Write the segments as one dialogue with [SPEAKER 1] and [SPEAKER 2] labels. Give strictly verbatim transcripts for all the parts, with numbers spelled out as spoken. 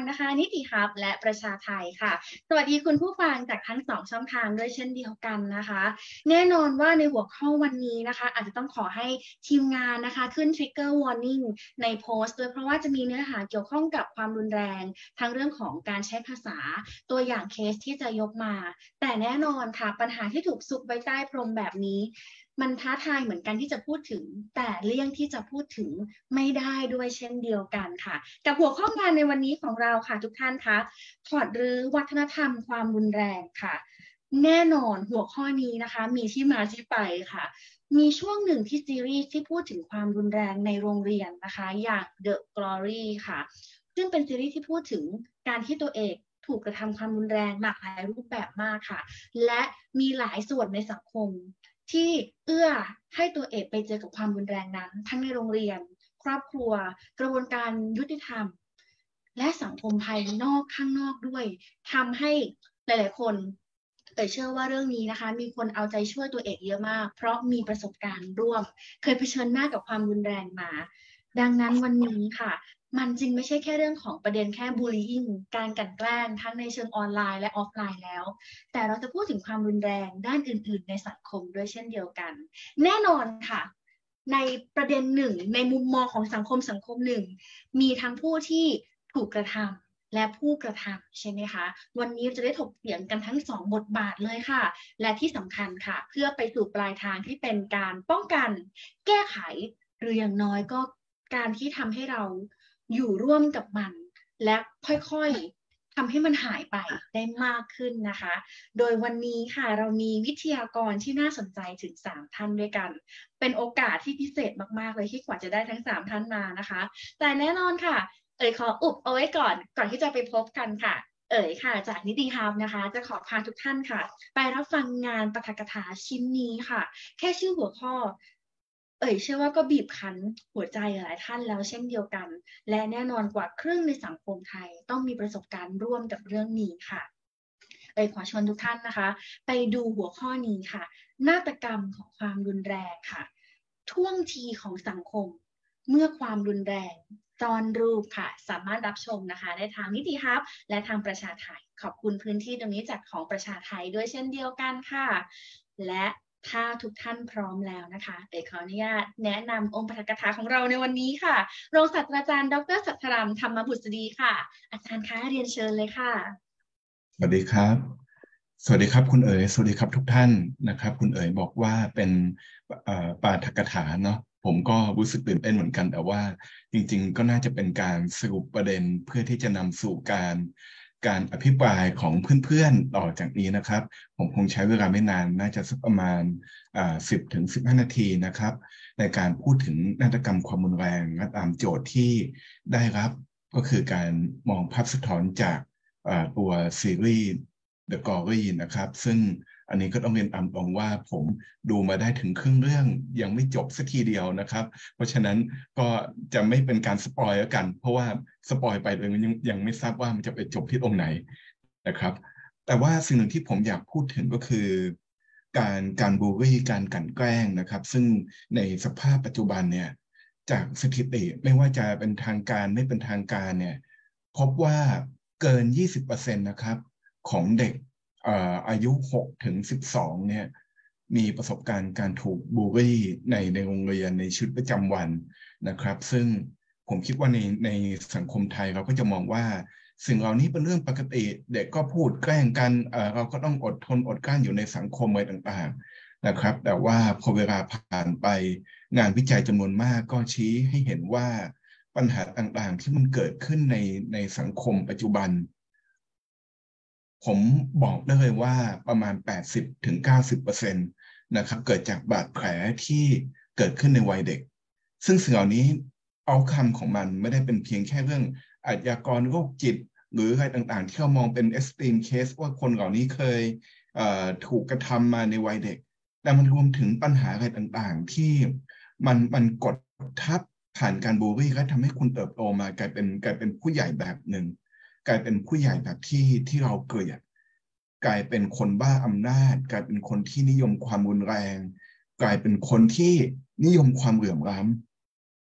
[SPEAKER 1] นะคะนิติฮับและประชาไทยค่ะสวัสดีคุณผู้ฟังจากทั้งสองช่องทางด้วยเช่นเดียวกันนะคะแน่นอนว่าในหัวข้อวันนี้นะคะอาจจะต้องขอให้ทีมงานนะคะขึ้น trigger warning ในโพสต์ด้วยเพราะว่าจะมีเนื้อหาเกี่ยวข้องกับความรุนแรงทั้งเรื่องของการใช้ภาษาตัวอย่างเคสที่จะยกมาแต่แน่นอนค่ะปัญหาที่ถูกซุกไว้ใต้พรมแบบนี้มันท้าทายเหมือนกันที่จะพูดถึงแต่เลี่ยงที่จะพูดถึงไม่ได้ด้วยเช่นเดียวกันค่ะกับหัวข้องานในวันนี้ของเราค่ะทุกท่านคะถอดรื้อวัฒนธรรมความรุนแรงค่ะแน่นอนหัวข้อนี้นะคะมีที่มาที่ไปค่ะมีช่วงหนึ่งที่ซีรีส์ที่พูดถึงความรุนแรงในโรงเรียนนะคะอย่าง The Glory ค่ะซึ่งเป็นซีรีส์ที่พูดถึงการที่ตัวเอกถูกกระทำความรุนแรงหลากหลายรูปแบบมากค่ะและมีหลายส่วนในสังคมที่เอื้อให้ตัวเอกไปเจอกับความรุนแรงนั้นทั้งในโรงเรียนครอบครัวกระบวนการยุติธรรมและสังคมภายนอกข้างนอกด้วยทำให้หลายๆคนแต่เชื่อว่าเรื่องนี้นะคะมีคนเอาใจช่วยตัวเอกเยอะมากเพราะมีประสบการณ์ร่วมเคยเผชิญหน้ากับความรุนแรงมาดังนั้นวันนี้ค่ะมันจริงไม่ใช่แค่เรื่องของประเด็นแค่บูลลี่อิงการกลั่นแกล้งทั้งในเชิงออนไลน์และออฟไลน์แล้วแต่เราจะพูดถึงความรุนแรงด้านอื่นๆในสังคมด้วยเช่นเดียวกันแน่นอนค่ะในประเด็นหนึ่งในมุมมองของสังคมสังคมหนึ่งมีทั้งผู้ที่ถูกกระทำและผู้กระทำใช่ไหมคะวันนี้จะได้ถกเถียงกันทั้งสองบทบาทเลยค่ะและที่สำคัญค่ะเพื่อไปสู่ปลายทางที่เป็นการป้องกันแก้ไขหรืออย่างน้อยก็การที่ทำให้เราอยู่ร่วมกับมันและค่อยๆทำให้มันหายไปได้มากขึ้นนะคะโดยวันนี้ค่ะเรามีวิทยากรที่น่าสนใจถึงสามท่านด้วยกันเป็นโอกาสที่พิเศษมากๆเลยที่กว่าจะได้ทั้งสามท่านมานะคะแต่แน่นอนค่ะเอ๋ยขออุบเอาไว้ก่อนก่อนที่จะไปพบกันค่ะเอ๋ยค่ะจากนิติฮับนะคะจะขอพาทุกท่านค่ะไปรับฟังงานปาฐกถาชิ้นนี้ค่ะแค่ชื่อหัวข้อเอ๋ยเชื่อว่าก็บีบคั้นหัวใจหลายท่านแล้วเช่นเดียวกันและแน่นอนกว่าครึ่งในสังคมไทยต้องมีประสบการณ์ร่วมกับเรื่องนี้ค่ะเอ๋ยขอชวนทุกท่านนะคะไปดูหัวข้อนี้ค่ะนาฏกรรมของความรุนแรงค่ะท่วงทีของสังคมเมื่อความรุนแรงซ่อนรูปค่ะสามารถรับชมนะคะได้ทางนิติฮับและทางประชาไทยขอบคุณพื้นที่ตรงนี้จากของประชาไทยด้วยเช่นเดียวกันค่ะและถ้าทุกท่านพร้อมแล้วนะคะเดี๋ยวขออนุญาตแนะนำองค์ปาฐกถาของเราในวันนี้ค่ะรองศาสตราจารย์ดร.สัทธรรมธรรมบุษดีค่ะอาจารย์คะเรียนเชิญเลยค่ะ
[SPEAKER 2] สวัสดีครับสวัสดีครับคุณเอ๋ยสวัสดีครับทุกท่านนะครับคุณเอ๋ยบอกว่าเป็นปาฐกถาเนาะผมก็รู้สึกตื่นเต้นเหมือนกันแต่ว่าจริงๆก็น่าจะเป็นการสรุปประเด็นเพื่อที่จะนำสู่การการอภิปรายของเพื่อนๆต่อจากนี้นะครับผมคงใช้เวลาไม่นานน่าจะสักประมาณสิบถึงสิบห้านาทีนะครับในการพูดถึงนาฏกรรมความรุนแรงตามโจทย์ที่ได้รับก็คือการมองภาพสะท้อนจากตัวซีรีส์ The Glory นะครับซึ่งอันนี้ก็ต้องเรียนตามตรงว่าผมดูมาได้ถึงครึ่งเรื่องยังไม่จบสักทีเดียวนะครับเพราะฉะนั้นก็จะไม่เป็นการสปอยแล้วกันเพราะว่าสปอยไปโดยยังยังไม่ทราบว่ามันจะไปจบที่ตรงไหนนะครับแต่ว่าสิ่งหนึ่งที่ผมอยากพูดถึงก็คือการการบูลลี่การกลั่นแกล้งนะครับซึ่งในสภาพปัจจุบันเนี่ยจากสถิติไม่ว่าจะเป็นทางการไม่เป็นทางการเนี่ยพบว่าเกิน ยี่สิบเปอร์เซ็นต์ นะครับของเด็กอายุหกถึงสิบสองเนี่ยมีประสบการณ์การถูกบูลลี่ในในโรงเรียนในชีวิตประจำวันนะครับซึ่งผมคิดว่าในในสังคมไทยเราก็จะมองว่าสิ่งเหล่านี้เป็นเรื่องปกติเด็กก็พูดแกล้งกันเอ่อเราก็ต้องอดทนอดกลั้นอยู่ในสังคมอะไรต่างๆนะครับแต่ว่าพอเวลาผ่านไปงานวิจัยจำนวนมากก็ชี้ให้เห็นว่าปัญหาต่างๆที่มันเกิดขึ้นในในสังคมปัจจุบันผมบอกได้เลยว่าประมาณ แปดสิบถึงเก้าสิบเปอร์เซ็นต์ นะครับเกิดจากบาดแผลที่เกิดขึ้นในวัยเด็กซึ่งสิ่งเหล่านี้เอาคำของมันไม่ได้เป็นเพียงแค่เรื่องอาชญากรโรคจิตหรืออะไรต่างๆที่เรามองเป็น extreme case ว่าคนเหล่านี้เคยถูกกระทำมาในวัยเด็กแต่มันรวมถึงปัญหาอะไรต่างๆที่มันมันกดทับผ่านการบูลลี่และทำให้คุณเติบโตมากลายเป็นกลายเป็นผู้ใหญ่แบบหนึ่งกลายเป็นผู้ใหญ่แบบที่ที่เราเกลียดกลายเป็นคนบ้าอำนาจกลายเป็นคนที่นิยมความรุนแรงกลายเป็นคนที่นิยมความเหลื่อมล้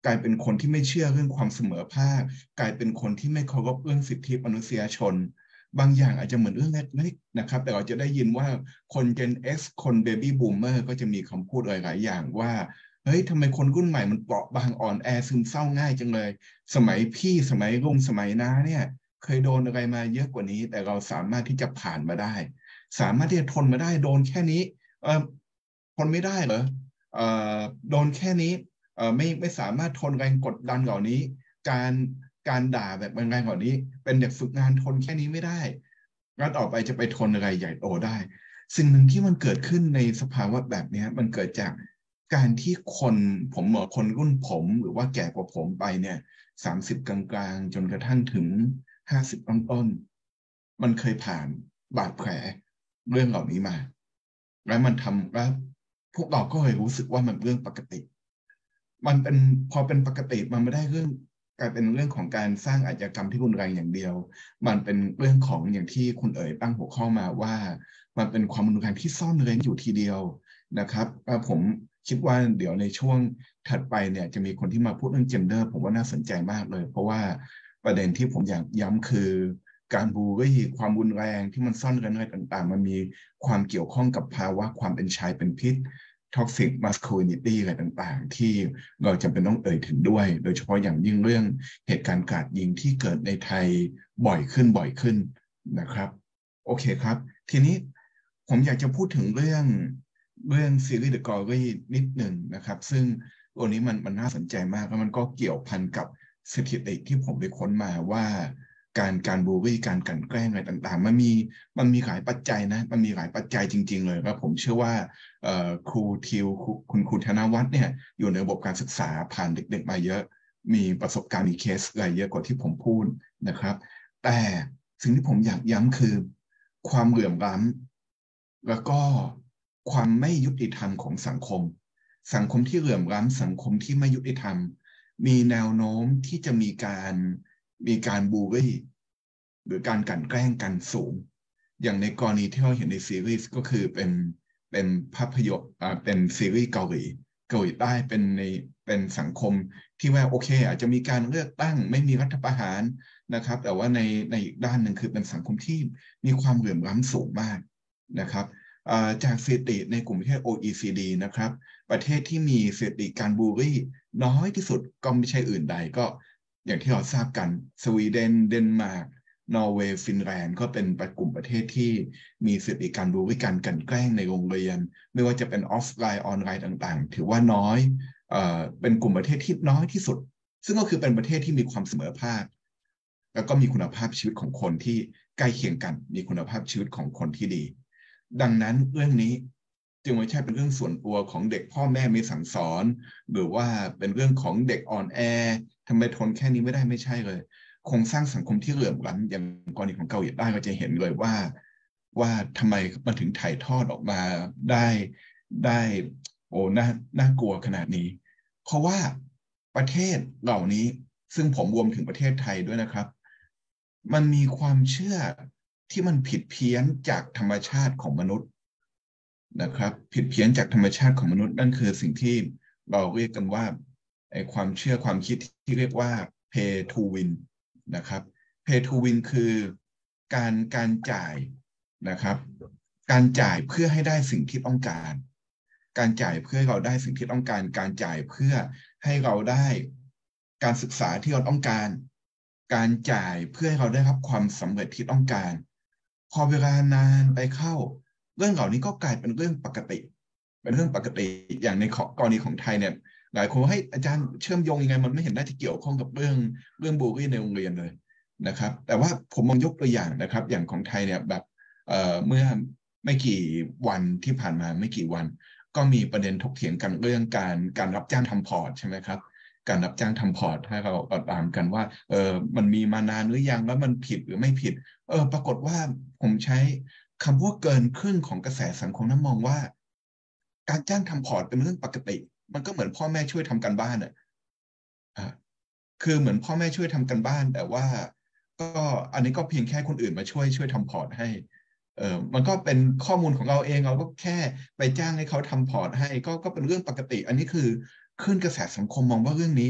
[SPEAKER 2] กลายเป็นคนที่ไม่เชื่อเรื่องความเสมอภาคกลายเป็นคนที่ไม่เคารพเรื่องสิทธิมนุษยชนบางอย่างอาจจะเหมือนเรื่องเล็กๆนะครับแต่เราจะได้ยินว่าคน Gen X คน Baby Boomer ก็จะมีคำพูดหลายๆอย่างว่าเฮ้ยทำไมคนรุ่นใหม่มันเปราะบางอ่อนแอซึมเศร้าง่ายจังเลยสมัยพี่สมัยลุงสมัยน้าเนี่ยเคยโดนอะไรมาเยอะกว่านี้แต่เราสามารถที่จะผ่านมาได้สามารถที่จะทนมาได้โดนแค่นี้เออทนไม่ได้เหรอเออโดนแค่นี้เออไม่ไม่สามารถทนแรงกดดันเหล่านี้การการด่าแบบแรงๆเหล่านี้เป็นเด็กฝึกงานทนแค่นี้ไม่ได้แล้วต่อไปจะไปทนอะไรใหญ่โตได้สิ่งหนึ่งที่มันเกิดขึ้นในสภาวะแบบนี้มันเกิดจากการที่คนผมเหมือนคนรุ่นผมหรือว่าแก่กว่าผมไปเนี่ยสามสิบกลางๆจนกระทั่งถึงห้าสิบต้นๆมันเคยผ่านบาดแผลเรื่องเหล่านี้มาแล้วมันทำแล้วพวกเราก็เลยรู้สึกว่ามันเรื่องปกติมันเป็นพอเป็นปกติมันไม่ได้เรื่องกลายเป็นเรื่องของการสร้างอาชญากรรมที่รุนแรงอย่างเดียวมันเป็นเรื่องของอย่างที่คุณเอ๋ยตั้งหัวข้อมาว่ามันเป็นความรุนแรงที่ซ่อนเร้นอยู่ทีเดียวนะครับผมคิดว่าเดี๋ยวในช่วงถัดไปเนี่ยจะมีคนที่มาพูดเรื่อง gender ผมว่าน่าสนใจมากเลยเพราะว่าประเด็นที่ผมอยากย้ำคือการบูลลี่ความรุนแรงที่มันซ่อนเร้นอะไรต่างๆมันมีความเกี่ยวข้องกับภาวะความเป็นชายเป็นพิษ toxic masculinity อะไรต่างๆที่เราจำเป็นต้องเอ่ยถึงด้วยโดยเฉพาะอย่างยิ่งเรื่องเหตุการณ์กราดยิงที่เกิดในไทยบ่อยขึ้นบ่อยขึ้นนะครับโอเคครับทีนี้ผมอยากจะพูดถึงเรื่องเรื่องซีรีส์ The Glory นิดหนึ่งนะครับซึ่งตัวนี้มันมันน่าสนใจมากแล้วมันก็เกี่ยวพันกับสถิติที่ผมไปค้นมาว่าการการบูลลี่การกลั่นแกล้งอะไรต่างๆมันมีมันมีหลายปัจจัยนะมันมีหลายปัจจัยจริงๆเลยครับผมเชื่อว่าครูทิวคุณครูธนวัฒน์เนี่ยอยู่ในระบบการศึกษาผ่านเด็กๆมาเยอะมีประสบการณ์มีเคสอะไรเยอะกว่าที่ผมพูดนะครับแต่สิ่งที่ผมอยากย้ำคือความเหลื่อมล้ำแล้วก็ความไม่ยุติธรรมของสังคมสังคมที่เหลื่อมล้ำสังคมที่ไม่ยุติธรรมมีแนวโน้มที่จะมีการมีการบูลลี่หรือการกลั่นแกล้งกันสูงอย่างในกรณีที่เราเห็นในซีรีส์ก็คือเป็นเป็นภาพยนตร์อ่าเป็นซีรีส์เกาหลีเกาหลีใต้เป็นในเป็นสังคมที่ว่าโอเคอาจจะมีการเลือกตั้งไม่มีรัฐประหารนะครับแต่ว่าในในอีกด้านหนึ่งคือเป็นสังคมที่มีความเหลื่อมล้ำสูงมากนะครับจากสถิติในกลุ่มประเทศ โอ อี ซี ดี นะครับประเทศที่มีสถิติการบูลลี่น้อยที่สุดก็ไม่ใช่อื่นใดก็อย่างที่เราทราบกันสวีเดนเดนมาร์กนอร์เวย์ฟินแลนด์ก็เป็นกลุ่มประเทศที่มีสถิติการบูลลี่การกลั่นแกล้งในโรงเรียนไม่ว่าจะเป็นออฟไลน์ออนไลน์ต่างๆถือว่าน้อยเอ่อเป็นกลุ่มประเทศที่น้อยที่สุดซึ่งก็คือเป็นประเทศที่มีความเสมอภาคแล้วก็มีคุณภาพชีวิตของคนที่ใกล้เคียงกันมีคุณภาพชีวิตของคนที่ดีดังนั้นเรื่องนี้จึงไม่ใช่เป็นเรื่องส่วนตัวของเด็กพ่อแม่ไม่สั่งสอนหรือว่าเป็นเรื่องของเด็กอ่อนแอทำไมทนแค่นี้ไม่ได้ไม่ใช่เลยโครงสร้างสังคมที่เหลื่อมล้ำอย่างกรณีของเกาหลีใต้ก็จะเห็นเลยว่าว่าทำไมมันถึงถ่ายทอดออกมาได้ได้โอ้น่าน่ากลัวขนาดนี้เพราะว่าประเทศเหล่านี้ซึ่งผมรวมถึงประเทศไทยด้วยนะครับมันมีความเชื่อที่มันผิดเพี้ยนจากธรรมชาติของมนุษย์นะครับผิดเพี้ยนจากธรรมชาติของมนุษย์นั่นคือสิ่งที่เราเรียกกันว่าไอ้ความเชื่อความคิดที่เรียกว่า pay to win นะครับ pay to win คือการการจ่ายนะครับการจ่ายเพื่อให้ได้สิ่งที่ต้องการการจ่ายเพื่อให้เราได้สิ่งที่ต้องการการจ่ายเพื่อให้เราได้การศึกษาที่เราต้องการการจ่ายเพื่อให้เราได้รับความสำเร็จที่ต้องการพอเวลานานไปเข้าเรื่องเหล่านี้ก็กลายเป็นเรื่องปกติเป็นเรื่องปกติอย่างในกรณีของไทยเนี่ยหลายคนให้อาจารย์เชื่อมโยงยังไงมันไม่เห็นน่าจะเกี่ยวข้องกับเรื่องเรื่องบูลลี่ในโรงเรียนเลยนะครับแต่ว่าผมมองยกตัวอย่างนะครับอย่างของไทยเนี่ยแบบเอ่อเมื่อไม่กี่วันที่ผ่านมาไม่กี่วันก็มีประเด็นถกเถียงกันเรื่องการการรับจ้างทำพอร์ตใช่ไหมครับการรับจ้างทำพอร์ตให้เราตามกันว่าเออมันมีมานานหรือยังแล้วมันผิดหรือไม่ผิดเออปรากฏว่าผมใช้คำว่าเกินครึ่งของกระแสสังคมนั้นมองว่าการจ้างทำพอร์ตเป็นเรื่องปกติมันก็เหมือนพ่อแม่ช่วยทำกันบ้านอ่ะคือเหมือนพ่อแม่ช่วยทำกันบ้านแต่ว่าก็อันนี้ก็เพียงแค่คนอื่นมาช่วยช่วยทำพอร์ตให้เออมันก็เป็นข้อมูลของเราเองเราก็แค่ไปจ้างให้เขาทำพอร์ตให้ก็ก็เป็นเรื่องปกติอันนี้คือขึ้นกระแสสังคมมองว่าเรื่องนี้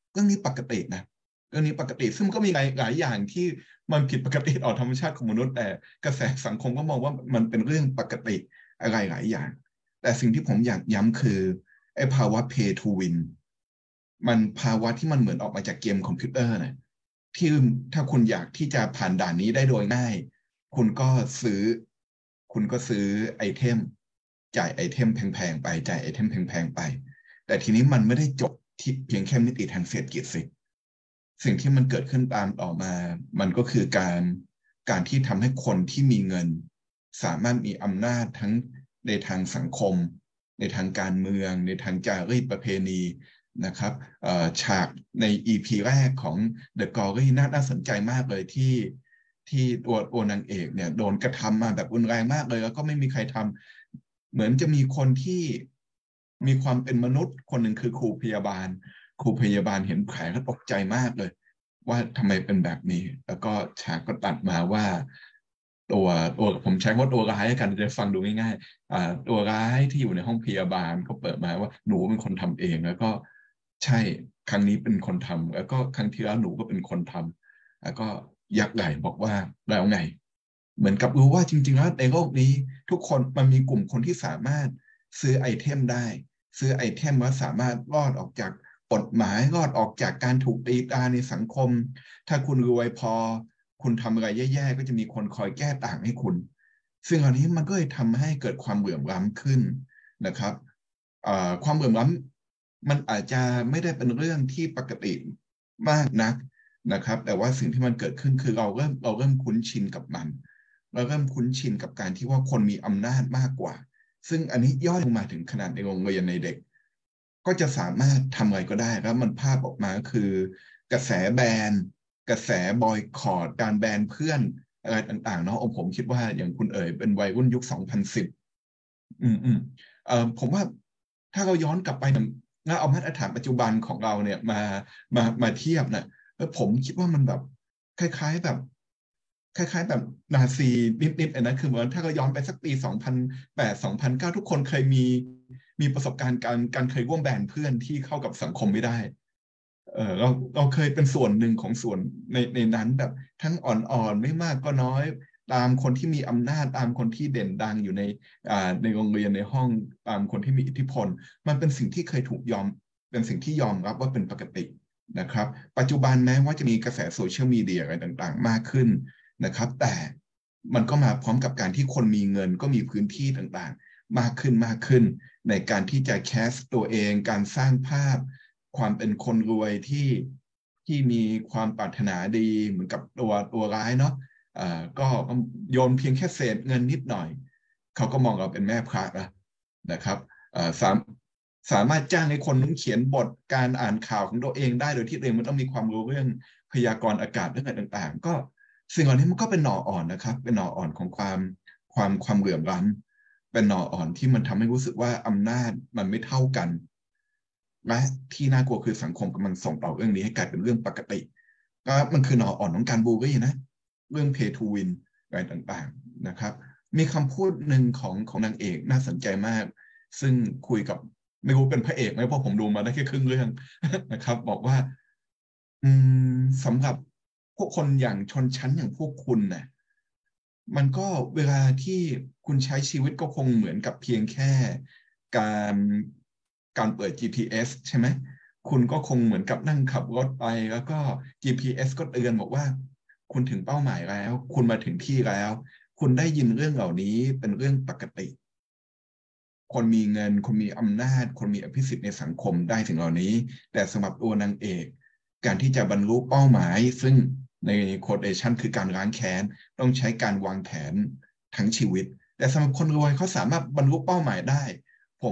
[SPEAKER 2] เรื่องนี้ปกตินะเรื่องนี้ปกติซึ่งก็มีหลายหลายอย่างที่มันผิดปกติต่อธรรมชาติของมนุษย์แต่กระแสสังคมก็มองว่ามันเป็นเรื่องปกติอะไรหลายอย่างแต่สิ่งที่ผมอยากย้ำคือไอ้ภาวะ pay to win มันภาวะที่มันเหมือนออกมาจากเกมคอมพิวเตอร์นะที่ถ้าคุณอยากที่จะผ่านด่านนี้ได้โดยง่ายคุณก็ซื้อคุณก็ซื้อไอเทมจ่ายไอเทมแพงๆไปจ่ายไอเทมแพงๆไปแต่ทีนี้มันไม่ได้จบที่เพียงแค่มิติทางเศรษฐกิจสิสิ่งที่มันเกิดขึ้นตามต่อมามันก็คือการการที่ทำให้คนที่มีเงินสามารถมีอำนาจทั้งในทางสังคมในทางการเมืองในทางจารีตประเพณีนะครับฉากใน อี พี แรกของ The Glory น่าน่าสนใจมากเลยที่ที่ตัวตัวนางเอกเนี่ยโดนกระทำมาแบบรุนแรงมากเลยแล้วก็ไม่มีใครทำเหมือนจะมีคนที่มีความเป็นมนุษย์คนหนึ่งคือครูพยาบาลครูพยาบาลเห็นแผลก็ตกใจมากเลยว่าทำไมเป็นแบบนี้แล้วก็ฉากก็ตัดมาว่าตัวตัวผมใช้ว่าตัวร้ายกันจะฟังดูง่ายๆตัวร้ายที่อยู่ในห้องพยาบาลก็เปิดมาว่าหนูเป็นคนทำเองแล้วก็ใช่ครั้งนี้เป็นคนทำแล้วก็ครั้งที่แล้วหนูก็เป็นคนทำแล้วก็ยักษ์ใหญ่บอกว่าแล้วไงเหมือนกับรู้ว่าจริงๆแล้วในโลกนี้ทุกคนมันมีกลุ่มคนที่สามารถซื้อไอเทมได้ซื้อไอเทมว่าสามารถรอดออกจากกฎหมายรอดออกจากการถูกตีตราในสังคมถ้าคุณรวยพอคุณทำอะไรแย่ๆก็จะมีคนคอยแก้ต่างให้คุณซึ่งอันนี้มันก็เลยทำให้เกิดความเหลื่อมล้ำขึ้นนะครับความเหลื่อมล้ำมันอาจจะไม่ได้เป็นเรื่องที่ปกติมากนักนะครับแต่ว่าสิ่งที่มันเกิดขึ้นคือเราเริ่มเราเริ่มคุ้นชินกับมันเราเริ่มคุ้นชินกับการที่ว่าคนมีอำนาจมากกว่าซึ่งอันนี้ย่อยลงมาถึงขนาดในโรงเรียนในเด็กก็จะสามารถทำอะไรก็ได้แล้วมันภาพออกมาคือกระแสแบนกระแสบอยคอตการแบนเพื่อนอะไรต่างๆเนาะผมคิดว่าอย่างคุณเอ๋ยเป็นวัยรุ่นยุคสองพันสิบอืมอืมเอ่อผมว่าถ้าเราย้อนกลับไปนะเอามาตรฐานปัจจุบันของเราเนี่ยมามามาเทียบนะแล้วผมคิดว่ามันแบบคล้ายๆแบบคล้ายๆแบบนาซีนิดๆอันนั้นคือเหมือนถ้าเราย้อนไปสักปีสองพันแปด สองพันเก้าทุกคนเคยมีมีประสบการณ์การการเคยร่วมแบนเพื่อนที่เข้ากับสังคมไม่ได้เออเราเราเคยเป็นส่วนหนึ่งของส่วนในในนั้นแบบทั้งอ่อนๆไม่มากก็น้อยตามคนที่มีอำนาจตามคนที่เด่นดังอยู่ในอ่าในโรงเรียนในห้องตามคนที่มีอิทธิพลมันเป็นสิ่งที่เคยถูกยอมเป็นสิ่งที่ยอมรับว่าเป็นปกตินะครับปัจจุบันแม้ว่าจะมีกระแสโซเชียลมีเดียอะไรต่างๆมากขึ้นนะครับแต่มันก็มาพร้อมกับการที่คนมีเงินก็มีพื้นที่ต่างๆมากขึ้นมากขึ้นในการที่จะแคสตัวเองการสร้างภาพความเป็นคนรวยที่ที่มีความปรารถนาดีเหมือนกับตัวตัวร้ายเนาะอ่าก็โยนเพียงแค่เศษเงินนิดหน่อยเขาก็มองเราเป็นแม่พระแล้วนะครับอ่าสามสามารถจ้างให้คนนู้นเขียนบทการอ่านข่าวของตัวเองได้โดยที่ตัวเองมันต้องมีความรู้เรื่องพยากรณ์อากาศเรื่องอะไรต่างๆก็สิ่งเหล่านี้มันก็เป็นหน่ออ่อนนะครับเป็นหน่ออ่อนของความความความเหลื่อมล้ำเป็นหน่ออ่อนที่มันทำให้รู้สึกว่าอำนาจมันไม่เท่ากันและที่น่ากลัวคือสังคมกำลังส่งต่อเรื่องนี้ให้กลายเป็นเรื่องปกติก็มันคือหน่ออ่อนของการบูลลี่นะเรื่อง pay to win อะไรต่างๆนะครับมีคำพูดหนึ่งของของนางเอกน่าสนใจมากซึ่งคุยกับไม่รู้เป็นพระเอกไหมเพราะผมดูมาได้แค่ครึ่งเรื่องนะครับบอกว่าอืมสำหรับพวกคนอย่างชนชั้นอย่างพวกคุณนะมันก็เวลาที่คุณใช้ชีวิตก็คงเหมือนกับเพียงแค่การการเปิด จี พี เอส ใช่ไหมคุณก็คงเหมือนกับนั่งขับรถไปแล้วก็ จี พี เอส ก็เตือนบอกว่าคุณถึงเป้าหมายแล้วคุณมาถึงที่แล้วคุณได้ยินเรื่องเหล่านี้เป็นเรื่องปกติคนมีเงินคนมีอำนาจคนมีอภิสิทธิ์ในสังคมได้ถึงเหล่านี้แต่สำหรับตัวนางเอกการที่จะบรรลุเป้าหมายซึ่งในโคเดชันคือการล้างแค้นต้องใช้การวางแผนทั้งชีวิตแต่สำหรับคนรวยเขาสามารถบรรลุเป้าหมายได้ผม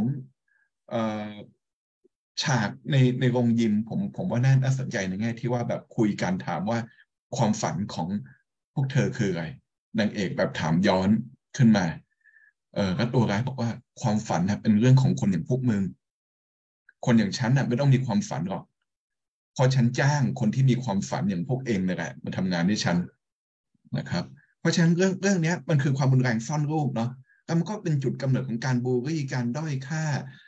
[SPEAKER 2] ฉากในในโรงยิมผมผมว่าน่าสนใจในแง่ที่ว่าแบบคุยกันถามว่าความฝันของพวกเธอคืออะไรนางเอกแบบถามย้อนขึ้นมาเออแล้วตัวร้ายบอกว่าความฝันนะเป็นเรื่องของคนอย่างพวกมึงคนอย่างฉันน่ะไม่ต้องมีความฝันหรอกพอฉันจ้างคนที่มีความฝันอย่างพวกเองนี่แหละมาทำงานให้ฉันนะครับเพราะฉะนั้นเรื่องเรื่องนี้มันคือความรุนแรงซ่อนรูปเนาะแล้วมันก็เป็นจุดกำเนิดของการบูลลี่การด้อยค่า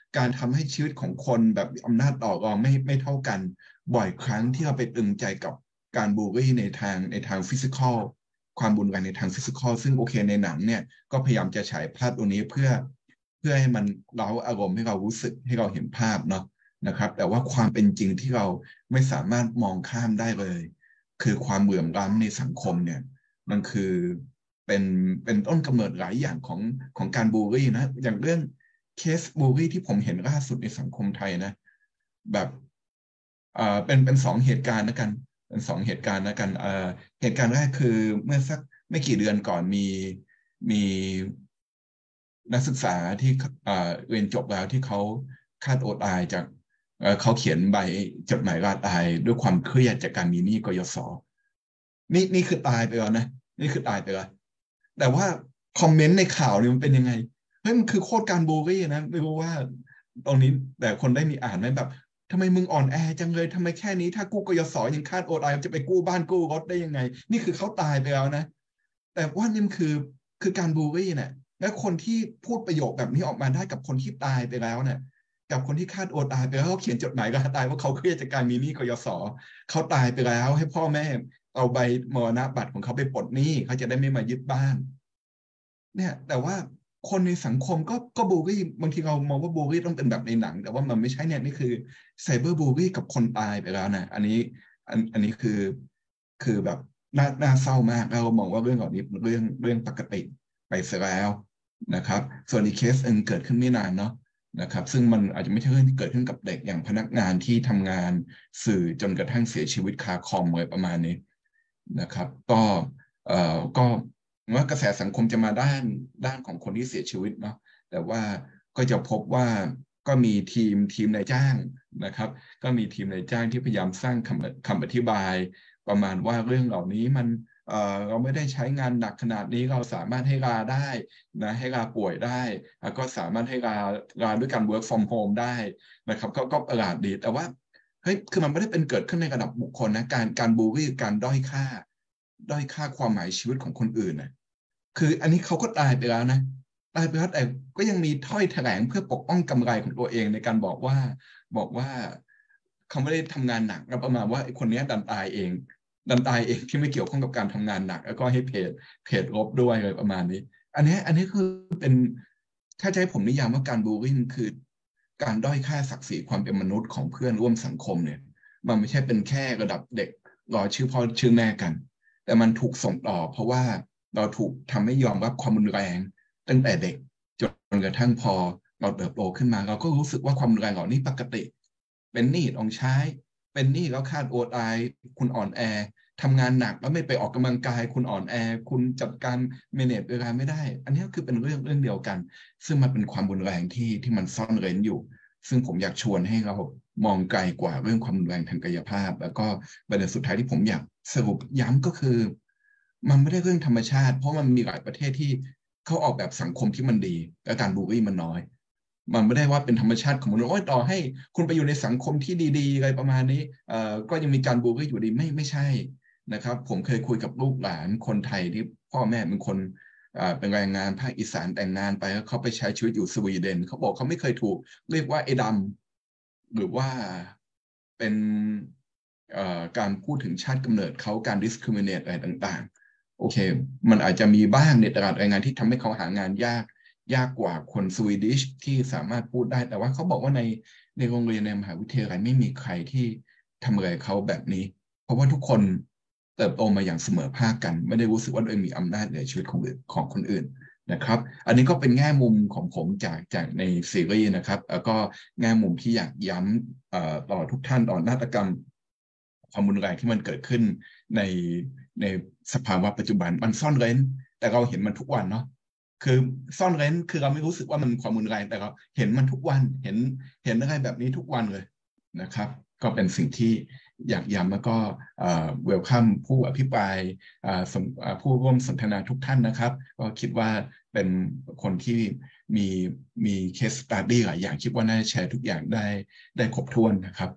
[SPEAKER 2] การทำให้ชีวิตของคนแบบอำนาจต่อรองไม่ไม่เท่ากันบ่อยครั้งที่เราไปตึงใจกับการบูลลี่ในทางในทางฟิสิกอลความรุนแรงในทางฟิสิกอลซึ่งโอเคในหนังเนี่ยก็พยายามจะฉายภาพตรงนี้เพื่อเพื่อให้มันเร้าอารมณ์ให้เรารู้สึกให้เราเห็นภาพเนาะนะครับแต่ว่าความเป็นจริงที่เราไม่สามารถมองข้ามได้เลยคือความเหลื่อมล้ำในสังคมเนี่ยมันคือเป็นเป็นต้นกำเนิดหลายอย่างของของการบูลลี่นะอย่างเรื่องเคสบูลลี่ที่ผมเห็นล่าสุดในสังคมไทยนะแบบเอ่อเป็นเป็นสองเหตุการณ์นะกันเป็นสองเหตุการณ์นะกันเอ่อเหตุการณ์แรกคือเมื่อสักไม่กี่เดือนก่อนมีมีนักศึกษาที่เอ่อเรียนจบแล้วที่เขาฆ่าตัวตายจากเอ่อเขาเขียนใบจดหมายลาตายด้วยความเครียดจากการมีหนี้กยศนี่นี่คือตายไปแล้วนะนี่คือตายไปแล้วแต่ว่าคอมเมนต์ในข่าวนี่มันเป็นยังไงเฮ้ยมันคือโคตรการบูลลี่นะไม่รู้ว่าตรงนี้แต่คนได้มีอ่านไหมแบบทำไมมึงอ่อนแอจังเลยทำไมแค่นี้ถ้ากู้กยศยังฆ่าตัวตายจะไปกู้บ้านกู้รถได้ยังไงนี่คือเขาตายไปแล้วนะแต่ว่านี่มันคือคือการบูลลี่เนี่ยและคนที่พูดประโยคแบบนี้ออกมาได้กับคนที่ตายไปแล้วเนี่ยกับคนที่ฆ่าตัวตายไปแล้วเขาเขียนจดหมายลาตายว่าเขาเครียดจากการมีหนี้กยศเขาตายไปแล้วให้พ่อแม่เอาใบมรณบัตรของเขาไปปลดหนี้เขาจะได้ไม่มายึดบ้านเนี่ยแต่ว่าคนในสังคมก็ก็บูลลี่บางทีเรามองว่าบูลลี่ต้องเป็นแบบในหนังแต่ว่ามันไม่ใช่เนี่ยนี่คือไซเบอร์บูลลี่กับคนตายไปแล้วนะอันนี้อันอันนี้คือคือแบบน่าน่าเศร้ามากเรามองว่าเรื่องเหล่านี้เรื่องเรื่องปกติไปเสียแล้วนะครับส่วนอีกเคสหนึ่งเกิดขึ้นไม่นานเนาะนะครับซึ่งมันอาจจะไม่ใช่เรื่องที่เกิดขึ้นกับเด็กอย่างพนักงานที่ทำงานสื่อจนกระทั่งเสียชีวิตคาคอมอะไรประมาณนี้นะครับก็เอ่อก็ว่ากระแสสังคมจะมาด้านด้านของคนที่เสียชีวิตเนาะแต่ว่าก็จะพบว่าก็มีทีมทีมนายจ้างนะครับก็มีทีมนายจ้างที่พยายามสร้างคำคำอธิบายประมาณว่าเรื่องเหล่านี้มันเอ่อเราไม่ได้ใช้งานหนักขนาดนี้เราสามารถให้ลาได้นะให้ลาป่วยได้แล้วก็สามารถให้ลาลาด้วยการ work from home ได้นะครับก็ก็ประหลาดดีแต่ว่าเฮ้ยคือมันไม่ได้เป็นเกิดขึ้นในระดับบุคคลนะการการบูลลี่การด้อยค่าด้อยค่าความหมายชีวิตของคนอื่นนะคืออันนี้เขาก็ตายไปแล้วนะตายไปแล้วแต่ก็ยังมีถ้อยแถลงเพื่อปกป้องกำไรของตัวเองในการบอกว่าบอกว่าเขาไม่ได้ทำงานหนักแล้วประมาณว่าไอ้คนนี้ดันตายเองดันตายเองที่ไม่เกี่ยวข้องกับการทำงานหนักแล้วก็ให้เพจเพจลบด้วยอะไรประมาณนี้อันนี้อันนี้คือเป็นถ้าจะให้ผมนิยามว่าการบูลลี่คือการด้อยค่าศักดิ์ศรีความเป็นมนุษย์ของเพื่อนร่วมสังคมเนี่ยมันไม่ใช่เป็นแค่ระดับเด็กรอชื่อพ่อชื่อแม่กันแต่มันถูกส่งต่อเพราะว่าเราถูกทำให้ยอมรับความรุนแรงตั้งแต่เด็กจนกระทั่งพอเราเติบโตขึ้นมาเราก็รู้สึกว่าความรุนแรงเหล่านี้ปกติเป็นหนี้ต้องใช้เป็นหนี้แล้วคาดโอดอายคุณอ่อนแอทำงานหนักแล้วไม่ไปออกกำลังกายคุณอ่อนแอคุณจัดการเมเนจเวลาไม่ได้อันนี้คือเป็นเรื่องเรื่องเดียวกันซึ่งมันเป็นความรุนแรงที่ที่มันซ่อนเร้นอยู่ซึ่งผมอยากชวนให้เรามองไกลกว่าเรื่องความรุนแรงทางกายภาพแล้วก็ประเด็นสุดท้ายที่ผมอยากสรุปย้ำก็คือมันไม่ได้เรื่องธรรมชาติเพราะมันมีหลายประเทศที่เขาออกแบบสังคมที่มันดีและการบูลลี่มันน้อยมันไม่ได้ว่าเป็นธรรมชาติของมนุษย์โอ้ยต่อให้คุณไปอยู่ในสังคมที่ดีๆอะไรประมาณนี้เอ่อก็ยังมีการบูลลี่อยู่ดีไม่ไม่ใช่นะครับผมเคยคุยกับลูกหลานคนไทยที่พ่อแม่เป็นคนเป็นแรงงานภาคอีสานแต่งงานไปแล้วเขาไปใช้ชีวิตอยู่สวีเดนเขาบอกเขาไม่เคยถูกเรียกว่าไอ้ดำหรือว่าเป็นการพูดถึงชาติกำเนิดเขาการ discriminate อะไรต่างๆโอเคมันอาจจะมีบ้างในตลาดแรงงานที่ทำให้เขาหางานยากยากกว่าคนสวีดิชที่สามารถพูดได้แต่ว่าเขาบอกว่าในในโรงเรียนในมหาวิทยาลัยไม่มีใครที่ทำอะไรเขาแบบนี้เพราะว่าทุกคนเติบโตมาอย่างเสมอภาคกันไม่ได้รู้สึกว่าตัวเองมีอำนาจเหนือชีวิตของของคนอื่นนะครับอันนี้ก็เป็นแง่มุมของผมจากจากในซีรีส์นะครับแล้วก็แง่มุมที่อยากย้ำต่อทุกท่านต่อนาฏกรรมความรุนแรงที่มันเกิดขึ้นในในสภาวะปัจจุบันมันซ่อนเร้นแต่เราเห็นมันทุกวันเนาะคือซ่อนเร้นคือเราไม่รู้สึกว่ามันความรุนแรงแต่เราเห็นมันทุกวันเห็นเห็นอะไรแบบนี้ทุกวันเลยนะครับก็เป็นสิ่งที่อยากย้ำแล้วก็เวลคัมผู้อภิปรายผู้ร่วมสนทนาทุกท่านนะครับก็คิดว่าเป็นคนที่มีมีเคสสตั๊ดดี้หลายอย่างคิดว่าน่าจะแชร์ทุกอย่างได้ได้ครบถ้วนนะครับ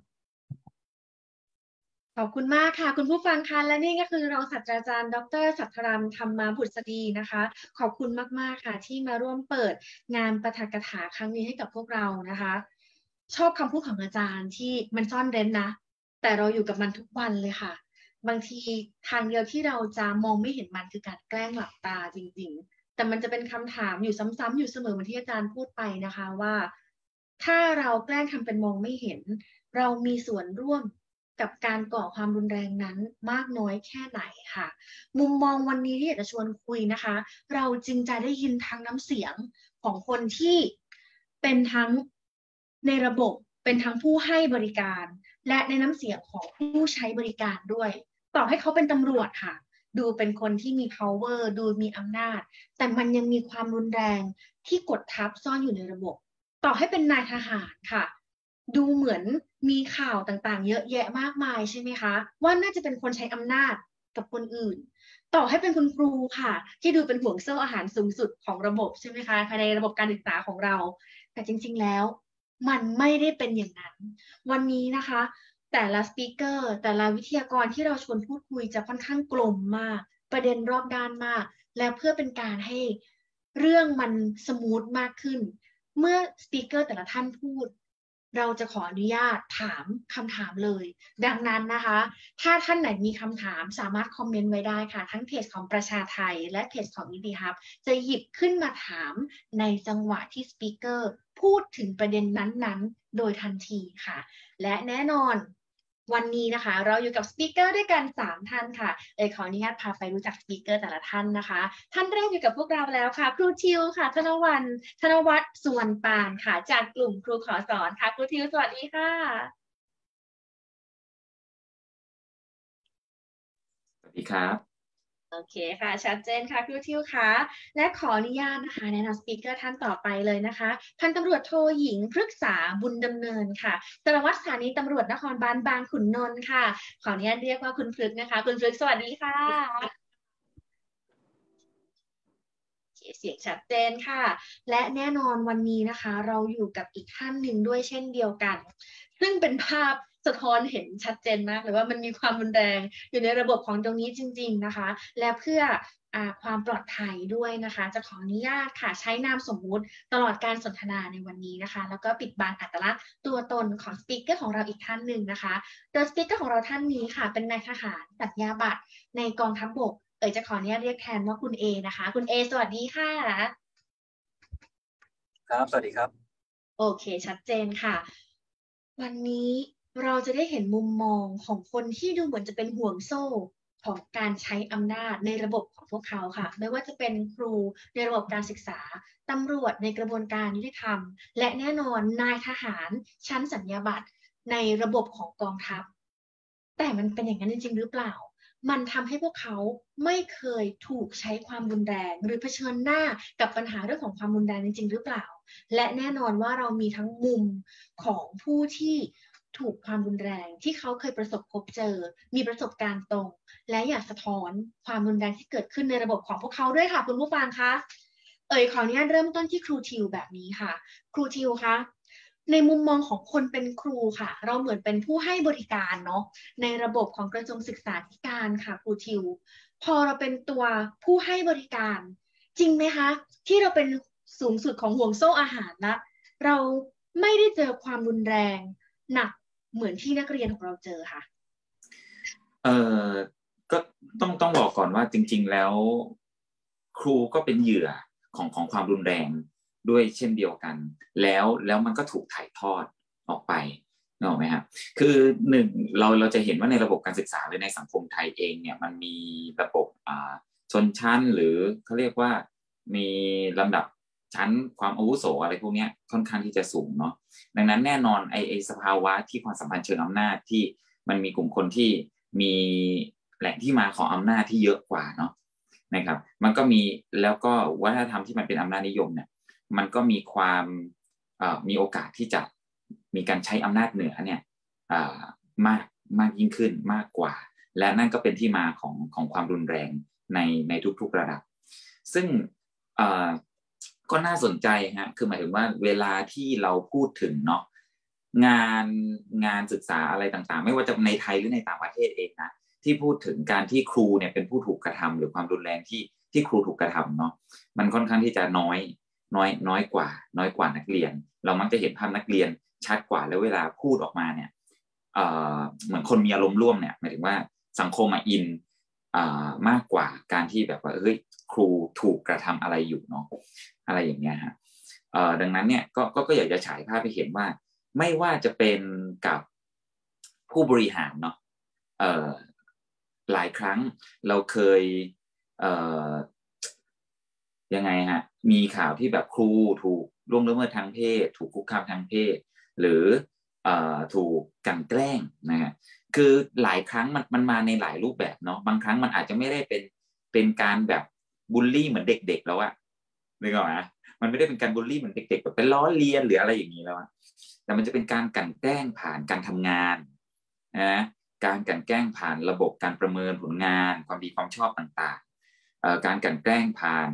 [SPEAKER 1] ขอบคุณมากค่ะคุณผู้ฟังคะและนี่ก็คือรองศาสตราจารย์ดร.สัทธรัมธรรมาผุษดีนะคะขอบคุณมากๆค่ะที่มาร่วมเปิดงานปาฐกถาครั้งนี้ให้กับพวกเรานะคะชอบคำพูดของอาจารย์ที่มันซ่อนเร้นนะแต่เราอยู่กับมันทุกวันเลยค่ะบางทีทางเดียวที่เราจะมองไม่เห็นมันคือการแกล้งหลับตาจริงๆแต่มันจะเป็นคำถามอยู่ซ้ำๆอยู่เสมอเหมือนที่อาจารย์พูดไปนะคะว่าถ้าเราแกล้งทำเป็นมองไม่เห็นเรามีส่วนร่วมกับการก่อความรุนแรงนั้นมากน้อยแค่ไหนค่ะมุมมองวันนี้ที่อยากจะชวนคุยนะคะเราจึงจะได้ยินทั้งน้ำเสียงของคนที่เป็นทั้งในระบบเป็นทั้งผู้ให้บริการและในน้ำเสียงของผู้ใช้บริการด้วยต่อให้เขาเป็นตำรวจค่ะดูเป็นคนที่มี power ดูมีอำนาจแต่มันยังมีความรุนแรงที่กดทับซ่อนอยู่ในระบบต่อให้เป็นนายทหารค่ะดูเหมือนมีข่าวต่างๆเยอะแยะมากมายใช่ไหมคะว่าน่าจะเป็นคนใช้อำนาจกับคนอื่นต่อให้เป็นคุณครูค่ะที่ดูเป็นห่วงโซ่อาหารสูงสุดของระบบใช่ไหมคะภายในระบบการศึกษาของเราแต่จริงๆแล้วมันไม่ได้เป็นอย่างนั้นวันนี้นะคะแต่ละสปีกเกอร์แต่ละวิทยากรที่เราชวนพูดคุยจะค่อนข้างกลมมากประเด็นรอบด้านมากและเพื่อเป็นการให้เรื่องมันสมูทมากขึ้นเมื่อสปีกเกอร์แต่ละท่านพูดเราจะขออนุญาตถามคำถามเลยดังนั้นนะคะถ้าท่านไหนมีคำถามสามารถคอมเมนต์ไว้ได้ค่ะทั้งเพจของประชาไทยและเพจของนิติฮับจะหยิบขึ้นมาถามในจังหวะที่สปีกเกอร์พูดถึงประเด็นนั้นๆโดยทันทีค่ะและแน่นอนวันนี้นะคะเราอยู่กับสปีกเกอร์ด้วยกันสามท่านค่ะเอ๋ยขออนุญาตพาไปรู้จักสปีกเกอร์แต่ละท่านนะคะท่านแรกอยู่กับพวกเราแล้วค่ะครูทิวค่ะธนวันธนวัฒน์สุวรรณปานค่ะจากกลุ่มครูขอสอนค่ะครูทิวสวัสดีค่ะ
[SPEAKER 3] สวัสดีครับ
[SPEAKER 1] โอเคค่ะชัดเจนค่ะครูทิวค่ะและขออนุญาตนะคะแนะนำสปีกเกอร์ท่านต่อไปเลยนะคะพันตำรวจโทหญิงพฤกษาบุญดำเนินค่ะสารวัตรสถานีตำรวจนครบาลบางขุนนนท์ค่ะขออนุญาตเรียกว่าคุณพฤกษ์นะคะคุณพฤกษ์สวัสดีค่ะเสียงชัดเจนค่ะและแน่นอนวันนี้นะคะเราอยู่กับอีกท่านหนึ่งด้วยเช่นเดียวกันซึ่งเป็นภาพสะท้อนเห็นชัดเจนมากเลยว่ามันมีความรุนแรงอยู่ในระบบของตรงนี้จริงๆนะคะและเพื่ออ่าความปลอดภัยด้วยนะคะจะขออนุญาตค่ะใช้นามสมมุติตลอดการสนทนาในวันนี้นะคะแล้วก็ปิดบังอัตลักษณ์ตัวตนของสปีกเกอร์ของเราอีกท่านหนึ่งนะคะโดยสปีกเกอร์ของเราท่านนี้ค่ะเป็นนายทหารสัญญาบัตรในกองทัพบกเอ๋ยจะขออนุญาตเรียกแทนว่าคุณเอนะคะคุณเอสวัสดีค่ะ
[SPEAKER 4] ครับสวัสดีครับ
[SPEAKER 1] โอเคชัดเจนค่ะวันนี้เราจะได้เห็นมุมมองของคนที่ดูเหมือนจะเป็นห่วงโซ่ของการใช้อำนาจในระบบของพวกเขาค่ะไม่ว่าจะเป็นครูในระบบการศึกษาตำรวจในกระบวนการยุติธรรมและแน่นอนนายทหารชั้นสัญญาบัตรในระบบของกองทัพแต่มันเป็นอย่างนั้นจริงๆหรือเปล่ามันทำให้พวกเขาไม่เคยถูกใช้ความรุนแรงหรือเผชิญหน้ากับปัญหาเรื่องของความรุนแรงจริงๆหรือเปล่าและแน่นอนว่าเรามีทั้งมุมของผู้ที่ถูกความรุนแรงที่เขาเคยประสบพบเจอมีประสบการณ์ตรงและอยากสะท้อนความรุนแรงที่เกิดขึ้นในระบบของพวกเขาด้วยค่ะคุณผู้ฟังคะเอ่ยขออนุญาตเริ่มต้นที่ครูทิวแบบนี้ค่ะครูทิวคะในมุมมองของคนเป็นครูค่ะเราเหมือนเป็นผู้ให้บริการเนาะในระบบของกระทรวงศึกษาธิการค่ะครูทิวพอเราเป็นตัวผู้ให้บริการจริงไหมคะที่เราเป็นสูงสุดของห่วงโซ่อาหารละเราไม่ได้เจอความรุนแรงหนักเหมือนที่นักเรียนของเราเจอค่ะ
[SPEAKER 3] เอ่อก็ต้องต้องบอกก่อนว่าจริงๆแล้วครูก็เป็นเหยื่อของของความรุนแรงด้วยเช่นเดียวกันแล้วแล้วมันก็ถูกถ่ายทอดออกไปนึกออกไหมครับคือหนึ่งเราเราจะเห็นว่าในระบบการศึกษาหรือในสังคมไทยเองเนี่ยมันมีระบบอ่าชนชั้นหรือเขาเรียกว่ามีลำดับชั้นความอาวุโสอะไรพวกนี้ค่อนข้างที่จะสูงเนาะดังนั้นแน่นอนไอไอสภาวะที่ความสัมพันธ์เชิงอำนาจที่มันมีกลุ่มคนที่มีแหล่งที่มาของอำนาจที่เยอะกว่าเนาะนะครับมันก็มีแล้วก็วัฒนธรรมที่มันเป็นอำนาจนิยมเนี่ยมันก็มีความมีโอกาสที่จะมีการใช้อำนาจเหนือเนี่ยมากมากยิ่งขึ้นมากกว่าและนั่นก็เป็นที่มาของของความรุนแรงในในทุกๆระดับซึ่งก็น่าสนใจฮะคือหมายถึงว่าเวลาที่เราพูดถึงเนาะงานงานศึกษาอะไรต่างๆไม่ว่าจะในไทยหรือในต่างประเทศเองนะที่พูดถึงการที่ครูเนี่ยเป็นผู้ถูกกระทำหรือความรุนแรงที่ที่ครูถูกกระทำเนาะมันค่อนข้างที่จะน้อยน้อยน้อยกว่าน้อยกว่านักเรียนเรามักจะเห็นภาพนักเรียนชัดกว่าแล้วเวลาพูดออกมาเนี่ยเอ่อเหมือนคนมีอารมณ์ร่วมเนี่ยหมายถึงว่าสังคมมาอินอ่ามากกว่าการที่แบบว่าเฮ้ยครูถูกกระทำอะไรอยู่เนาะอะไรอย่างเงี้ยฮะเอ่อดังนั้นเนี่ยก็ก็ก็อยากจะฉายภาพให้เห็นว่าไม่ว่าจะเป็นกับผู้บริหารเนาะเอ่อหลายครั้งเราเคยเอ่อยังไงฮะมีข่าวที่แบบครูถูกล่วงละเมิดทางเพศถูกคุกคามทางเพศหรือเอ่อถูกกลั่นแกล้งนะฮะคือหลายครั้งมันมันมาในหลายรูปแบบเนาะบางครั้งมันอาจจะไม่ได้เป็นเป็นการแบบบูลลี่เหมือนเด็กๆแล้วอะนึกออกไหมมันไม่ได้เป็นการบูลลี่เหมือนเด็กๆแบบเป็นล้อเลียนหรืออะไรอย่างนี้แล้วอะแต่มันจะเป็นการกลั่นแกล้งผ่านการทำงานนะการกลั่นแกล้งผ่านระบบการประเมินผลงานความดีความชอบต่างๆการกลั่นแกล้งผ่าน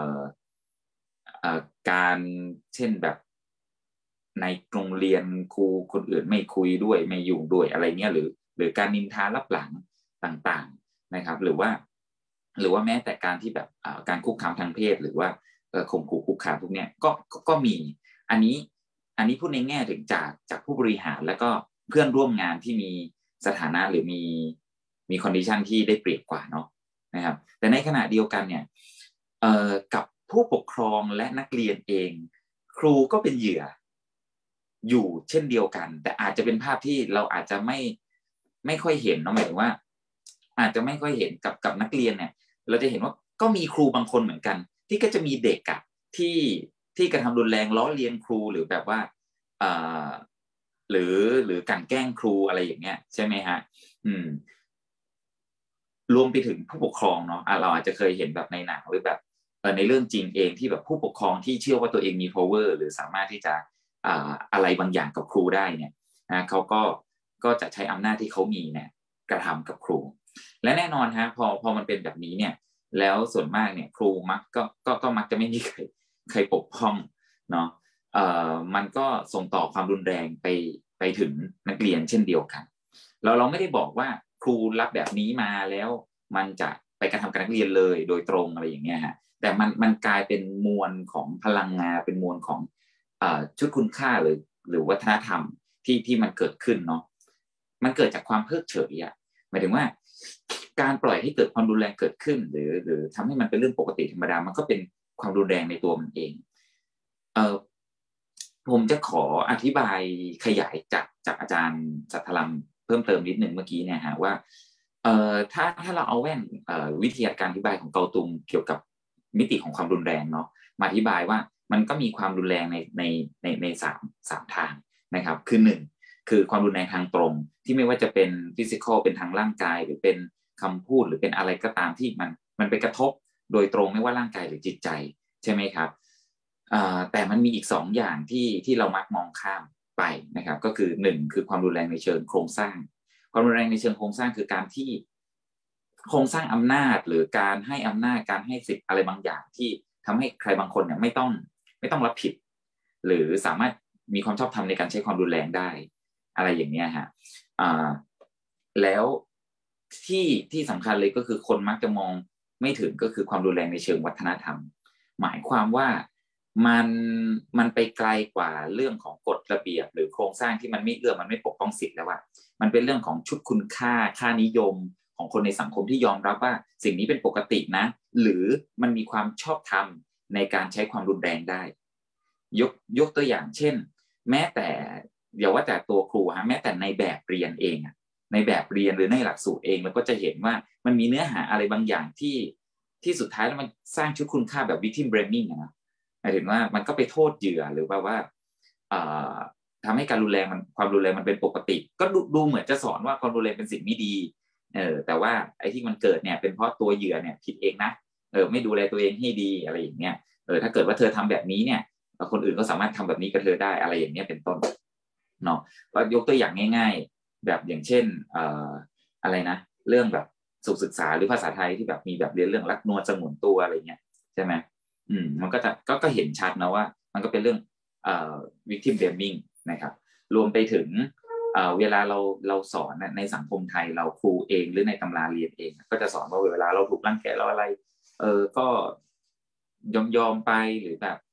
[SPEAKER 3] การเช่นแบบในโรงเรียนครูคนอื่นไม่คุยด้วยไม่ยุ่งด้วยอะไรเงี้ยหรือหรือการนินทาลับหลังต่างๆนะครับหรือว่าหรือว่าแม้แต่การที่แบบการคุกคามทางเพศหรือว่าข่มขู่คุกคามพวกเนี้ยก็ก็มีอันนี้อันนี้พูดในแง่ถึงจากจากผู้บริหารแล้วก็เพื่อนร่วมงานที่มีสถานะหรือมีมีคอนดิชันที่ได้เปรียบกว่าเนาะนะครับแต่ในขณะเดียวกันเนี่ยเอ่อกับผู้ปกครองและนักเรียนเองครูก็เป็นเหยื่ออยู่เช่นเดียวกันแต่อาจจะเป็นภาพที่เราอาจจะไม่ไม่ค่อยเห็นเนาะหมายถึงว่าอาจจะไม่ค่อยเห็นกับกับนักเรียนเนี่ยเราจะเห็นว่าก็มีครูบางคนเหมือนกันที่ก็จะมีเด็กอะที่ที่กระทำรุนแรงล้อเลียนครูหรือแบบว่าเอ่อหรือหรือกลั่นแกล้งครูอะไรอย่างเงี้ยใช่ไหมฮะอืมรวมไปถึงผู้ปกครองเนาะเราอาจจะเคยเห็นแบบในหนังหรือแบบในเรื่องจริงเองที่แบบผู้ปกครองที่เชื่อว่าตัวเองมี power หรือสามารถที่จะอะไรบางอย่างกับครูได้เนี่ยนะเขาก็ก็จะใช้อำนาจที่เขามีเนี่ยกระทำกับครูและแน่นอนฮะพอพอมันเป็นแบบนี้เนี่ยแล้วส่วนมากเนี่ยครูมักก็ก็ก็มักจะไม่มีใครใครปกป้องเนาะเอ่อมันก็ส่งต่อความรุนแรงไปไปถึงนักเรียนเช่นเดียวกันเราเราไม่ได้บอกว่าครูรับแบบนี้มาแล้วมันจะไปกระทำกับนักเรียนเลยโดยตรงอะไรอย่างเงี้ยฮะแต่มันมันกลายเป็นมวลของพลังงานเป็นมวลของชุดคุณค่าหรือหรือวัฒนธรรมที่ที่มันเกิดขึ้นเนาะมันเกิดจากความเพิกเฉยอ่ะหมายถึงว่าการปล่อยให้เกิดความรุนแรงเกิดขึ้นหรือหรือทำให้มันเป็นเรื่องปกติธรรมดามันก็เป็นความรุนแรงในตัวมันเองเออผมจะขออธิบายขยายจากจากอาจารย์สัทธลัมเพิ่มเติมนิดหนึ่งเมื่อกี้เนี่ยฮะว่าเอ่อถ้าถ้าเราเอาแว่นเอ่อวิทยาการอธิบายของเกาตุงเกี่ยวกับมิติของความรุนแรงเนาะมาอธิบายว่ามันก็มีความรุนแรงในในในในสามสามทางนะครับคือหนึ่งคือความรุนแรงทางตรงที่ไม่ว่าจะเป็นฟิสิกอลเป็นทางร่างกายหรือเป็นคำพูดหรือเป็นอะไรก็ตามที่มันมันไปกระทบโดยตรงไม่ว่าร่างกายหรือจิตใจใช่ไหมครับแต่มันมีอีกสองอย่างที่ที่เรามักมองข้ามไปนะครับก็คือหนึ่งคือความรุนแรงในเชิงโครงสร้างความรุนแรงในเชิงโครงสร้างคือการที่โครงสร้างอำนาจหรือการให้อำนาจการให้สิทธิ์อะไรบางอย่างที่ทำให้ใครบางคนเนี่ยไม่ต้องไม่ต้องรับผิดหรือสามารถมีความชอบธรรมในการใช้ความรุนแรงได้อะไรอย่างเงี้ยฮะแล้วที่ที่สำคัญเลยก็คือคนมักจะมองไม่ถึงก็คือความรุนแรงในเชิงวัฒนธรรมหมายความว่ามันมันไปไกลกว่าเรื่องของกฎระเบียบหรือโครงสร้างที่มันไม่เอื้อมันไม่ปกป้องสิทธิ์แล้วว่ามันเป็นเรื่องของชุดคุณค่าค่านิยมของคนในสังคมที่ยอมรับว่าสิ่งนี้เป็นปกตินะหรือมันมีความชอบธรรมในการใช้ความรุนแรงได้ยกยกตัวอย่างเช่นแม้แต่อย่าว่าแต่ตัวครูฮะแม้แต่ในแบบเรียนเองในแบบเรียนหรือในหลักสูตรเองเราก็จะเห็นว่ามันมีเนื้อหาอะไรบางอย่างที่ที่สุดท้ายแล้วมันสร้างชุดคุณค่าแบบ victim blaming นะหมายถึงว่ามันก็ไปโทษเหยื่อหรือว่าว่าทำให้การรุนแรงมันความรุนแรงมันเป็นปกติก็ดูดูเหมือนจะสอนว่าความรุนแรงเป็นสิ่งไม่ดีเออแต่ว่าไอ้ที่มันเกิดเนี่ยเป็นเพราะตัวเหยื่อเนี่ยผิดเองนะเออไม่ดูแลตัวเองให้ดีอะไรอย่างเงี้ยเออถ้าเกิดว่าเธอทำแบบนี้เนี่ยคนอื่นก็สามารถทำแบบนี้กับเธอได้อะไรอย่างเงี้ยเป็นต้นเนาะก็ยกตัวอย่างง่ายๆแบบอย่างเช่นเอ่ออะไรนะเรื่องแบบสุขศึกษาหรือภาษาไทยที่แบบมีแบบเรียนเรื่องรักนวลสงวนตัวอะไรเงี้ยใช่ไหมอืมมันก็จะก็ก็เห็นชัดนะว่ามันก็เป็นเรื่องเอ่อ victim blaming นะครับรวมไปถึงเอ่อเวลาเราเราสอนในสังคมไทยเราครูเองหรือในตำราเรียนเองก็จะสอนว่าเวลาเราถูกรังแกเราอะไรเออก็ยอมยอมไปหรือแบบ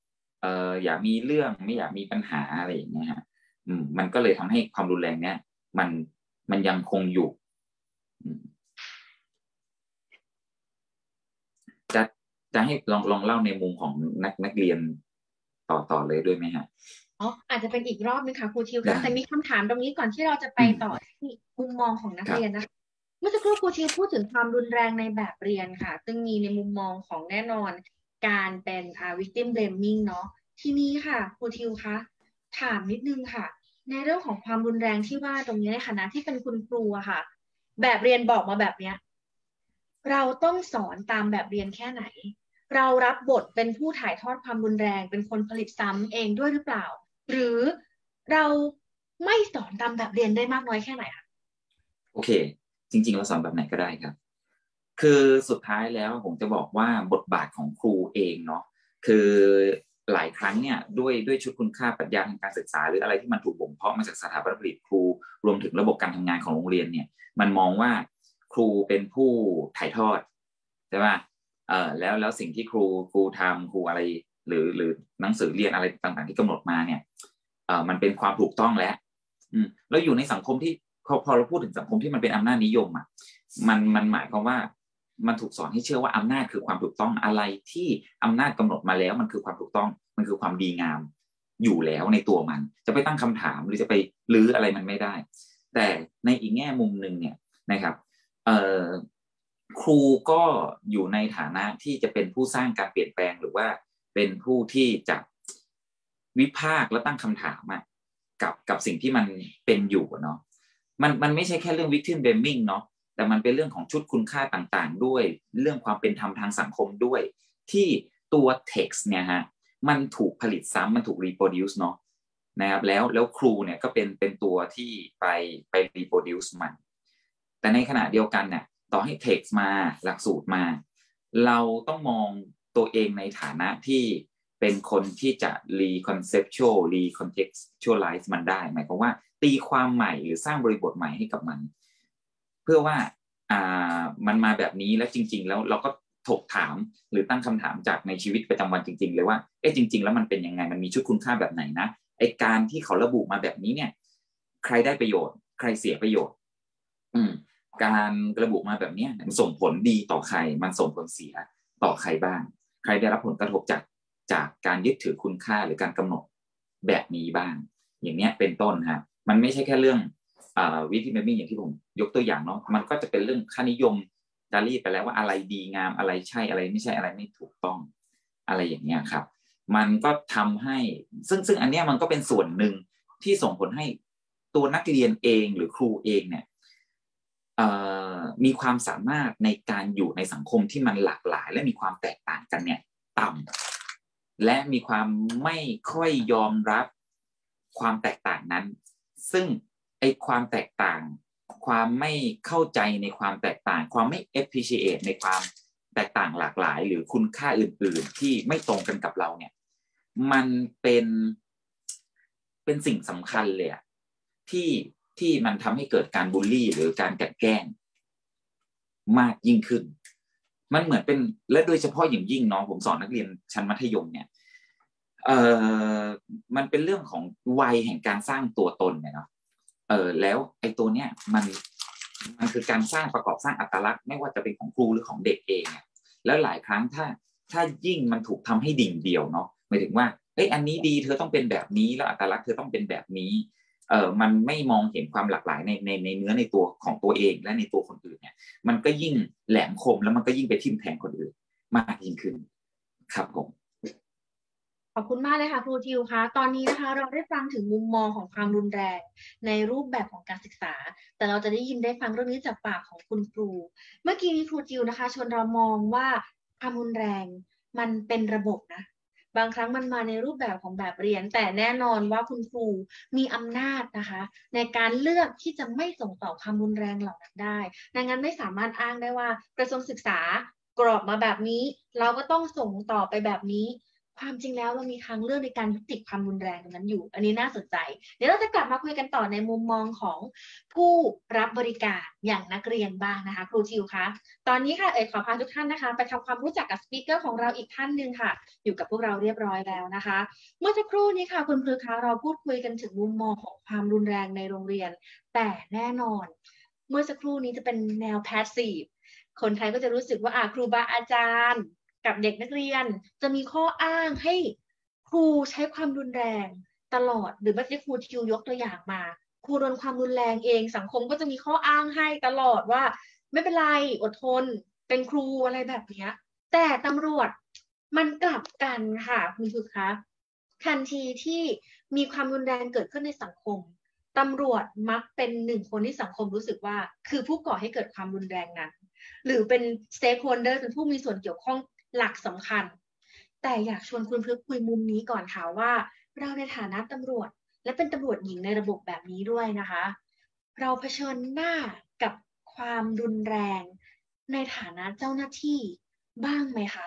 [SPEAKER 3] เอออย่ามีเรื่องไม่อยากมีปัญหาอะไรอย่างเงี้ยฮะอืมมันก็เลยทำให้ความรุนแรงเนี้ยมันมันยังคงอยู่จะจะให้ลองลองเล่าในมุมของนักนักเรียนต่อต่อเลยด้วยไหมฮะ
[SPEAKER 1] อ๋ออาจจะเป็นอีกรอบนึงค่ะครูทิวคะแต่มีคำถามตรงนี้ก่อนที่เราจะไปต่อที่มุมมองของนักเรียนนะคะเมื่อสักครู่ครูทิวพูดถึงความรุนแรงในแบบเรียนค่ะซึ่งมีในมุมมองของแน่นอนการเป็นอ่า victim blaming เนาะทีนี้ค่ะครูทิวคะถามนิดนึงค่ะในเรื่องของความรุนแรงที่ว่าตรงนี้ในฐานะที่เป็นคุณครูอะค่ะแบบเรียนบอกมาแบบเนี้ยเราต้องสอนตามแบบเรียนแค่ไหนเรารับบทเป็นผู้ถ่ายทอดความรุนแรงเป็นคนผลิตซ้ำเองด้วยหรือเปล่าหรือเราไม่สอนตามแบบเรียนได้มากน้อยแค่ไหนคะ
[SPEAKER 3] โอเคจริงๆเราสอนแบบไหนก็ได้ครับคือสุดท้ายแล้วผมจะบอกว่าบทบาทของครูเองเนาะคือหลายครั้งเนี่ยด้วยด้วยชุดคุณค่าปรัชญาทางการศึกษาหรืออะไรที่มันถูกบ่มเพาะมาจากสถาบันผลิตครูรวมถึงระบบการทำงานของโรงเรียนเนี่ยมันมองว่าครูเป็นผู้ถ่ายทอดใช่ไหมเออแล้วแล้วสิ่งที่ครูครูทำครูอะไรหรือหรือหนังสือเรียนอะไรต่างๆที่กำหนดมาเนี่ยเออมันเป็นความถูกต้องแล้วอืมแล้วอยู่ในสังคมที่พอพอเราพูดถึงสังคมที่มันเป็นอำนาจนิยมอ่ะมันมันหมายความว่ามันถูกสอนให้เชื่อว่าอำนาจคือความถูกต้องอะไรที่อำนาจกำหนดมาแล้วมันคือความถูกต้องมันคือความดีงามอยู่แล้วในตัวมันจะไปตั้งคำถามหรือจะไปลื้ออะไรมันไม่ได้แต่ในอีกแง่มุมหนึ่งเนี่ยนะครับเอ่อครูก็อยู่ในฐานะที่จะเป็นผู้สร้างการเปลี่ยนแปลงหรือว่าเป็นผู้ที่จะวิพากษ์และตั้งคำถามอะกับกับสิ่งที่มันเป็นอยู่เนาะมันมันไม่ใช่แค่เรื่อง victim blaming เนาะแต่มันเป็นเรื่องของชุดคุณค่าต่างๆด้วยเรื่องความเป็นธรรมทางสังคมด้วยที่ตัว text เนี่ยฮะมันถูกผลิตซ้ำมันถูก reproduce เนาะนะครับแล้วแล้วครูเนี่ยก็เป็นเป็นตัวที่ไปไป reproduce มันแต่ในขณะเดียวกันเนี่ยต่อให้ text มาหลักสูตรมาเราต้องมองตัวเองในฐานะที่เป็นคนที่จะ reconceptual recontextualize มันได้หมายความว่าตีความใหม่หรือสร้างบริบทใหม่ให้กับมันเพื่อว่าอ่ามันมาแบบนี้แล้วจริงๆแล้วเราก็ถกถามหรือตั้งคำถามจากในชีวิตประจำวันจริงๆเลยว่าเอ๊ะจริงๆแล้วมันเป็นยังไงมันมีชุดคุณค่าแบบไหนนะไอการที่เขาระบุมาแบบนี้เนี่ยใครได้ประโยชน์ใครเสียประโยชน์อืมการระบุมาแบบนี้มันส่งผลดีต่อใครมันส่งผลเสียต่อใครบ้างใครได้รับผลกระทบจากจากการยึดถือคุณค่าหรือการกำหนดแบบนี้บ้างอย่างเนี้ยเป็นต้นฮะมันไม่ใช่แค่เรื่องวิธีเมมิ่งอย่างที่ผมยกตัวอย่างเนาะมันก็จะเป็นเรื่องค่านิยมจารีตไปแล้วว่าอะไรดีงามอะไรใช่อะไรไม่ใช่อะไรไม่ถูกต้องอะไรอย่างเงี้ยครับมันก็ทำให้ซึ่งซึ่งอันเนี้ยมันก็เป็นส่วนหนึ่งที่ส่งผลให้ตัวนักเรียนเองหรือครูเองเนี่ยมีความสามารถในการอยู่ในสังคมที่มันหลากหลายและมีความแตกต่างกันเนี่ยต่ำและมีความไม่ค่อยยอมรับความแตกต่างนั้นซึ่งไอ้ความแตกต่างความไม่เข้าใจในความแตกต่างความไม่ appreciate ในความแตกต่างหลากหลายหรือคุณค่าอื่นๆที่ไม่ตรงกันกับเราเนี่ยมันเป็นเป็นสิ่งสำคัญเลยอะที่ที่มันทำให้เกิดการบูลลี่หรือการกลั่นแกล้งมากยิ่งขึ้นมันเหมือนเป็นและโดยเฉพาะอย่างยิ่งเนาะผมสอนนักเรียนชั้นมัธยมเนี่ยเอ่อมันเป็นเรื่องของวัยแห่งการสร้างตัวตนเนี่ยเนาะเออแล้วไอ้ตัวเนี้ยมันมันคือการสร้างประกอบสร้างอัตลักษณ์ไม่ว่าจะเป็นของครูหรือของเด็กเองเนี่ยแล้วหลายครั้งถ้าถ้ายิ่งมันถูกทำให้ดิ่งเดียวเนาะหมายถึงว่าเอ้ยอันนี้ดีเธอต้องเป็นแบบนี้แล้วอัตลักษณ์เธอต้องเป็นแบบนี้เออมันไม่มองเห็นความหลากหลายในในในเนื้อในตัวของตัวเองและในตัวคนอื่นเนี่ยมันก็ยิ่งแหลมคมแล้วมันก็ยิ่งไปทิ่มแทงคนอื่นมากยิ่งขึ้นครับผม
[SPEAKER 1] ขอบคุณมากเลยค่ะครูทิวคะตอนนี้นะคะเราได้ฟังถึงมุมมองของความรุนแรงในรูปแบบของการศึกษาแต่เราจะได้ยินได้ฟังเรื่องนี้จากปากของคุณครูเมื่อกี้นี้ครูทิวนะคะชวนเรามองว่าความรุนแรงมันเป็นระบบนะบางครั้งมันมาในรูปแบบของแบบเรียนแต่แน่นอนว่าคุณครูมีอำนาจนะคะในการเลือกที่จะไม่ส่งต่อความรุนแรงเหล่านั้นได้ดังนั้นไม่สามารถอ้างได้ว่ากระทรวงศึกษากรอบมาแบบนี้เราก็ต้องส่งต่อไปแบบนี้ความจริงแล้วเรามีทางเลือกในการยุติความรุนแรงตรงนั้นอยู่ อันนี้น่าสนใจเดี๋ยวเราจะกลับมาคุยกันต่อในมุมมองของผู้รับบริการอย่างนักเรียนบ้างนะคะครูทิวคะตอนนี้ค่ะเอ๋ยขอพาทุกท่านนะคะไปทำความรู้จักกับสปีกเกอร์ของเราอีกท่านหนึ่งค่ะอยู่กับพวกเราเรียบร้อยแล้วนะคะเมื่อสักครู่นี้ค่ะคุณพฤกษ์คะเราพูดคุยกันถึงมุมมองของความรุนแรงในโรงเรียนแต่แน่นอนเมื่อสักครู่นี้จะเป็นแนว passive คนไทยก็จะรู้สึกว่าอ่าครูบาอาจารย์กับเด็กนักเรียนจะมีข้ออ้างให้ครูใช้ความรุนแรงตลอดหรือแบบที่ครูทิวยกตัวอย่างมาครูโดนความรุนแรงเองสังคมก็จะมีข้ออ้างให้ตลอดว่าไม่เป็นไรอดทนเป็นครูอะไรแบบนี้แต่ตำรวจมันกลับกันค่ะคุณผู้ชมคะทันทีที่มีความรุนแรงเกิดขึ้นในสังคมตำรวจมักเป็นหนึ่งคนที่สังคมรู้สึกว่าคือผู้ก่อให้เกิดความรุนแรงนั้นหรือเป็น stakeholder เป็นผู้มีส่วนเกี่ยวข้องหลักสำคัญแต่อยากชวนคุณพฤกษ์คุยมุมนี้ก่อนค่ะว่าเราในฐานะตำรวจและเป็นตำรวจหญิงในระบบแบบนี้ด้วยนะคะเราเผชิญหน้ากับความรุนแรงในฐานะเจ้าหน้าที่บ้างไหมคะ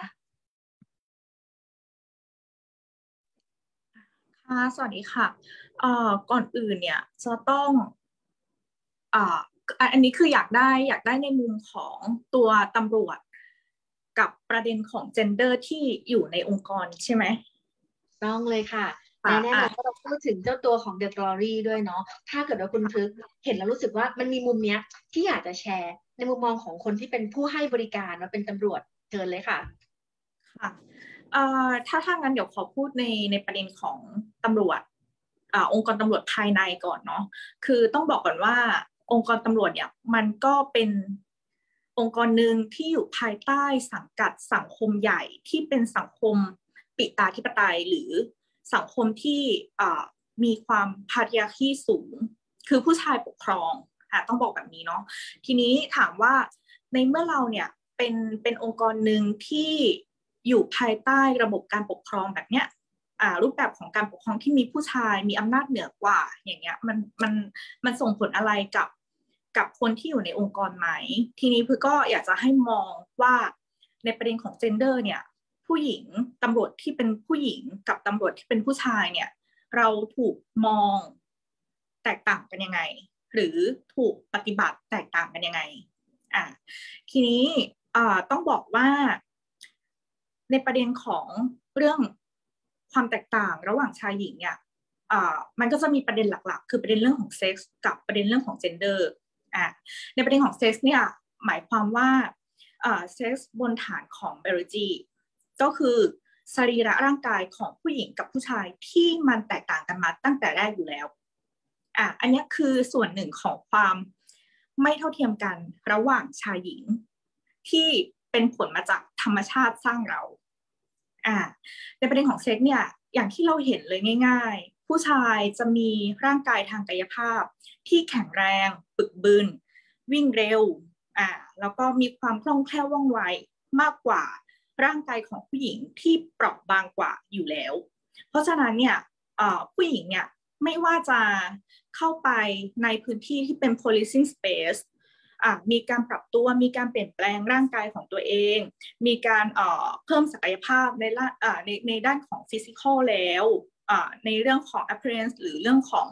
[SPEAKER 4] ค่ะสวัสดีค่ะเอ่อก่อนอื่นเนี่ยจะต้องอ่าอันนี้คืออยากได้อยากได้ในมุมของตัวตำรวจกับประเด็นของ gender ที่อยู่ในองค์กรใช่ไหม
[SPEAKER 1] ต้องเลยค่ะและแน่นอนว่าเราพูดถึงเจ้าตัวของ The Glory ด้วยเนาะถ้าเกิดว่าคุณพฤกษ์เห็นแล้วรู้สึกว่ามันมีมุมเนี้ยที่อยากจะแชร์ในมุมมองของคนที่เป็นผู้ให้บริการมาเป็นตำรวจเชิญเลยค่ะ
[SPEAKER 4] ค่ะเอ่อถ้าถ้างั้นเดี๋ยวขอพูดในในประเด็นของตำรวจอ่าองค์กรตำรวจภายในก่อนเนาะคือต้องบอกก่อนว่าองค์กรตำรวจเนี่ยมันก็เป็นองค์กรหนึ่งที่อยู่ภายใต้สังกัดสังคมใหญ่ที่เป็นสังคมปิตาธิปไตยหรือสังคมที่มีความพาทริอาคีสูงคือผู้ชายปกครองอ่ะต้องบอกแบบนี้เนาะทีนี้ถามว่าในเมื่อเราเนี่ยเป็นเป็นองค์กรหนึ่งที่อยู่ภายใต้ระบบการปกครองแบบเนี้ยอ่ารูปแบบของการปกครองที่มีผู้ชายมีอำนาจเหนือกว่าอย่างเงี้ยมันมันมันส่งผลอะไรกับกับคนที่อยู่ในองค์กรไหมทีนี้คือก็อยากจะให้มองว่าในประเด็นของ gender เนี่ยผู้หญิงตำรวจที่เป็นผู้หญิงกับตำรวจที่เป็นผู้ชายเนี่ยเราถูกมองแตกต่างกันยังไงหรือถูกปฏิบัติแตกต่างกันยังไงอ่ะทีนี้อ่าต้องบอกว่าในประเด็นของเรื่องความแตกต่างระหว่างชายหญิงเนี่ยอ่ามันก็จะมีประเด็นหลักๆคือประเด็นเรื่องของเซ็กส์กับประเด็นเรื่องของ gender อ่ะในประเด็นของเซ็กส์เนี่ยหมายความว่าอ่าเซ็กส์บนฐานของ biology ก็คือสรีระร่างกายของผู้หญิงกับผู้ชายที่มันแตกต่างกันมาตั้งแต่แรกอยู่แล้วอ่ะอันนี้คือส่วนหนึ่งของความไม่เท่าเทียมกันระหว่างชายหญิงที่เป็นผลมาจากธรรมชาติสร้างเราอ่ะในประเด็นของเซ็กเนี่ยอย่างที่เราเห็นเลยง่ายๆผู้ชายจะมีร่างกายทางกายภาพที่แข็งแรงปึกบึนวิ่งเร็วอ่ะแล้วก็มีความคล่องแคล่วว่องไวมากกว่าร่างกายของผู้หญิงที่เปราะบางกว่าอยู่แล้วเพราะฉะนั้นเนี่ยผู้หญิงเนี่ยไม่ว่าจะเข้าไปในพื้นที่ที่เป็น policing space มีการปรับตัวมีการเปลี่ยนแปลงร่างกายของตัวเองมีการเพิ่มศักยภาพในในในด้านของ physical แล้วในเรื่องของ appearance หรือเรื่องของ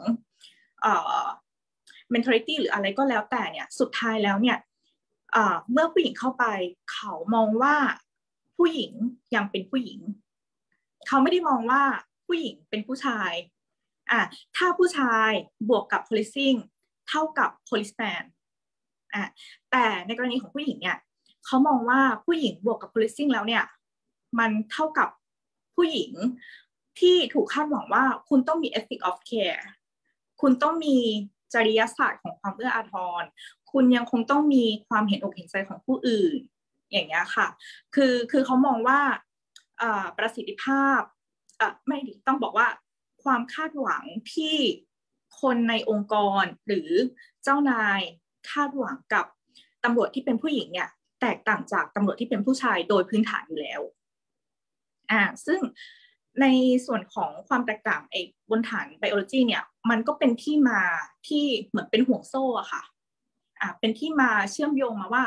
[SPEAKER 4] mentality หรืออะไรก็แล้วแต่เนี่ยสุดท้ายแล้วเนี่ยเมื่อผู้หญิงเข้าไปเขามองว่าผู้หญิงยังเป็นผู้หญิงเขาไม่ได้มองว่าผู้หญิงเป็นผู้ชายอ่ะถ้าผู้ชายบวกกับ policing เท่ากับ policeman อ่ะแต่ในกรณีของผู้หญิงเนี่ยเขามองว่าผู้หญิงบวกกับ policing แล้วเนี่ยมันเท่ากับผู้หญิงที่ถูกคาดหวังว่าคุณต้องมี ethic of care คุณต้องมีจริยศาสตร์ของความเอื้ออาทรคุณยังคงต้องมีความเห็นอกเห็นใจของผู้อื่นอย่างเงี้ยค่ะคือคือเขามองว่าประสิทธิภาพไม่ต้องบอกว่าความคาดหวังที่คนในองค์กรหรือเจ้านายคาดหวังกับตำรวจที่เป็นผู้หญิงเนี่ยแตกต่างจากตำรวจที่เป็นผู้ชายโดยพื้นฐานอยู่แล้วอ่าซึ่งในส่วนของความแตกต่างไอ้บนฐาน biology เนี่ยมันก็เป็นที่มาที่เหมือนเป็นห่วงโซ่อะค่ะอ่าเป็นที่มาเชื่อมโยงมาว่า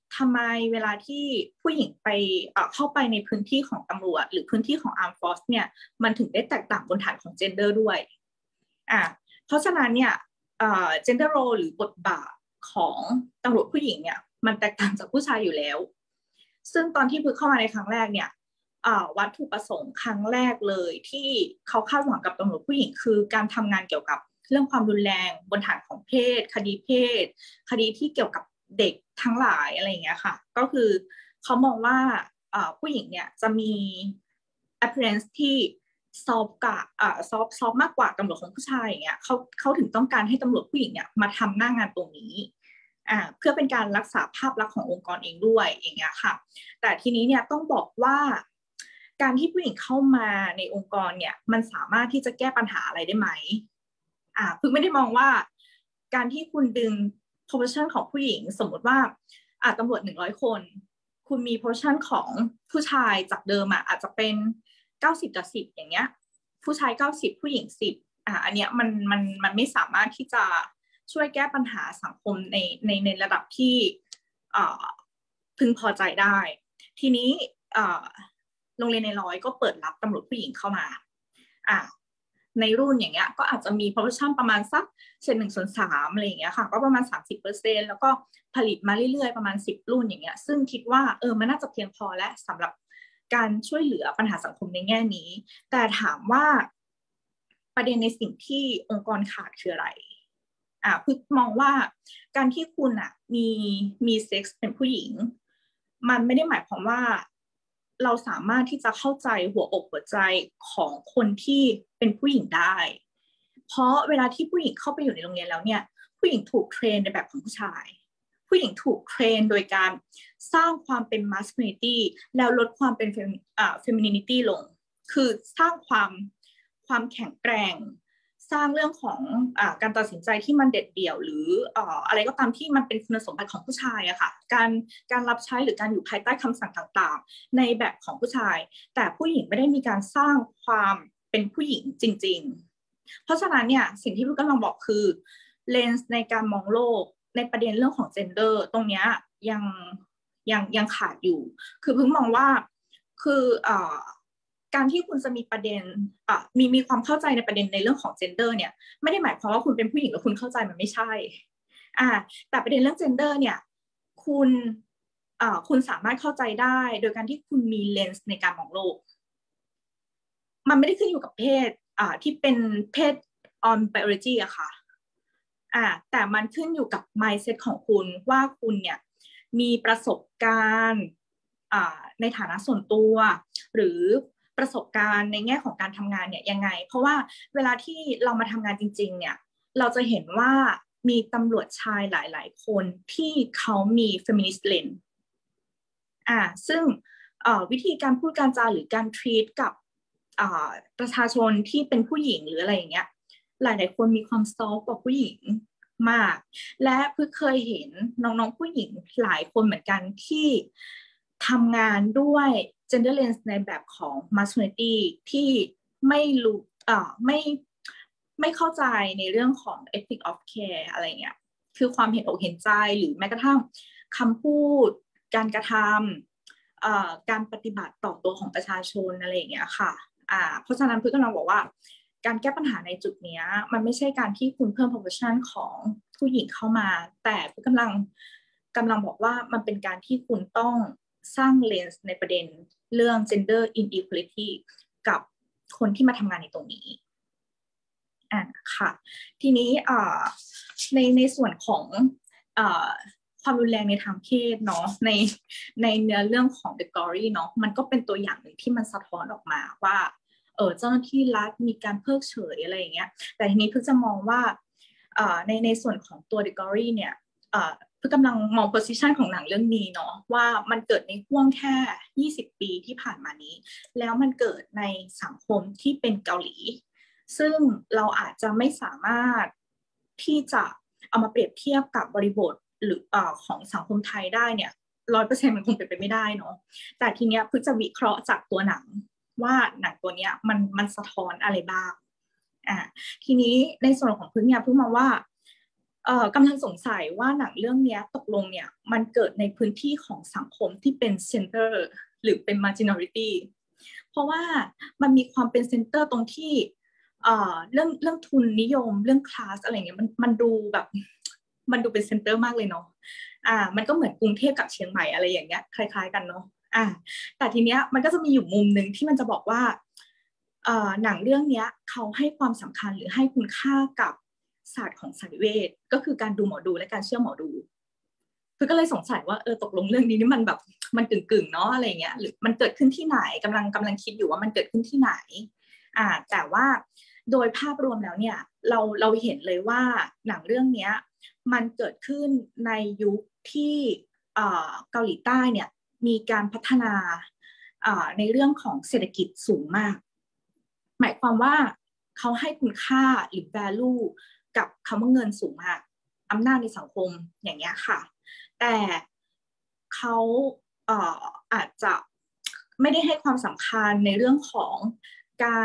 [SPEAKER 4] ทำไมเวลาที่ผู้หญิงไปเข้าไปในพื้นที่ของตำรวจหรือพื้นที่ของ Armed Force เนี่ยมันถึงได้แตกต่างบนฐานของ gender ด้วยอ่ะเพราะฉะนั้นเนี่ยเอ่อ gender role หรือบทบาทของตำรวจผู้หญิงเนี่ยมันแตกต่างจากผู้ชายอยู่แล้วซึ่งตอนที่พึกเข้ามาในครั้งแรกเนี่ยวัตถุประสงค์ครั้งแรกเลยที่เขาคาดหวังกับตำรวจผู้หญิงคือการทำงานเกี่ยวกับเรื่องความรุนแรงบนฐานของเพศคดีเพศคดีที่เกี่ยวกับเด็กทั้งหลายอะไรอย่างเงี้ยค่ะก็คือเขามองว่าผู้หญิงเนี่ยจะมี appearance ที่ซอฟต์กับอ่าซอฟต์ซอฟต์มากกว่าตำรวจของผู้ชายอย่างเงี้ยเขาเขาถึงต้องการให้ตำรวจผู้หญิงเนี่ยมาทำหน้างานตรงนี้อ่าเพื่อเป็นการรักษาภาพลักษณ์ขององค์กรเองด้วยอย่างเงี้ยค่ะแต่ทีนี้เนี่ยต้องบอกว่าการที่ผู้หญิงเข้ามาในองค์กรเนี่ยมันสามารถที่จะแก้ปัญหาอะไรได้ไหมอ่าเพิ่งไม่ได้มองว่าการที่คุณดึง position ของผู้หญิงสมมติว่าอ่าตำรวจหนึ่งร้อยคนคุณมี position ของผู้ชายจากเดิมอ่ะอาจจะเป็นเก้าสิบต่อสิบอย่างเงี้ยผู้ชายเก้าสิบผู้หญิงสิบอ่าอันเนี้ยมันมันมันไม่สามารถที่จะช่วยแก้ปัญหาสังคมในในในระดับที่อ่าพึงพอใจได้ทีนี้อ่าโรงเรียนในร้อยก็เปิดรับตำรวจผู้หญิงเข้ามาอ่าในรุ่นอย่างเงี้ยก็อาจจะมี proportion ประมาณสักเช่นหนึ่งส่วนสามอะไรอย่างเงี้ยค่ะก็ประมาณ สามสิบเปอร์เซ็นต์ แล้วก็ผลิตมาเรื่อยๆประมาณสิบรุ่นอย่างเงี้ยซึ่งคิดว่าเออมันน่าจะเพียงพอแล้วสำหรับการช่วยเหลือปัญหาสังคมในแง่นี้แต่ถามว่าประเด็นในสิ่งที่องค์กรขาดคืออะไรอ่าพึกมองว่าการที่คุณอ่ะมีมีเซ็กส์เป็นผู้หญิงมันไม่ได้หมายความว่าเราสามารถที่จะเข้าใจหัวอกหัวใจของคนที่เป็นผู้หญิงได้เพราะเวลาที่ผู้หญิงเข้าไปอยู่ในโรงเรียนแล้วเนี่ยผู้หญิงถูกเทรนในแบบของผู้ชายผู้หญิงถูกเทรนโดยการสร้างความเป็น masculinity แล้วลดความเป็น femininity ลงคือสร้างความความแข็งแกร่งสร้างเรื่องของอ่าการตัดสินใจที่มันเด็ดเดี่ยวหรืออ่าอะไรก็ตามที่มันเป็นคุณสมบัติของผู้ชายอะค่ะการการรับใช้หรือการอยู่ภายใต้คำสั่งต่างๆในแบบของผู้ชายแต่ผู้หญิงไม่ได้มีการสร้างความเป็นผู้หญิงจริงๆเพราะฉะนั้นเนี่ยสิ่งที่พี่กำลังบอกคือเลนส์ในการมองโลกในประเด็นเรื่องของ gender ตรงเนี้ยยังยังยังขาดอยู่คือเพิ่งมองว่าคืออ่าการที่คุณจะมีประเด็นอ่ะมีมีความเข้าใจในประเด็นในเรื่องของ gender เนี่ยไม่ได้หมายความว่าคุณเป็นผู้หญิงแล้วคุณเข้าใจมันไม่ใช่อ่าแต่ประเด็นเรื่อง gender เนี่ยคุณอ่าคุณสามารถเข้าใจได้โดยการที่คุณมีเลนส์ในการมองโลกมันไม่ได้ขึ้นอยู่กับเพศอ่าที่เป็นเพศ on biology อะค่ะอ่าแต่มันขึ้นอยู่กับ mindset ของคุณว่าคุณเนี่ยมีประสบการณ์อ่าในฐานะส่วนตัวหรือประสบการณ์ในแง่ของการทำงานเนี่ยยังไงเพราะว่าเวลาที่เรามาทำงานจริงๆเนี่ยเราจะเห็นว่ามีตำรวจชายหลายๆคนที่เขามี feminist lens อ่าซึ่งวิธีการพูดการจาหรือการ treat กับประชาชนที่เป็นผู้หญิงหรืออะไรอย่างเงี้ยหลายๆคนมีความซอฟต์กว่าผู้หญิงมากและเพิ่งเคยเห็นน้องๆผู้หญิงหลายคนเหมือนกันที่ทำงานด้วย gender lens ในแบบของ masculinity ที่ไม่รู้อ่าไม่ไม่เข้าใจในเรื่องของ ethic of care อะไรเงี้ยคือความเห็นอกเห็นใจหรือแม้กระทั่งคำพูดการกระทำอ่าการปฏิบัติต่อตัวของประชาชนอะไรอย่างเงี้ยค่ะอ่าเพราะฉะนั้นเพิ่งกำลังบอกว่าการแก้ปัญหาในจุดนี้มันไม่ใช่การที่คุณเพิ่ม proportion ของผู้หญิงเข้ามาแต่เพิ่งกำลังกำลังบอกว่ามันเป็นการที่คุณต้องสร้างเลนส์ในประเด็นเรื่อง gender inequality กับคนที่มาทำงานในตรงนี้อ่าค่ะทีนี้อ่าในในส่วนของอ่าความรุนแรงในทางเพศเนาะในในเนื้อเรื่องของ The Glory เนาะมันก็เป็นตัวอย่างหนึ่งที่มันสะท้อนออกมาว่าเออเจ้าหน้าที่รัฐมีการเพิกเฉยอะไรอย่างเงี้ยแต่ทีนี้เพิ่งจะมองว่าอ่าในในส่วนของตัว The Glory เนี่ยอ่าเพื่อกำลังมอง position ของหนังเรื่องนี้เนาะว่ามันเกิดในห่วงแค่ยี่สิบปีที่ผ่านมานี้แล้วมันเกิดในสังคมที่เป็นเกาหลีซึ่งเราอาจจะไม่สามารถที่จะเอามาเปรียบเทียบกับบริบทหรืออ่าของสังคมไทยได้เนี่ยร้อยเปอร์เซ็นต์มันคงเป็นไปไม่ได้เนาะแต่ทีเนี้ยเพื่อจะวิเคราะห์จากตัวหนังว่าหนังตัวเนี้ยมันมันสะท้อนอะไรบ้างอ่าทีนี้ในส่วนของพื้นเนี่ยเพิ่งมองว่าเอ่อกำลังสงสัยว่าหนังเรื่องนี้ตกลงเนี่ยมันเกิดในพื้นที่ของสังคมที่เป็น center หรือเป็น marginality เพราะว่ามันมีความเป็น center ตรงที่เอ่อเรื่องเรื่องทุนนิยมเรื่องคลาสอะไรเงี้ยมันมันดูแบบมันดูเป็น center มากเลยเนาะอ่ามันก็เหมือนกรุงเทพกับเชียงใหม่อะไรอย่างเงี้ยคล้ายๆกันเนาะอ่าแต่ทีเนี้ยมันก็จะมีอยู่มุมนึงที่มันจะบอกว่าเอ่อหนังเรื่องนี้เขาให้ความสำคัญหรือให้คุณค่ากับศาสตร์ของสายเวทก็คือการดูหมอดูและการเชื่อหมอดูคือก็เลยสงสัยว่าเออตกลงเรื่องนี้นี่มันแบบมันกึ่งๆเนาะอะไรเงี้ยหรือมันเกิดขึ้นที่ไหนกำลังกำลังคิดอยู่ว่ามันเกิดขึ้นที่ไหนอ่าแต่ว่าโดยภาพรวมแล้วเนี่ยเราเราเห็นเลยว่าหนังเรื่องนี้มันเกิดขึ้นในยุคที่เอ่อเกาหลีใต้เนี่ยมีการพัฒนาอ่าในเรื่องของเศรษฐกิจสูงมากหมายความว่าเขาให้คุณค่าหรือ value กับคำว่าเงินสูงมากอำนาจในสังคมอย่างเงี้ยค่ะแต่เขาเอ่ออาจจะไม่ได้ให้ความสำคัญในเรื่องของการ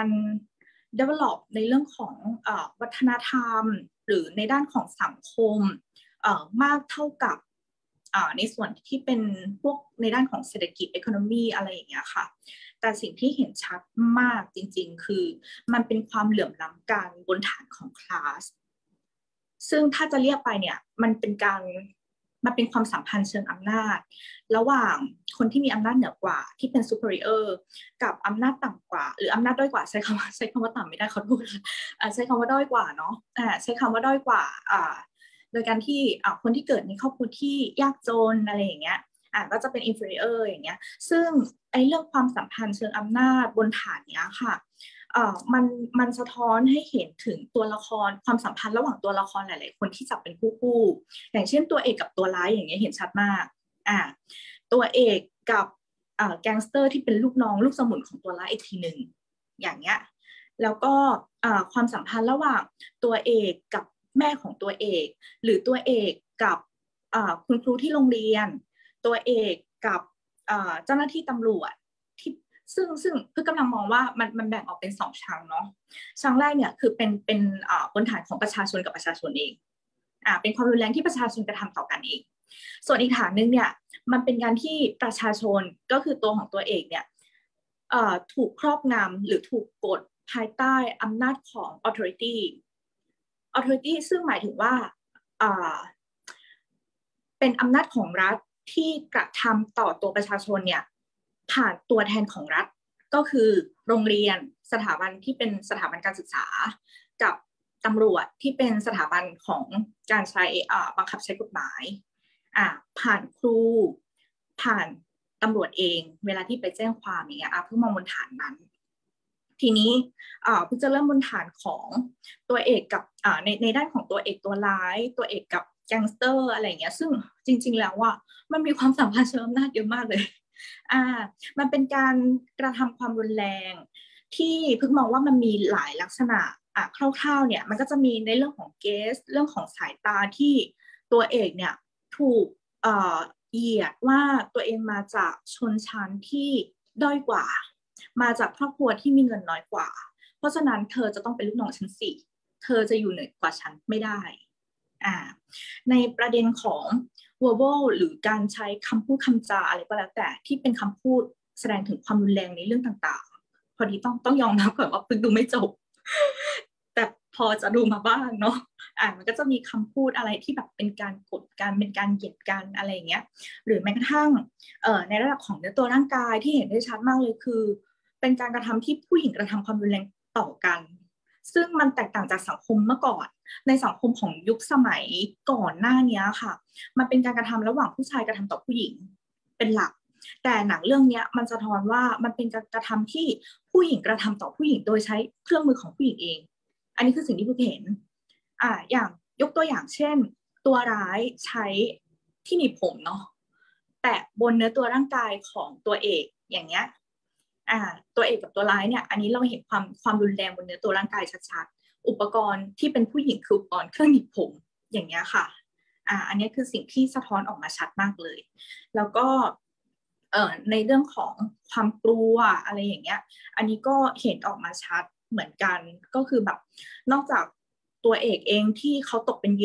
[SPEAKER 4] develop ในเรื่องของเอ่อวัฒนธรรมหรือในด้านของสังคมเอ่อมากเท่ากับในส่วนที่เป็นพวกในด้านของเศรษฐกิจ economy อะไรอย่างเงี้ยค่ะแต่สิ่งที่เห็นชัดมากจริงๆคือมันเป็นความเหลื่อมล้ำกันบนฐานของคลาสซึ่งถ้าจะเรียกไปเนี่ยมันเป็นการมันเป็นความสัมพันธ์เชิงอำนาจระหว่างคนที่มีอำนาจเหนือกว่าที่เป็น superior กับอำนาจต่ำกว่าหรืออำนาจด้อยกว่าใช้คำว่าใช้คำว่าต่ำไม่ได้ขอโทษใช้คำว่าด้อยกว่าเนาะใช้คำว่าด้อยกว่าโดยการที่คนที่เกิดในครอบครัวที่ยากจนอะไรอย่างเงี้ยอ่ะก็จะเป็น inferior อย่างเงี้ยซึ่งไอ้เรื่องความสัมพันธ์เชิงอำนาจบนฐานเนี้ยค่ะเอ่อมันมันสะท้อนให้เห็นถึงตัวละครความสัมพันธ์ระหว่างตัวละครหลายๆคนที่จับเป็นคู่คู่อย่างเช่นตัวเอกกับตัวร้ายอย่างเงี้ยเห็นชัดมากอ่าตัวเอกกับอ่าแก๊งสเตอร์ที่เป็นลูกน้องลูกสมุนของตัวร้ายอีกทีหนึ่งอย่างเงี้ยแล้วก็อ่าความสัมพันธ์ระหว่างตัวเอกกับแม่ของตัวเอกหรือตัวเอกกับอ่าคุณครูที่โรงเรียนตัวเอกกับอ่าเจ้าหน้าที่ตำรวจที่ซึ่งซึ่งเพื่อกำลังมองว่ามันมันแบ่งออกเป็นสองชั้นเนาะชั้นแรกเนี่ยคือเป็นเป็นอ่าบนฐานของประชาชนกับประชาชนเองอ่าเป็นความรุนแรงที่ประชาชนกระทำต่อกันเองส่วนอีกฐานนึงเนี่ยมันเป็นการที่ประชาชนก็คือตัวของตัวเอกเนี่ยเอ่อถูกครอบงำหรือถูกกดภายใต้อำนาจของ authority authority ซึ่งหมายถึงว่าอ่าเป็นอำนาจของรัฐที่กระทำต่อตัวประชาชนเนี่ยผ่านตัวแทนของรัฐก็คือโรงเรียนสถาบันที่เป็นสถาบันการศึกษากับตำรวจที่เป็นสถาบันของการใช้บังคับใช้กฎหมายผ่านครูผ่านตำรวจเองเวลาที่ไปแจ้งความอย่างเงี้ยเพื่อมองบนฐานนั้นทีนี้เพิ่งจะเริ่มบนฐานของตัวเอกกับในในด้านของตัวเอกตัวร้ายตัวเอกกับแก๊งสเตอร์อะไรอย่างเงี้ยซึ่งจริงๆแล้วว่ามันมีความสัมพันธ์เชิงอำนาจเยอะมากเลยอ่ามันเป็นการกระทำความรุนแรงที่เพิ่งมองว่ามันมีหลายลักษณะอ่ะคร่าวๆเนี่ยมันก็จะมีในเรื่องของเกสเรื่องของสายตาที่ตัวเอกเนี่ยถูกเอ่อเหยียดว่าตัวเองมาจากชนชั้นที่ด้อยกว่ามาจากครอบครัวที่มีเงินน้อยกว่าเพราะฉะนั้นเธอจะต้องเป็นลูกน้องฉันสิเธอจะอยู่เหนือกว่าฉันไม่ได้อ่าในประเด็นของ verbal หรือการใช้คำพูดคำจาอะไรก็แล้วแต่ที่เป็นคำพูดแสดงถึงความรุนแรงในเรื่องต่างๆพอดีต้องต้องยอมรับก่อนว่าเพิ่งดูไม่จบแต่พอจะดูมาบ้างเนาะอ่ามันก็จะมีคำพูดอะไรที่แบบเป็นการกดกันเป็นการเหยียดกันอะไรอย่างเงี้ยหรือแม้กระทั่งเอ่อในระดับของเนื้อตัวร่างกายที่เห็นได้ชัดมากเลยคือเป็นการกระทำที่ผู้หญิงกระทำความรุนแรงต่อกันซึ่งมันแตกต่างจากสังคมเมื่อก่อนในสังคมของยุคสมัยก่อนหน้านี้ค่ะมันเป็นการกระทำระหว่างผู้ชายกระทำต่อผู้หญิงเป็นหลักแต่หนังเรื่องนี้มันสะท้อนว่ามันเป็นการกระทำที่ผู้หญิงกระทำต่อผู้หญิงโดยใช้เครื่องมือของผู้หญิงเองอันนี้คือสิ่งที่ผู้เห็นอ่าอย่างยกตัวอย่างเช่นตัวร้ายใช้ที่หนีบผมเนาะแตะบนเนื้อตัวร่างกายของตัวเอกอย่างเงี้ยอ่าตัวเอกกับตัวร้ายเนี่ยอันนี้เราเห็นความความรุนแรงบนเนื้อตัวร่างกายชัดๆอุปกรณ์ที่เป็นผู้หญิงคืออุปกรณ์เครื่องหนีบผมอย่างเงี้ยค่ะอ่าอันนี้คือสิ่งที่สะท้อนออกมาชัดมากเลยแล้วก็เอ่อในเรื่องของความกลัวอะไรอย่างเงี้ยอันนี้ก็เห็นออกมาชัดเหมือนกันก็คือแบบนอกจากตัวเอกเองที่เขาตกเป็นเหยื่อ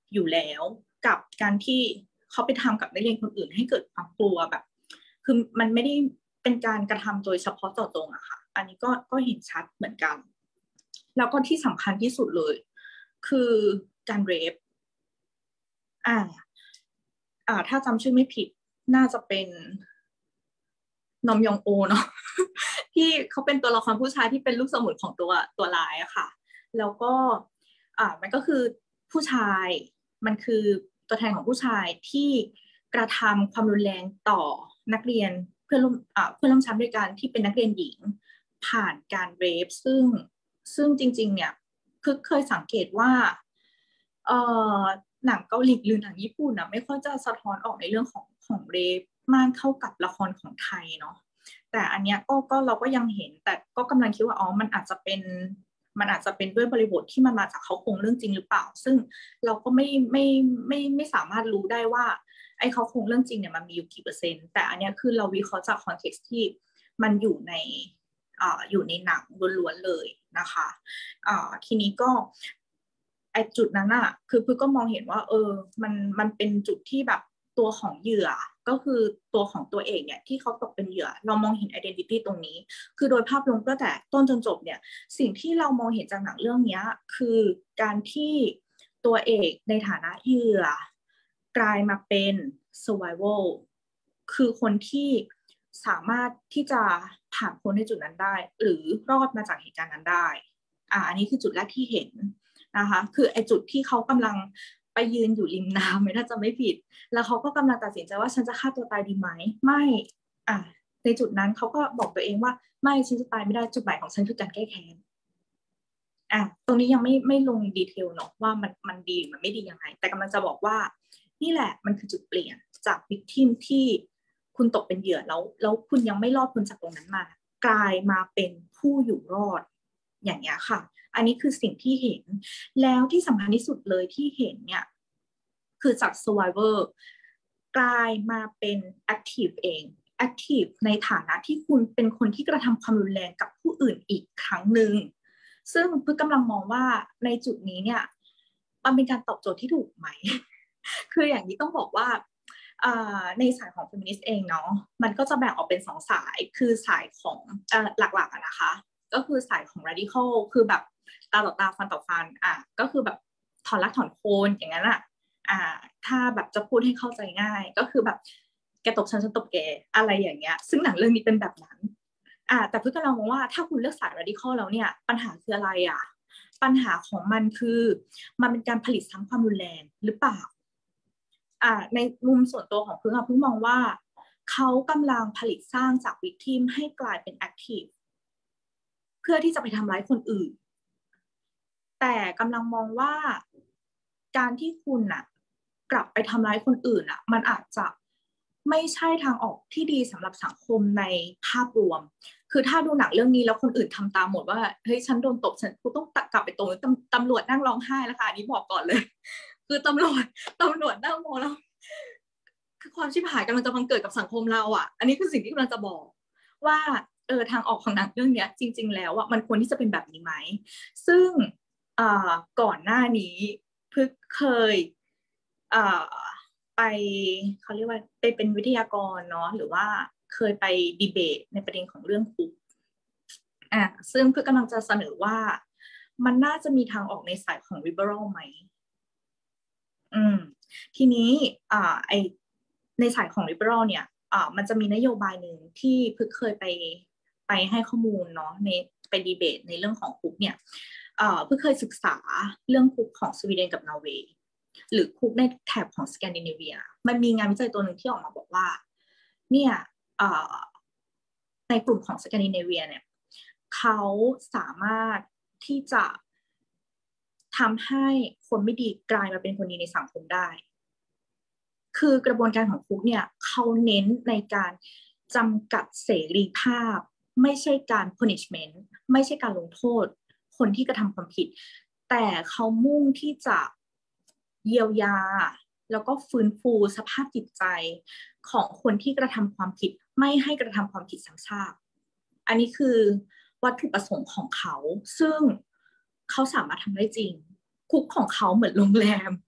[SPEAKER 4] อยู่แล้วกับการที่เขาไปทำกับนักเรียนคนอื่นให้เกิดความกลัวแบบคือมันไม่ได้เป็นการกระทำโดยเฉพาะเจาะจงอะค่ะอันนี้ก็ก็เห็นชัดเหมือนกันแล้วก็ที่สำคัญที่สุดเลยคือการเรปอ่าอ่าถ้าจำชื่อไม่ผิดน่าจะเป็นนอมยองโอเนาะ ที่เขาเป็นตัวละครผู้ชายที่เป็นลูกสมุนของตัวตัวร้ายอะค่ะแล้วก็อ่ามันก็คือผู้ชายมันคือตัวแทนของผู้ชายที่กระทำความรุนแรงต่อนักเรียนเพื่อนร่วมอ่าเพื่อนร่วมชั้นด้วยกันที่เป็นนักเรียนหญิงผ่านการเรปซึ่งซึ่งจริงๆเนี่ยคือเคยสังเกตว่าเอ่อหนังเกาหลีหรือหนังญี่ปุ่นนะไม่ค่อยจะสะท้อนออกในเรื่องของของเรปมากเท่ากับละครของไทยเนาะแต่อันเนี้ยก็ก็เราก็ยังเห็นแต่ก็กำลังคิดว่าอ๋อมันอาจจะเป็นมันอาจจะเป็นด้วยบริบทที่มันมาจากเขาโครงเรื่องจริงหรือเปล่าซึ่งเราก็ไม่ไม่ไม่ไม่สามารถรู้ได้ว่าไอ้เขาโครงเรื่องจริงเนี่ยมันมีอยู่กี่เปอร์เซ็นต์แต่อันเนี้ยคือเราวิเคราะห์จากคอนเท็กซ์ที่มันอยู่ในอ่าอยู่ในหนังล้วนๆเลยนะคะอ่าทีนี้ก็ไอ้จุดนั้นอะคือพึ่งก็มองเห็นว่าเออมันมันเป็นจุดที่แบบตัวของเหยื่อก็คือตัวของตัวเองเนี่ยที่เขาตกเป็นเหยื่อเรามองเห็น identity ตรงนี้คือโดยภาพรวมก็แต่ต้นจนจบเนี่ยสิ่งที่เรามองเห็นจากหนังเรื่องนี้คือการที่ตัวเอกในฐานะเหยื่อกลายมาเป็น survival คือคนที่สามารถที่จะผ่านพ้นในจุดนั้นได้หรือรอดมาจากเหตุการณ์นั้นได้อ่าอันนี้คือจุดแรกที่เห็นนะคะคือไอ้จุดที่เขากำลังไปยืนอยู่ริมน้ำไม่น่าจะไม่ผิดแล้วเขาก็กำลังตัดสินใจว่าฉันจะฆ่าตัวตายดีไหมไม่อ่ะในจุดนั้นเขาก็บอกตัวเองว่าไม่ฉันจะตายไม่ได้จุดหมายของฉันคือการแก้แค้นอ่ะตรงนี้ยังไม่ไม่ลงดีเทลเนาะว่ามันมันดีหรือมันไม่ดียังไงแต่กำลังจะบอกว่านี่แหละมันคือจุดเปลี่ยนจากวิกทิมที่คุณตกเป็นเหยื่อแล้วแล้วคุณยังไม่รอดพ้นจากตรงนั้นมากลายมาเป็นผู้อยู่รอดอย่างเงี้ยค่ะอันนี้คือสิ่งที่เห็นแล้วที่สำคัญที่สุดเลยที่เห็นเนี่ยคือจาก survivor กลายมาเป็น active เอง active ในฐานะที่คุณเป็นคนที่กระทำความรุนแรงกับผู้อื่นอีกครั้งหนึ่งซึ่งเพื่อกำลังมองว่าในจุดนี้เนี่ยมันเป็นการตอบโจทย์ที่ถูกไหม คืออย่างนี้ต้องบอกว่าในสายของเฟมินิสต์เองเนาะมันก็จะแบ่งออกเป็นสองสายคือสายของหลักๆนะคะก็คือสายของ radical คือแบบตาต่อตาฟันต่อฟันอ่ะก็คือแบบถอนรากถอนโคนอย่างนั้นอ่ะอ่าถ้าแบบจะพูดให้เข้าใจง่ายก็คือแบบแกตบฉันฉันตบแกอะไรอย่างเงี้ยซึ่งหนังเรื่องนี้เป็นแบบนั้นอ่าแต่เพื่อนก็ลองมองว่าถ้าคุณเลือกสาย radical แล้วเนี่ยปัญหาคืออะไรอ่ะปัญหาของมันคือมันเป็นการผลิตซ้ำความรุนแรงหรือเปล่าอ่าในมุมส่วนตัวของเพื่อนเพื่อนมองว่าเขากำลังผลิตสร้างจากวิกทิมให้กลายเป็น activeเพื่อที่จะไปทำร้ายคนอื่นแต่กำลังมองว่าการที่คุณน่ะกลับไปทำร้ายคนอื่นน่ะมันอาจจะไม่ใช่ทางออกที่ดีสำหรับสังคมในภาพรวมคือถ้าดูหนังเรื่องนี้แล้วคนอื่นทำตามหมดว่าเฮ้ยฉันโดนตบฉันกูต้องกลับไปตรงนี้ตำรวจนั่งร้องไห้แล้วค่ะอันนี้บอกก่อนเลยคือตำรวจตำรวจนั่งมองแล้วคือความชิบหายกำลังจะบังเกิดกับสังคมเราอ่ะอันนี้คือสิ่งที่กำลังจะบอกว่าเออทางออกของหนังเรื่องนี้จริงๆแล้วอ่ะมันควรที่จะเป็นแบบนี้ไหมซึ่งอ่าก่อนหน้านี้เพิ่งเคยอ่าไปเขาเรียกว่าไปเป็นวิทยากรเนาะหรือว่าเคยไปดีเบตในประเด็นของเรื่องคุกอ่ะซึ่งเพื่อกำลังจะเสนอว่ามันน่าจะมีทางออกในสายของ liberal ไหมอืมทีนี้อ่าไอในสายของ liberal เนี่ยอ่ามันจะมีนโยบายหนึ่งที่เพิ่งเคยไปไปให้ข้อมูลเนาะในไปดีเบตในเรื่องของคุกเนี่ยอ่าเพิ่งเคยศึกษาเรื่องคุกของสวีเดนกับนอร์เวย์หรือคุกในแถบของสแกนดิเนเวียมันมีงานวิจัยตัวหนึ่งที่ออกมาบอกว่าเนี่ยในกลุ่มของสแกนดิเนเวียเนี่ยเขาสามารถที่จะทำให้คนไม่ดีกลายมาเป็นคนดีในสังคมได้คือกระบวนการของคุกเนี่ยเขาเน้นในการจำกัดเสรีภาพไม่ใช่การ punishment ไม่ใช่การลงโทษคนที่กระทำความผิดแต่เขามุ่งที่จะเยียวยาแล้วก็ฟื้นฟูสภาพจิตใจของคนที่กระทำความผิดไม่ให้กระทำความผิดซ้ำซากอันนี้คือวัตถุประสงค์ของเขาซึ่งเขาสามารถทำได้จริงคุกของเขาเหมือนโรงแรม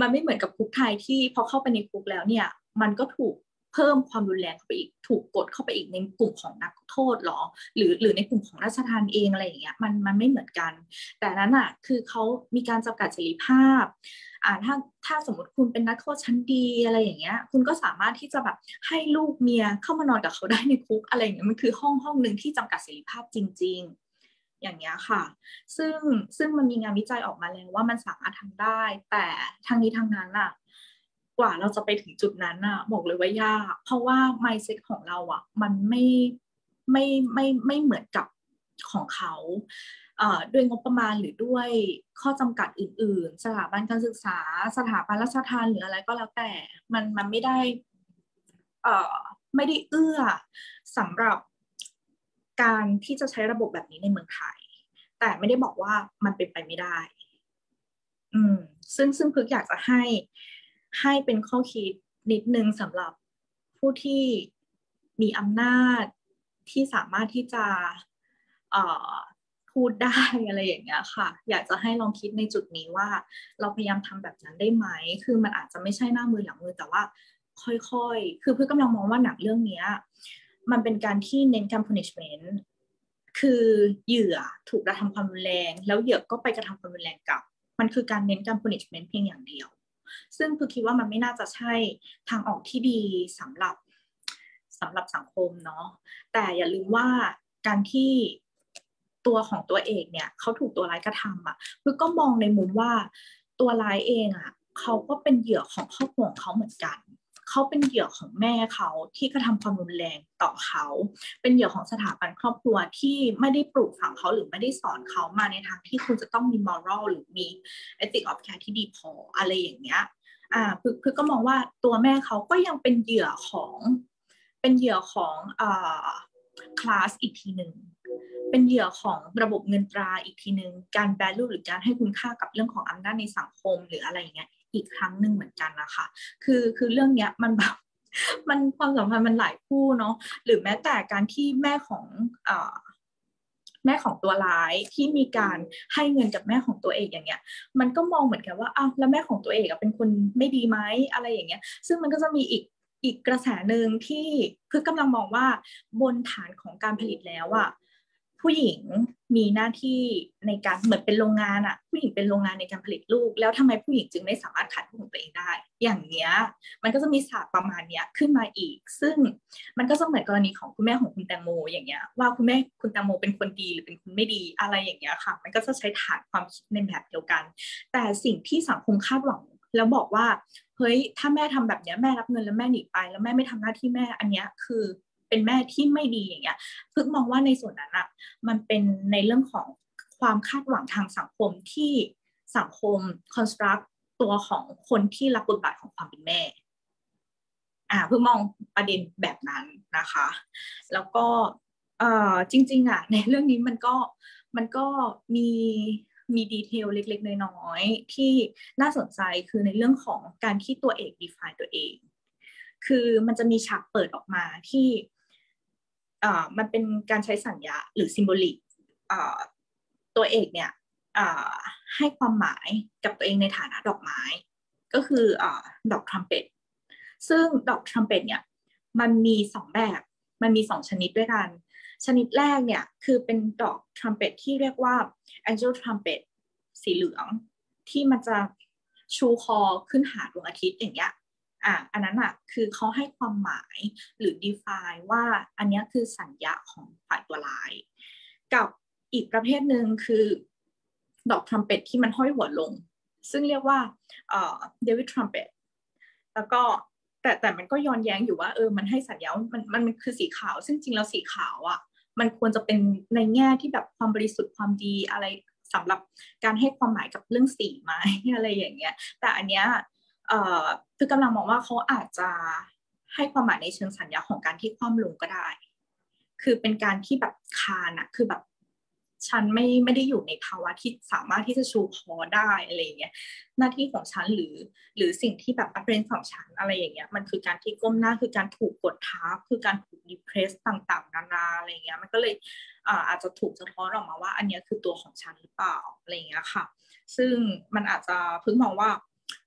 [SPEAKER 4] มันไม่เหมือนกับคุกไทยที่พอเข้าไปในคุกแล้วเนี่ยมันก็ถูกเพิ่มความรุนแรงเข้าไปอีกถูกกดเข้าไปอีกในกลุ่มของนักโทษหรอหรือหรือในกลุ่มของราชทัณฑ์เองอะไรอย่างเงี้ยมันมันไม่เหมือนกันแต่นั้นอ่ะคือเขามีการจำกัดเสรีภาพอ่าถ้าถ้าสมมติคุณเป็นนักโทษชั้นดีอะไรอย่างเงี้ยคุณก็สามารถที่จะแบบให้ลูกเมียเข้ามานอนกับเขาได้ในคุกอะไรอย่างเงี้ยมันคือห้องห้องนึงที่จำกัดเสรีภาพจริงๆอย่างเงี้ยค่ะซึ่งซึ่งมันมีงานวิจัยออกมาแล้วว่ามันสามารถทำได้แต่ทางนี้ทางนั้นอ่ะกว่าเราจะไปถึงจุดนั้นอ่ะบอกเลยว่ายากเพราะว่า mindset ของเราอ่ะมันไม่ไม่ไม่ไม่เหมือนกับของเขาด้วยงบประมาณหรือด้วยข้อจำกัดอื่นๆสถาบันการศึกษาสถาบันราชทัณฑ์หรืออะไรก็แล้วแต่มันมันไม่ได้เอ่อไม่ได้เอื้อสำหรับการที่จะใช้ระบบแบบนี้ในเมืองไทยแต่ไม่ได้บอกว่ามันเป็นไปไม่ได้อืมซึ่งซึ่งพึกอยากจะให้ให้เป็นข้อคิดนิดนึงสำหรับผู้ที่มีอำนาจที่สามารถที่จะเอ่อพูดได้อะไรอย่างเงี้ยค่ะอยากจะให้ลองคิดในจุดนี้ว่าเราพยายามทำแบบนั้นได้ไหมคือมันอาจจะไม่ใช่หน้ามือหลังมือแต่ว่าค่อยๆคือเพื่อกำลังมองว่าหนังเรื่องนี้มันเป็นการที่เน้นการ punishment คือเหยื่อถูกกระทำความรุนแรงแล้วเหยื่อก็ไปกระทำความรุนแรงกลับมันคือการเน้นการ punishment เพียงอย่างเดียวซึ่งคือคิดว่ามันไม่น่าจะใช่ทางออกที่ดีสำหรับสำหรับสังคมเนาะแต่อย่าลืมว่าการที่ตัวของตัวเอกเนี่ยเขาถูกตัวร้ายกระทำอ่ะคือก็มองในมุมว่าตัวร้ายเองอ่ะเขาก็เป็นเหยื่อของครอบครัวของเขาเหมือนกันเขาเป็นเหยื่อของแม่เขาที่กระทำความรุนแรงต่อเขาเป็นเหยื่อของสถาบันครอบครัวที่ไม่ได้ปลูกฝังเขาหรือไม่ได้สอนเขามาในทางที่คุณจะต้องมี moral หรือมี ethic of care ที่ดีพออะไรอย่างเงี้ยอ่าคือคือก็มองว่าตัวแม่เขาก็ยังเป็นเหยื่อของเป็นเหยื่อของอ่าคลาสอีกทีหนึ่งเป็นเหยื่อของระบบเงินตราอีกทีหนึ่งการ value หรือการให้คุณค่ากับเรื่องของอำนาจในสังคมหรืออะไรอย่างเงี้ยอีกครั้งหนึ่งเหมือนกันนะคะคือคือเรื่องเนี้ยมันแบบมันความสัมพันธ์มันหลายคู่เนาะหรือแม้แต่การที่แม่ของอ่าแม่ของตัวร้ายที่มีการให้เงินกับแม่ของตัวเอกอย่างเงี้ยมันก็มองเหมือนกันว่าอ้าวแล้วแม่ของตัวเอกเป็นคนไม่ดีไหมอะไรอย่างเงี้ยซึ่งมันก็จะมีอีกอีกกระแสหนึ่งที่คือกำลังมองว่าบนฐานของการผลิตแล้วอะผู้หญิงมีหน้าที่ในการเหมือนเป็นโรงงานอะผู้หญิงเป็นโรงงานในการผลิตลูกแล้วทำไมผู้หญิงจึงไม่สามารถขายลูกของตัวเองได้อย่างเนี้ยมันก็จะมีศาสตร์ประมาณเนี้ยขึ้นมาอีกซึ่งมันก็จะเหมือนกรณีของคุณแม่ของคุณแตงโมอย่างเงี้ยว่าคุณแม่คุณแตงโมเป็นคนดีหรือเป็นคนไม่ดีอะไรอย่างเงี้ยค่ะมันก็จะใช้ฐานความคิดในแบบเดียวกันแต่สิ่งที่สังคมคาดหวังแล้วบอกว่าเฮ้ยถ้าแม่ทำแบบเนี้ยแม่รับเงินแล้วแม่หนีไปแล้วแม่ไม่ทำหน้าที่แม่อันเนี้ยคือเป็นแม่ที่ไม่ดีอย่างเงี้ยพึกมองว่าในส่วนนั้นอ่ะมันเป็นในเรื่องของความคาดหวังทางสังคมที่สังคม construct ตัวของคนที่รับบทบาทของความเป็นแม่อ่าเพิ่งมองประเด็นแบบนั้นนะคะแล้วก็เอ่อจริงๆอ่ะในเรื่องนี้มันก็มันก็มีมีดีเทลเล็กๆน้อยๆที่น่าสนใจคือในเรื่องของการที่ตัวเอก define ตัวเองคือมันจะมีฉากเปิดออกมาที่อ่ามันเป็นการใช้สัญญาหรือ symbolic อ่าตัวเอกเนี่ยอ่าให้ความหมายกับตัวเองในฐานะดอกไม้ก็คืออ่าดอกทรัมเป็ตซึ่งดอกทรัมเป็ตเนี่ยมันมีสองแบบมันมีสองชนิดด้วยกันชนิดแรกเนี่ยคือเป็นดอกทรัมเป็ตที่เรียกว่า angel trumpet สีเหลืองที่มันจะชูคอขึ้นหาดวงอาทิตย์อย่างเงี้ยอ่ะอันนั้นอ่ะคือเขาให้ความหมายหรือ define ว่าอันนี้คือสัญญาของฝ่ายตัวร้ายกับอีกประเภทหนึ่งคือดอกทรัมเป็ตที่มันห้อยหัวลงซึ่งเรียกว่าเอ่อ David Trumpet แล้วก็แต่แต่มันก็ย้อนแย้งอยู่ว่าเออมันให้สัญญาว่ามันมันคือสีขาวซึ่งจริงแล้วสีขาวอ่ะมันควรจะเป็นในแง่ที่แบบความบริสุทธิ์ความดีอะไรสำหรับการให้ความหมายกับเรื่องสีไหมอะไรอย่างเงี้ยแต่อันเนี้ยเอ่อคือกำลังมองว่าเขาอาจจะให้ความหมายในเชิงสัญญาของการที่คว่ำลงก็ได้คือเป็นการที่แบบคานอะคือแบบฉันไม่ไม่ได้อยู่ในภาวะที่สามารถที่จะชูคอได้อะไรอย่างเงี้ยหน้าที่ของฉันหรือหรือสิ่งที่แบบ appearance ของฉันอะไรอย่างเงี้ยมันคือการที่ก้มหน้าคือการถูกกดทับคือการถูก depress ต่างๆนานาอะไรอย่างเงี้ยมันก็เลยอ่าอาจจะถูกสะท้อนออกมาว่าอันนี้คือตัวของฉันหรือเปล่าอะไรอย่างเงี้ยค่ะซึ่งมันอาจจะเพิ่งมองว่า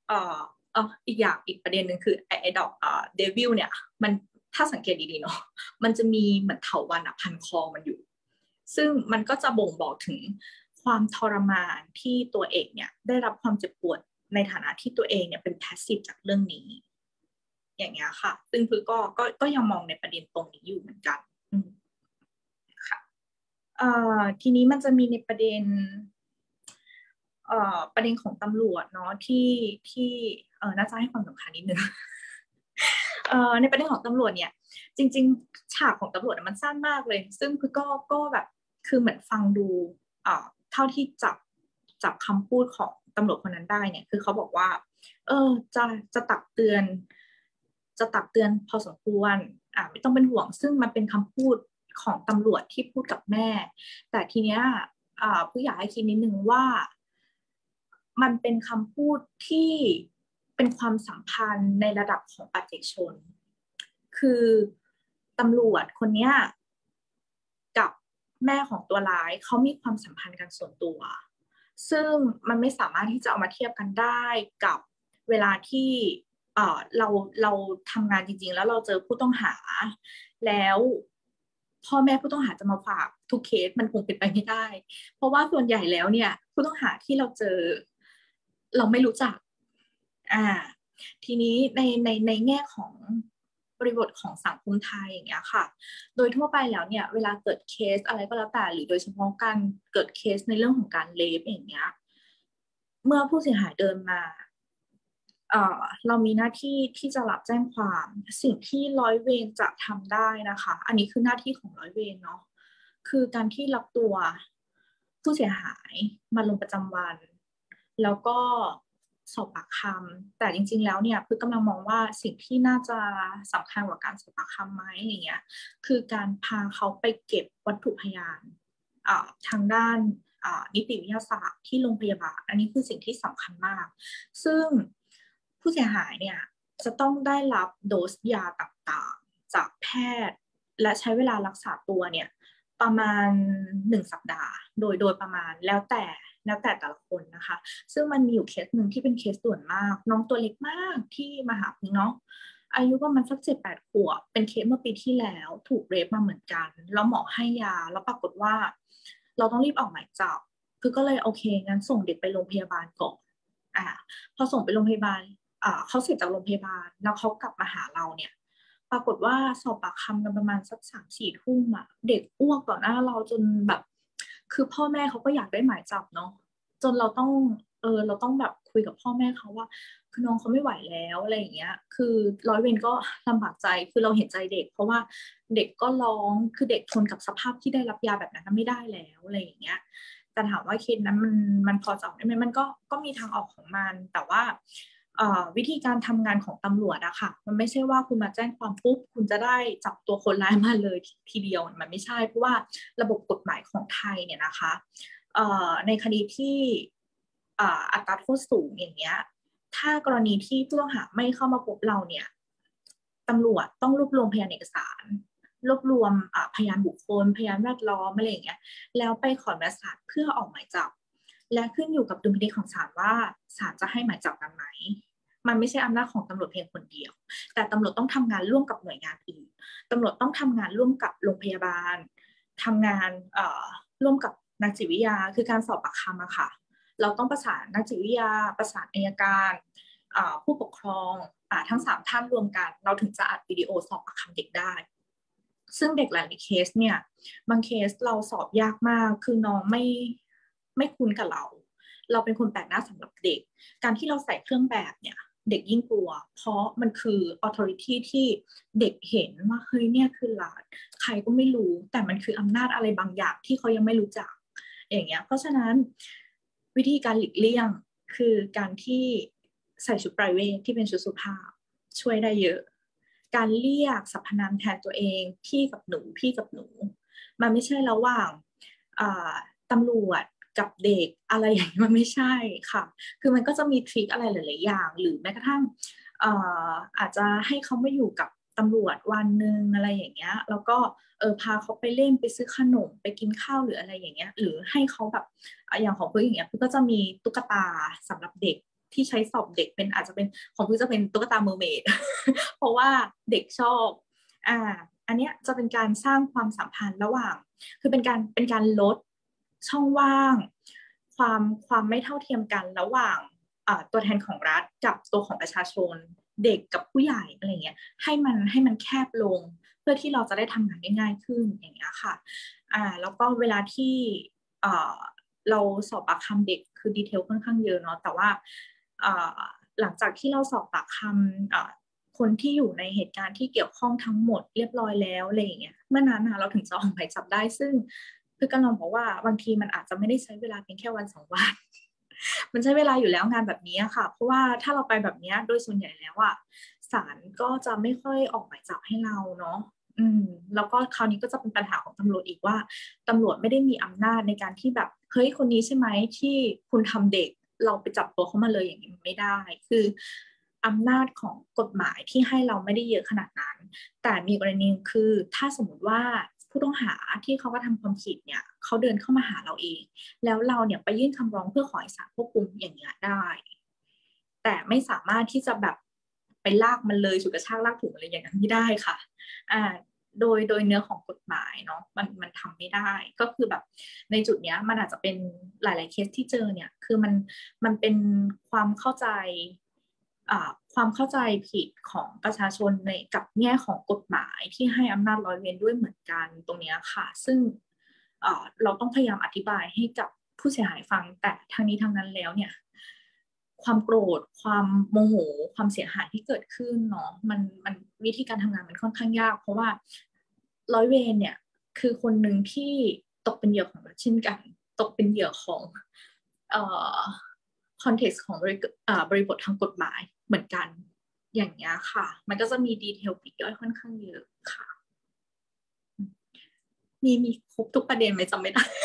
[SPEAKER 4] เอ่อเอออีกอย่างอีกประเด็นหนึ่งคือไอ้ไอ้ดอกเอ่อเดวิลเนี่ยมันถ้าสังเกตดีๆเนาะมันจะมีเหมือนเถาวัลย์พันคอมันอยู่ซึ่งมันก็จะบ่งบอกถึงความทรมานที่ตัวเอกเนี่ยได้รับความเจ็บปวดในฐานะที่ตัวเองเนี่ยเป็นแพสซีฟจากเรื่องนี้อย่างเงี้ยค่ะซึ่งคือก็ก็ก็ยังมองในประเด็นตรงนี้อยู่เหมือนกันค่ะเอ่อทีนี้มันจะมีในประเด็นเอ่อประเด็นของตำรวจเนาะที่ที่เอ่อน่าจะให้ความสำคัญนิดนึงเอ่อในประเด็นของตำรวจเนี่ยจริงๆฉากของตำรวจมันสั้นมากเลยซึ่งคือก็ก็แบบคือเหมือนฟังดูเอ่อเท่าที่จับจับคำพูดของตำรวจคนนั้นได้เนี่ยคือเขาบอกว่าเออจะจะตักเตือนจะตักเตือนพอสมควรอ่าไม่ต้องเป็นห่วงซึ่งมันเป็นคำพูดของตำรวจที่พูดกับแม่แต่ทีเนี้ยอ่าผู้อยากให้คิดนิดนึงว่ามันเป็นคำพูดที่เป็นความสัมพันธ์ในระดับของปัจเจกชนคือตำรวจคนนี้กับแม่ของตัวร้ายเขามีความสัมพันธ์กันส่วนตัวซึ่งมันไม่สามารถที่จะเอามาเทียบกันได้กับเวลาที่เอ่อเราเราทำงานจริงๆแล้วเราเจอผู้ต้องหาแล้วพ่อแม่ผู้ต้องหาจะมาฝากทุกเคสมันคงเป็นไปไม่ได้เพราะว่าส่วนใหญ่แล้วเนี่ยผู้ต้องหาที่เราเจอเราไม่รู้จักอ่าทีนี้ในในในแง่ของบริบทของสังคมไทยอย่างเงี้ยค่ะโดยทั่วไปแล้วเนี่ยเวลาเกิดเคสอะไรก็แล้วแต่หรือโดยเฉพาะการเกิดเคสในเรื่องของการเลฟอย่างเงี้ยเมื่อผู้เสียหายเดินมาเอ่อเรามีหน้าที่ที่จะรับแจ้งความสิ่งที่ร้อยเวรจะทำได้นะคะอันนี้คือหน้าที่ของร้อยเวรเนาะคือการที่รับตัวผู้เสียหายมาลงประจำวันแล้วก็สอบปากคำแต่จริงๆแล้วเนี่ยคือกำลังมองว่าสิ่งที่น่าจะสำคัญกว่าการสอบปากคำไหมอย่างเงี้ยคือการพาเขาไปเก็บวัตถุพยานทางด้านนิติวิทยาศาสตร์ที่โรงพยาบาลอันนี้คือสิ่งที่สำคัญมากซึ่งผู้เสียหายเนี่ยจะต้องได้รับโดสยาต่างๆจากแพทย์และใช้เวลารักษาตัวเนี่ยประมาณหนึ่งสัปดาห์โดยโดยประมาณแล้วแต่แล้วแต่แต่ละคนนะคะซึ่งมันมีอยู่เคสหนึ่งที่เป็นเคสด่วนมากน้องตัวเล็กมากที่มาหาพี่เนาะอายุประมาณสักเจ็ดแปดขวบเป็นเคสเมื่อปีที่แล้วถูกเรปมาเหมือนกันแล้วหมอให้ยาแล้วปรากฏว่าเราต้องรีบออกหมายจับคือก็เลยโอเคงั้นส่งเด็กไปโรงพยาบาลก่อนอ่าพอส่งไปโรงพยาบาลอ่าเขาเสร็จจากโรงพยาบาลแล้วเขากลับมาหาเราเนี่ยปรากฏว่าสอบปากคำกันประมาณสักสามสี่ทุ่มอะเด็กอ้วกต่อหน้าเราจนแบบคือพ่อแม่เขาก็อยากได้หมายจับเนาะจนเราต้องเออเราต้องแบบคุยกับพ่อแม่เขาว่าคือน้องเขาไม่ไหวแล้วอะไรอย่างเงี้ยคือร้อยเวรก็ลำบากใจคือเราเห็นใจเด็กเพราะว่าเด็กก็ร้องคือเด็กทนกับสภาพที่ได้รับยาแบบนั้นไม่ได้แล้วอะไรอย่างเงี้ยแต่ถามว่าเคสนั้นมันมันพอจะออกได้ไหมมันก็ก็มีทางออกของมันแต่ว่าวิธีการทำงานของตำรวจอะค่ะมันไม่ใช่ว่าคุณมาแจ้งความปุ๊บคุณจะได้จับตัวคนร้ายมาเลยทีเดียวมันไม่ใช่เพราะว่าระบบกฎหมายของไทยเนี่ยนะคะในคดีที่อัตราโทษสูงอย่างเงี้ยถ้ากรณีที่ผู้ต้องหาไม่เข้ามาพบเราเนี่ยตำรวจต้องรวบรวมพยานเอกสารรวบรวมพยานบุคคลพยานแวดล้อมอะไรอย่างเงี้ยแล้วไปขอหมายศาลเพื่อออกหมายจับและขึ้นอยู่กับดุลพินิจของศาลว่าศาลจะให้หมายจับกันไหมมันไม่ใช่อำนาจของตำรวจเพียงคนเดียวแต่ตำรวจต้องทำงานร่วมกับหน่วยงานอื่นตำรวจต้องทำงานร่วมกับโรงพยาบาลทำงานร่วมกับนักจิตวิทยาคือการสอบปากคำอะค่ะเราต้องประสานนักจิตวิทยาประสานอัยการผู้ปกครองทั้งสามท่านรวมกันเราถึงจะอัดวิดีโอสอบปากคำเด็กได้ซึ่งเด็กหลายเคสเนี่ยบางเคสเราสอบยากมากคือน้องไม่ไม่คุ้นกับเราเราเป็นคนแปลกหน้าสำหรับเด็กการที่เราใส่เครื่องแบบเนี่ยเด็กยิ่งกลัวเพราะมันคือ authority ที่เด็กเห็นว่าเฮ้ยเนี่ยคือหลานใครก็ไม่รู้แต่มันคืออำนาจอะไรบางอย่างที่เขายังไม่รู้จักอย่างเงี้ยเพราะฉะนั้นวิธีการหลีกเลี่ยงคือการที่ใส่ชุดไพรเวทที่เป็นชุดสุภาพช่วยได้เยอะการเรียกสรรพนามแทนตัวเองพี่กับหนูพี่กับหนูมันไม่ใช่ระหว่างตำรวจกับเด็กอะไรอย่างนี้มันไม่ใช่ค่ะคือมันก็จะมีทริคอะไรหลายๆอย่างหรือแม้กระทั่งอาจจะให้เขามาอยู่กับตำรวจวันนึงอะไรอย่างเงี้ยแล้วก็เออพาเขาไปเล่นไปซื้อขนมไปกินข้าวหรืออะไรอย่างเงี้ยหรือให้เขาแบบอย่างของเพื่อนอย่างเงี้ยเพื่อนก็จะมีตุ๊กตาสำหรับเด็กที่ใช้สอบเด็กเป็นอาจจะเป็นของพี่จะเป็นตุ๊กตาเมอร์เมด เพราะว่าเด็กชอบอ่าอันเนี้ยจะเป็นการสร้างความสัมพันธ์ระหว่างคือเป็นการเป็นการลดช่องว่างความความไม่เท่าเทียมกันระหว่างตัวแทนของรัฐกับตัวของประชาชนเด็กกับผู้ใหญ่อะไรเงี้ยให้มันให้มันแคบลงเพื่อที่เราจะได้ทำงานได้ง่ายขึ้นอย่างเงี้ยค่ะอ่าแล้วก็เวลาที่เอ่อเราสอบปากคำเด็กคือดีเทลค่อนข้างเยอะเนาะแต่ว่าอ่าหลังจากที่เราสอบปากคำอ่าคนที่อยู่ในเหตุการณ์ที่เกี่ยวข้องทั้งหมดเรียบร้อยแล้วอะไรอย่างเงี้ยเมื่อนั้นนะเราถึงจะออกหมายจับได้ซึ่งคือการลองบอกว่าบางทีมันอาจจะไม่ได้ใช้เวลาเพียงแค่วันสองวัน มันใช้เวลาอยู่แล้วงานแบบนี้ค่ะเพราะว่าถ้าเราไปแบบนี้โดยส่วนใหญ่แล้วอ่ะศาลก็จะไม่ค่อยออกหมายจับให้เราเนาะอืมแล้วก็คราวนี้ก็จะเป็นปัญหาของตำรวจอีกว่าตำรวจไม่ได้มีอำนาจในการที่แบบเฮ้ยคนนี้ใช่ไหมที่คุณทำเด็กเราไปจับตัวเขามาเลยอย่างนี้ไม่ได้คืออำนาจของกฎหมายที่ให้เราไม่ได้เยอะขนาดนั้นแต่มีกรณีคือถ้าสมมติว่าผู้ต้องหาที่เขากระทำความผิดเนี่ยเขาเดินเข้ามาหาเราเองแล้วเราเนี่ยไปยื่นคำร้องเพื่อขอให้ศาลควบคุมอย่างเงี้ยได้แต่ไม่สามารถที่จะแบบไปลากมันเลยฉุดกระชากลากถูอะไรอย่างนั้นไม่ได้ค่ะอ่าโดยโดยเนื้อของกฎหมายเนาะมันมันทำไม่ได้ก็คือแบบในจุดเนี้ยมันอาจจะเป็นหลายๆเคสที่เจอเนี่ยคือมันมันเป็นความเข้าใจความเข้าใจผิดของประชาชนในกับแง่ของกฎหมายที่ให้อำนาจร้อยเวรด้วยเหมือนกันตรงนี้ค่ะซึ่งเราต้องพยายามอธิบายให้กับผู้เสียหายฟังแต่ทางนี้ทางนั้นแล้วเนี่ยความโกรธความโมโหความเสียหายที่เกิดขึ้นเนาะมันมันวิธีการทำงานมันค่อนข้างยากเพราะว่าร้อยเวรเนี่ยคือคนหนึ่งที่ตกเป็นเหยื่อของเช่นกันตกเป็นเหยื่อของเอ่อคอนเท็กซ์ของบริบททางกฎหมายเหมือนกันอย่างเงี้ยค่ะมันก็จะมีดีเทลปลีกย่อยค่อนข้างเยอะค่ะมีมีครบทุกประเด็นไหมจำไม่ได้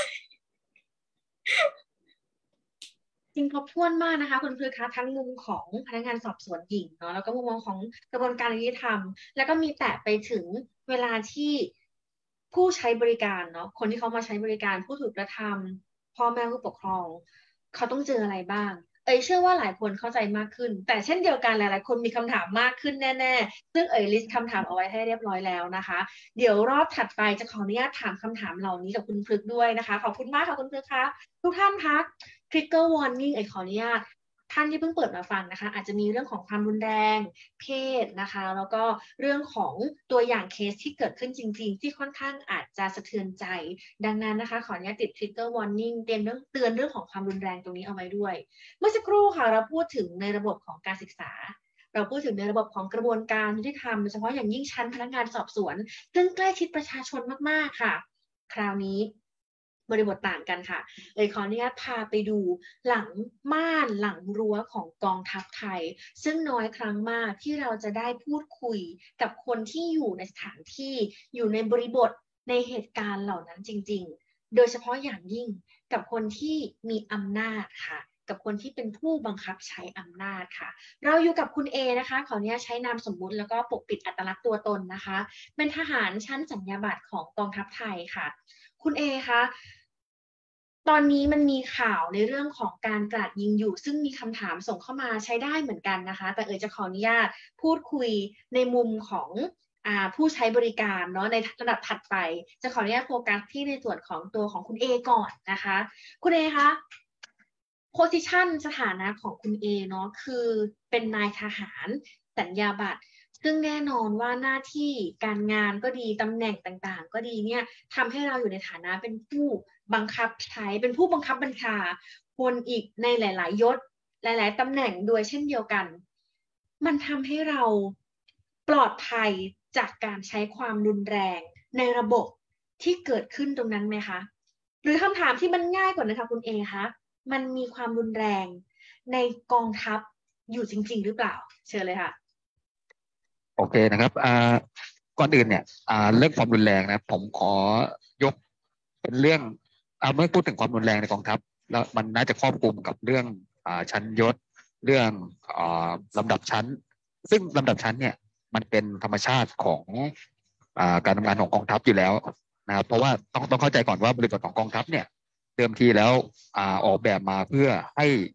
[SPEAKER 1] จริงครบถ้วนมากนะคะคุณพฤกษ์คะทั้งมุมของพนักงานสอบสวนหญิงเนาะแล้วก็มุมมองของกระบวนการยุติธรรมแล้วก็มีแตะไปถึงเวลาที่ผู้ใช้บริการเนาะคนที่เขามาใช้บริการผู้ถูกกระทำพ่อแม่ผู้ปกครองเขาต้องเจออะไรบ้างเอ๋ยเชื่อว่าหลายคนเข้าใจมากขึ้นแต่เช่นเดียวกันหลายๆคนมีคำถามมากขึ้นแน่ๆซึ่งเอ๋ยลิสต์คำถามเอาไว้ให้เรียบร้อยแล้วนะคะเดี๋ยวรอบถัดไปจะขออนุญาตถามคำถามเหล่านี้กับคุณพฤกษ์ด้วยนะคะขอบคุณมากค่ะคุณพฤกษ์คะทุกท่านคะ trigger warning เอ๋ยขออนุญาตท่านที่เพิ่งเปิดมาฟังนะคะอาจจะมีเรื่องของความรุนแรงเพศนะคะแล้วก็เรื่องของตัวอย่างเคสที่เกิดขึ้นจริงๆที่ค่อนข้างอาจจะสะเทือนใจดังนั้นนะคะขออนุญาตติด trigger warning เตือนเรื่องเตือนเรื่องของความรุนแรงตรงนี้เอาไว้ด้วยเมื่อสักครู่ค่ะเราพูดถึงในระบบของการศึกษาเราพูดถึงในระบบของกระบวนการยุติธรรมโดยเฉพาะอย่างยิ่งชั้นพนักงานสอบสวนซึ่งใกล้ชิดประชาชนมากๆค่ะคราวนี้บริบทต่างกันค่ะเลยขออนุญาตพาไปดูหลังม่านหลังรั้วของกองทัพไทยซึ่งน้อยครั้งมากที่เราจะได้พูดคุยกับคนที่อยู่ในสถานที่อยู่ในบริบทในเหตุการณ์เหล่านั้นจริงๆโดยเฉพาะอย่างยิ่งกับคนที่มีอำนาจค่ะกับคนที่เป็นผู้บังคับใช้อำนาจค่ะเราอยู่กับคุณเอนะคะขออนุญาตใช้นามสมมุติแล้วก็ปกปิดอัตลักษณ์ตัวตนนะคะเป็นทหารชั้นสัญญาบัตรของกองทัพไทยค่ะคุณเอคะตอนนี้มันมีข่าวในเรื่องของการกราดยิงอยู่ซึ่งมีคำถามส่งเข้ามาใช้ได้เหมือนกันนะคะแต่เอ๋ยจะขออนุญาตพูดคุยในมุมของอ่าผู้ใช้บริการเนาะในระดับถัดไปจะขออนุญาตโฟกัสที่ในส่วนของตัวของคุณเอก่อนนะคะคุณเอคะโพสิชันสถานะของคุณเอเนาะคือเป็นนายทหารสัญญาบัตรซึ่งแน่นอนว่าหน้าที่การงานก็ดีตำแหน่งต่างๆก็ดีเนี่ยทำให้เราอยู่ในฐานะเป็นผู้บังคับใช้เป็นผู้บังคับบัญชาคนอีกในหลายๆยศหลายๆตำแหน่งโดยเช่นเดียวกันมันทำให้เราปลอดภัยจากการใช้ความรุนแรงในระบบที่เกิดขึ้นตรงนั้นไหมคะหรือคำถามที่มันง่ายกว่านะคะคุณเอคะมันมีความรุนแรงในกองทัพอยู่จริงๆหรือเปล่าเชิญเลยค่ะ
[SPEAKER 5] โอเคนะครับอ่าก่อนอื่นเนี่ยอ่าเรื่องความรุนแรงนะผมขอยกเป็นเรื่องอ่าเมื่อพูดถึงความรุนแรงในกองทัพแล้วมันน่าจะครอบคลุมกับเรื่องอ่าชั้นยศเรื่องอ่าลำดับชั้นซึ่งลำดับชั้นเนี่ยมันเป็นธรรมชาติของอ่าการทำงานของกองทัพอยู่แล้วนะครับเพราะว่าต้องต้องเข้าใจก่อนว่าบริบทของกองทัพเนี่ยเดิมทีแล้วอ่าออกแบบมาเพื่อให้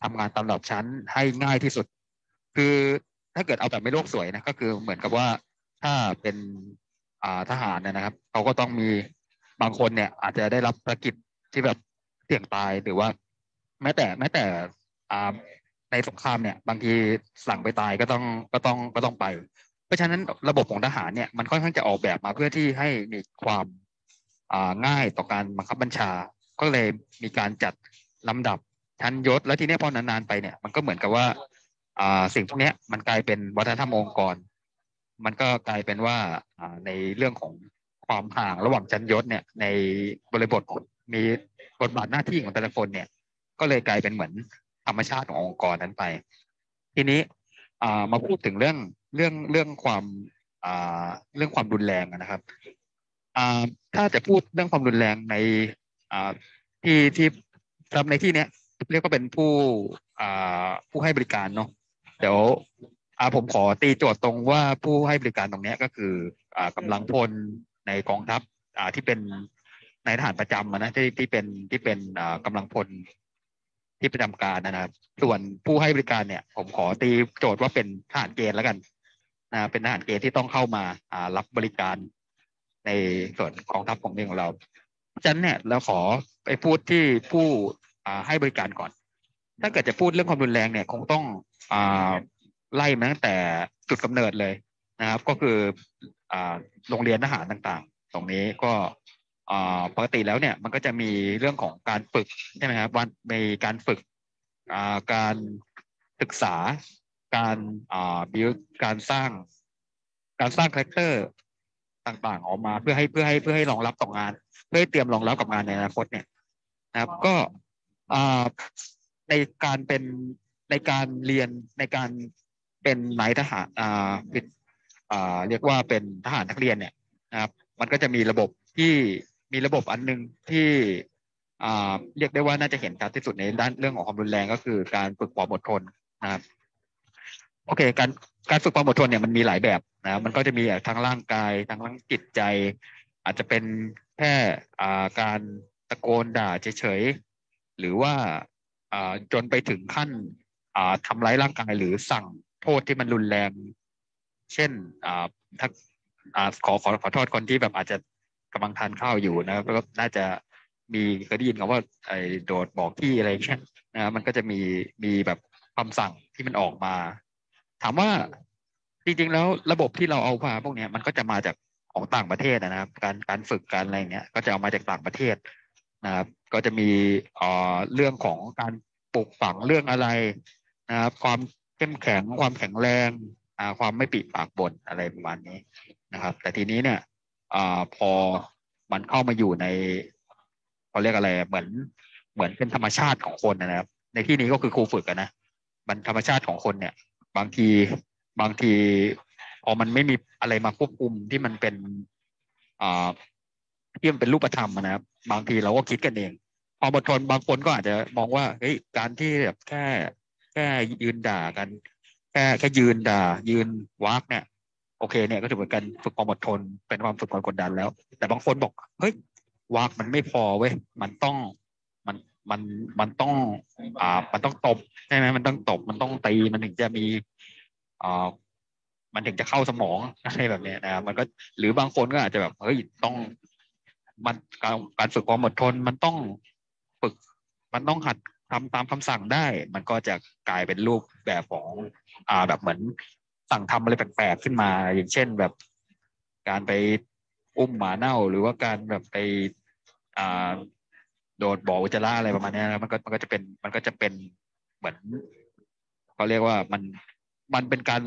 [SPEAKER 5] ทำงานตามลำดับชั้นให้ง่ายที่สุดคือถ้าเกิดเอาแบบไม่โลกสวยนะก็คือเหมือนกับว่าถ้าเป็นอ่าทหารเนี่ยนะครับเขาก็ต้องมีบางคนเนี่ยอาจจะได้รับภารกิจที่แบบเสี่ยงตายหรือว่าแม้แต่แม้แต่อ่าในสงครามเนี่ยบางทีสั่งไปตายก็ต้องก็ต้องก็ต้องไปเพราะฉะนั้นระบบของทหารเนี่ยมันค่อนข้างจะออกแบบมาเพื่อที่ให้มีความอ่าง่ายต่อการบังคับบัญชาก็เลยมีการจัดลำดับชั้นยศแล้วทีนี้พอนานๆไปเนี่ยมันก็เหมือนกับว่าอ่าสิ่งพวกนี้มันกลายเป็นวัฒนธรรมองค์กรมันก็กลายเป็นว่าอ่าในเรื่องของความห่างระหว่างชั้นยศเนี่ยในบริบทมีบทบาทหน้าที่ของแต่ละคนเนี่ยก็เลยกลายเป็นเหมือนธรรมชาติขององค์กรนั้นไปทีนี้อ่ามาพูดถึงเรื่องเรื่องเรื่องความอ่าเรื่องความรุนแรงนะครับอ่าถ้าจะพูดเรื่องความรุนแรงในอ่าที่ที่ทำในที่เนี้ยเรียกว่าเป็นผู้อ่าผู้ให้บริการเนาะเดี๋ยวอ่าผมขอตีโจทย์ตรงว่าผู้ให้บริการตรงเนี้ยก็คืออ่ากำลังพลในกองทัพอ่าที่เป็นนายทหารประจำนะที่ที่เป็นที่เป็นอ่ากำลังพลที่ประจำการนะครับส่วนผู้ให้บริการเนี่ยผมขอตีโจทย์ว่าเป็นทหารเกณฑ์แล้วกันนะเป็นทหารเกณฑ์ที่ต้องเข้ามาอ่ารับบริการในส่วนกองทัพของเมืองของเราฉะนั้นเนี่ยเราขอไปพูดที่ผู้อ่าให้บริการก่อนถ้าเกิดจะพูดเรื่องความรุนแรงเนี่ยคงต้องอ่าไล่มาตั้งแต่จุดกำเนิดเลยนะครับก็คืออ่าโรงเรียนทหารต่างๆตรงนี้ก็อ่าปกติแล้วเนี่ยมันก็จะมีเรื่องของการฝึกใช่ไหมครับวันมีการฝึกอ่าการศึกษาการอ่าบิวการสร้างการสร้างคาแรคเตอร์ต่างๆออกมาเพื่อให้เพื่อให้เพื่อให้รองรับต่องานเพื่อให้เตรียมรองรับกับงานในอนาคตเนี่ยนะครับก็อ่าในการเป็นในการเรียนในการเป็นนายทหารอ่าเป็นอ่าเรียกว่าเป็นทหารนักเรียนเนี่ยนะครับมันก็จะมีระบบที่มีระบบอันหนึงที่อ่าเรียกได้ว่าน่าจะเห็นชัดที่สุดในด้านเรื่องของความรุนแรงก็คือการฝึกความอดทนนะครับโอเคการการฝึกความอดทนเนี่ยมันมีหลายแบบนะมันก็จะมีทั้งร่างกายทั้งร่างจิตใจอาจจะเป็นแค่อ่าการตะโกนด่าเฉยๆหรือว่าอ่าจนไปถึงขั้นอ่าทำร้ายร่างกายหรือสั่งโทษที่มันรุนแรงเช่นอ่าถ้าอ่าขอขอขอโทษคนที่แบบอาจจะกำลังทานข้าวอยู่นะครับก็น่าจะมีเคยได้ยินคำว่าไอ้โดดบอกที่อะไรแค่นะมันก็จะมีมีแบบคำสั่งที่มันออกมา ถามว่าจริงๆแล้วระบบที่เราเอามาพวกเนี้ยมันก็จะมาจากของต่างประเทศนะครับการการฝึกการอะไรเงี้ยก็จะเอามาจากต่างประเทศนะครับก็จะมีเอ่อเรื่องของการปลูกฝังเรื่องอะไรนะครับความเข้มแข็งความแข็งแรงอ่าความไม่ปิปากบ่นอะไรประมาณนี้นะครับแต่ทีนี้เนี่ยอ่าพอมันเข้ามาอยู่ในเขาเรียกอะไรเหมือนเหมือนเป็นธรรมชาติของคนนะครับในที่นี้ก็คือครูฝึกอะนะมันธรรมชาติของคนเนี่ย บางทีบางทีพอมันไม่มีอะไรมาควบคุมที่มันเป็นอ่าที่มันเป็นรูปธรรมนะครับบางทีเราก็คิดกันเองความอดทนบางคนก็อาจจะมองว่าเฮ้ยการที่แบบแค่แค่ยืนด่ากันแค่แค่ยืนด่ายืนวากเนี่ยโอเคเนี่ยก็ถือเป็นการฝึกความอดทนเป็นความฝึกความกดดันแล้วแต่บางคนบอกเฮ้ยวากมันไม่พอเว้ยมันต้องมันมันมันต้องอ่ามันต้องตบใช่ไหมมันต้องตบมันต้องตีมันถึงจะมีอ่ามันถึงจะเข้าสมองอะไรแบบนี้นะครับมันก็หรือบางคนก็อาจจะแบบเฮ้ยต้องมันการการฝึกความอดทนมันต้องฝึกมันต้องหัดทำตามคำสั่งได้มันก็จะกลายเป็นรูปแบบของอ่าแบบเหมือนสั่งทำอะไรแปลกๆขึ้นมาอย่างเช่นแบบการไปอุ้มหมาเน่าหรือว่าการแบบไปอ่าโดดบ่ออุจจาระอะไรประมาณนี้นะมันก็มันก็จะเป็นมันก็จะเป็นเหมือนเขาเรียกว่ามันมันเป็นการ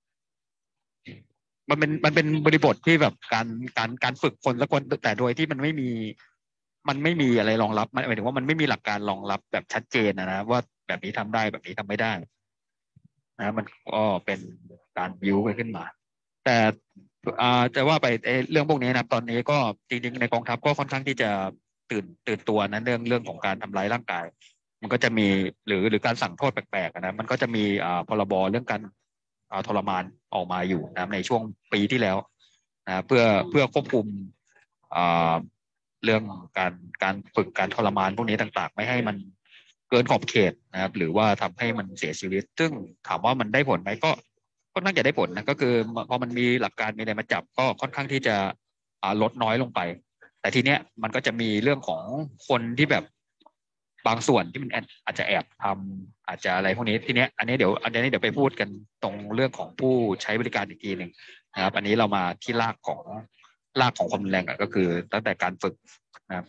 [SPEAKER 5] มันเป็นมันเป็นบริบทที่แบบการการการฝึกคนละคนแต่โดยที่มันไม่มีมันไม่มีอะไรรองรับมันหมายถึงว่ามันไม่มีหลักการรองรับแบบชัดเจนนะนะว่าแบบนี้ทำได้แบบนี้ทำไม่ได้นะมันก็เป็นการบิวกันขึ้นมาแต่อ่าจะว่าไปเรื่องพวกนี้นะตอนนี้ก็จริงๆในกองทัพก็ค่อนข้างที่จะตื่นตื่นตัวนะเรื่องเรื่องของการทำร้ายร่างกายมันก็จะมีหรือหรือการสั่งโทษแปลกๆนะมันก็จะมีอ่าพรบเรื่องการอ่าทรมานออกมาอยู่นะในช่วงปีที่แล้วนะเพื่อเพื่อควบคุมอ่าเรื่องการการฝึกการทรมานพวกนี้ต่างๆไม่ให้มันเกินขอบเขตนะครับหรือว่าทำให้มันเสียชีวิตซึ่งถามว่ามันได้ผลไหมก็ค่อนข้างจะได้ผลนะก็คือพอมันมีหลักการมีอะไรมาจับก็ค่อนข้างที่จะลดน้อยลงไปแต่ทีเนี้ยมันก็จะมีเรื่องของคนที่แบบบางส่วนที่มันอาจจะแอบทำอาจจะอะไรพวกนี้ทีเนี้ยอันนี้เดี๋ยวอันนี้เดี๋ยวไปพูดกันตรงเรื่องของผู้ใช้บริการอีกทีหนึ่งนะครับอันนี้เรามาที่รากของรากของความรุนแรงก็คือตั้งแต่การฝึกนะครับ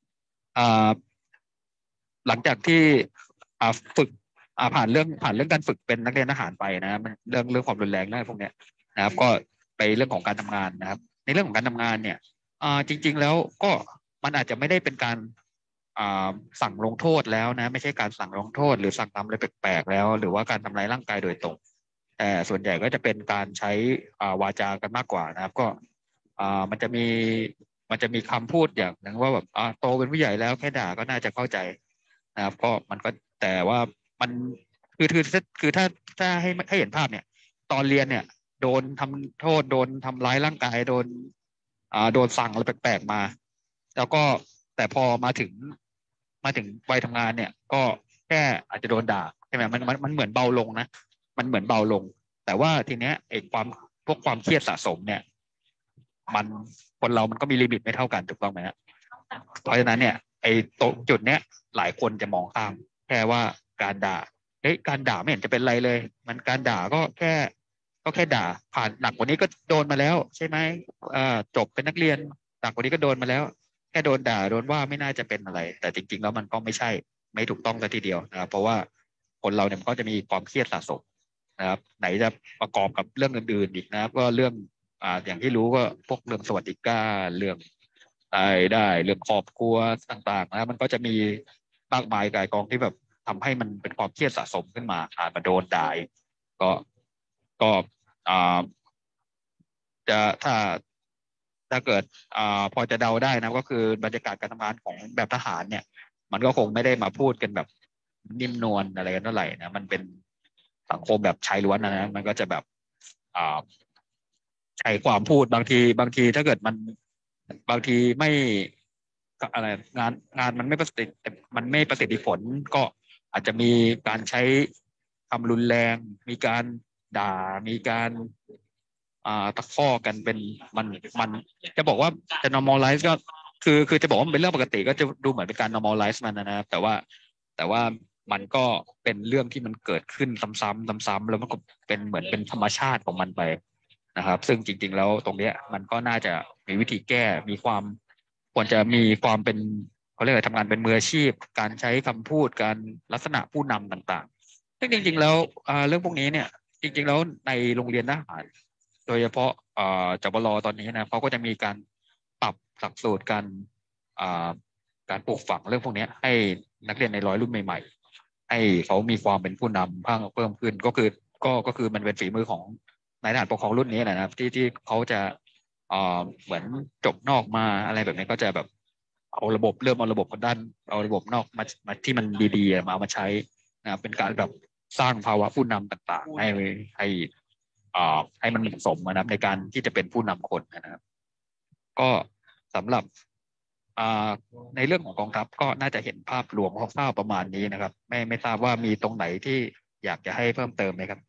[SPEAKER 5] หลังจากที่ฝึกผ่านเรื่องผ่านเรื่องการฝึกเป็นนักเรียนทหารไปนะเรื่องเรื่องความรุนแรงเรื่องพวกนี้นะครับก็ไปเรื่องของการทำงานนะครับในเรื่องของการทำงานเนี่ยจริงๆแล้วก็มันอาจจะไม่ได้เป็นการสั่งลงโทษแล้วนะไม่ใช่การสั่งลงโทษหรือสั่งทำอะไรแปลกๆแล้วหรือว่าการทำร้ายร่างกายโดยตรงแต่ส่วนใหญ่ก็จะเป็นการใช้วาจากันมากกว่านะครับก็มันจะมีมันจะมีคำพูดอย่างหนึ่งว่าแบบโตเป็นผู้ใหญ่แล้วแค่ด่าก็น่าจะเข้าใจนะครับก็มันก็แต่ว่ามันคือคือคือถ้าถ้าให้ให้เห็นภาพเนี่ยตอนเรียนเนี่ยโดนทำโทษโดนทำร้ายร่างกายโดนอ่าโดนสั่งอะไรแปลกๆมาแล้วก็แต่พอมาถึงมาถึงวัยทำงานเนี่ยก็แค่อาจจะโดนด่าใช่ไหมมันมันมันเหมือนเบาลงนะมันเหมือนเบาลงแต่ว่าทีเนี้ยไอ้ความพวกความเครียดสะสมเนี่ยมันคนเรามันก็มีลิมิตไม่เท่ากันถูกต้องไหมฮะเพราะฉะนั้นเนี่ยไอ้ตรงจุดเนี้ยหลายคนจะมองข้ามแค่ว่าการด่าเฮ้ยการด่าไม่เห็นจะเป็นไรเลยมันการด่าก็แค่ก็แค่ด่าผ่านหนักกว่านี้ก็โดนมาแล้วใช่ไหมอ่าจบเป็นนักเรียนหนักกว่านี้ก็โดนมาแล้วแค่โดนด่าโดนว่าไม่น่าจะเป็นอะไรแต่จริงๆแล้วมันก็ไม่ใช่ไม่ถูกต้องซะทีเดียวนะครับเพราะว่าคนเราเนี่ยมันก็จะมีความเครียดสะสมนะครับไหนจะประกอบกับเรื่องอื่นๆอีกนะครับก็เรื่องอ่าอย่างที่รู้ก็พวกเรื่องสวัสดิการเรื่องได้ได้เรื่องครอบครัวต่างๆนะมันก็จะมีมากมายกายกองที่แบบทำให้มันเป็นความเครียดสะสมขึ้นมาอาจมาโดนด่าก็ก็อ่าจะถ้าถ้าเกิดอ่าพอจะเดาได้นะก็คือบรรยากาศการทำงานของแบบทหารเนี่ยมันก็คงไม่ได้มาพูดกันแบบนิ่มนวลอะไรกันเท่าไหร่นะมันเป็นสังคมแบบชายล้วนนะนะมันก็จะแบบอ่าใช้ความพูดบางทีบางทีถ้าเกิดมันบางทีไม่อะไรงานงานมันไม่ประสิทธิมันไม่ประสิทธิผลก็อาจจะมีการใช้คำรุนแรงมีการด่ามีการอ่าตะคอกกันเป็นมันมันจะบอกว่าจะ normalize ก็คือคือจะบอกว่ามันเป็นเรื่องปกติก็จะดูเหมือนเป็นการ normalize มันนะครับแต่ว่าแต่ว่ามันก็เป็นเรื่องที่มันเกิดขึ้นซ้ำๆซ้ำๆแล้วมันก็เป็นเหมือนเป็นธรรมชาติของมันไปนะครับซึ่งจริงๆแล้วตรงนี้มันก็น่าจะมีวิธีแก้มีความควรจะมีความเป็นเขาเรียกอะไรทำงานเป็นมืออาชีพการใช้คำพูดการลักษณะผู้นำต่างๆซึ่งจริงๆแล้วเรื่องพวกนี้เนี่ยจริงๆแล้วในโรงเรียนทหารโดยเฉพาะจบลตอนนี้นะเขาก็จะมีการปรับหลักสูตรการการปลูกฝังเรื่องพวกนี้ให้นักเรียนในร้อยรุ่นใหม่ๆให้เขามีความเป็นผู้นำเพิ่มเพิ่มขึ้นก็คือก็ก็คือมันเป็นฝีมือของนายทหารปกครองรุ่นนี้นะครับที่ที่เขาจะเหมือนจบนอกมาอะไรแบบนี้ก็จะแบบเอาระบบเริ่มเอาระบบด้านเอาระบบนอกมามาที่มันดีๆมาเอามาใช้นะครับเป็นการแบบสร้างภาวะผู้นำต่างๆให้ให้อ่าให้มันเหมาะสมนะครับในการที่จะเป็นผู้นำคนนะครับก็สำหรับอ่าในเรื่องของกองทัพก็น่าจะเห็นภาพรวมคร่าวๆประมาณนี้นะครับไม่ไม่ทราบว่ามีตรงไหนที่อยากจะให้เพิ่มเติมไหมครับ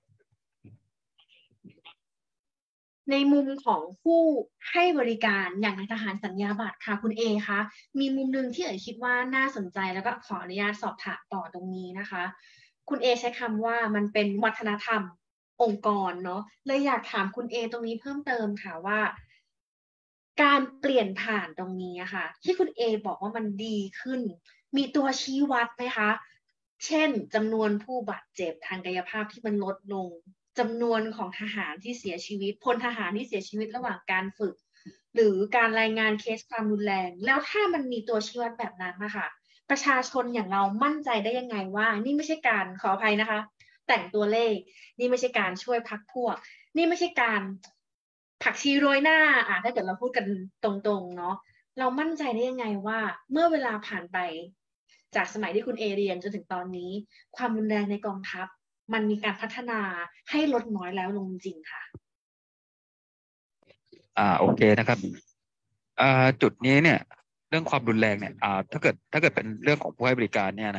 [SPEAKER 1] ในมุมของผู้ให้บริการอย่างนายทหารสัญญาบัตรค่ะคุณเอคะมีมุมหนึ่งที่เอ๋ยคิดว่าน่าสนใจแล้วก็ขออนุญาตสอบถามต่อตรงนี้นะคะคุณเอใช้คำว่ามันเป็นวัฒนธรรมองค์กรเนาะเลยอยากถามคุณเอตรงนี้เพิ่มเติมค่ะว่าการเปลี่ยนผ่านตรงนี้ค่ะที่คุณเอบอกว่ามันดีขึ้นมีตัวชี้วัดไหมคะเช่นจำนวนผู้บาดเจ็บทางกายภาพที่มันลดลงจำนวนของทหารที่เสียชีวิตพลทหารที่เสียชีวิตระหว่างการฝึกหรือการรายงานเคสความรุนแรงแล้วถ้ามันมีตัวชี้วัดแบบนั้นนะคะประชาชนอย่างเรามั่นใจได้ยังไงว่านี่ไม่ใช่การขออภัยนะคะแต่งตัวเลขนี่ไม่ใช่การช่วยพรรคพวกนี่ไม่ใช่การผักชีโรยหน้าอ่ะถ้าเกิดเราพูดกันตรงๆเนาะเรามั่นใจได้ยังไงว่าเมื่อเวลาผ่านไปจากสมัยที่คุณเอเรียนจนถึงตอนนี้ความรุนแรงในกองทัพมันมีการพัฒนาให้ลดน้อยแล้วลงจริงค่ะ
[SPEAKER 5] อ่าโอเคนะครับอ่าจุดนี้เนี่ยเรื่องความรุนแรงเนี่ยอ่าถ้าเกิดถ้าเกิดเป็นเรื่องของผู้ให้บริการเนี่ยนะ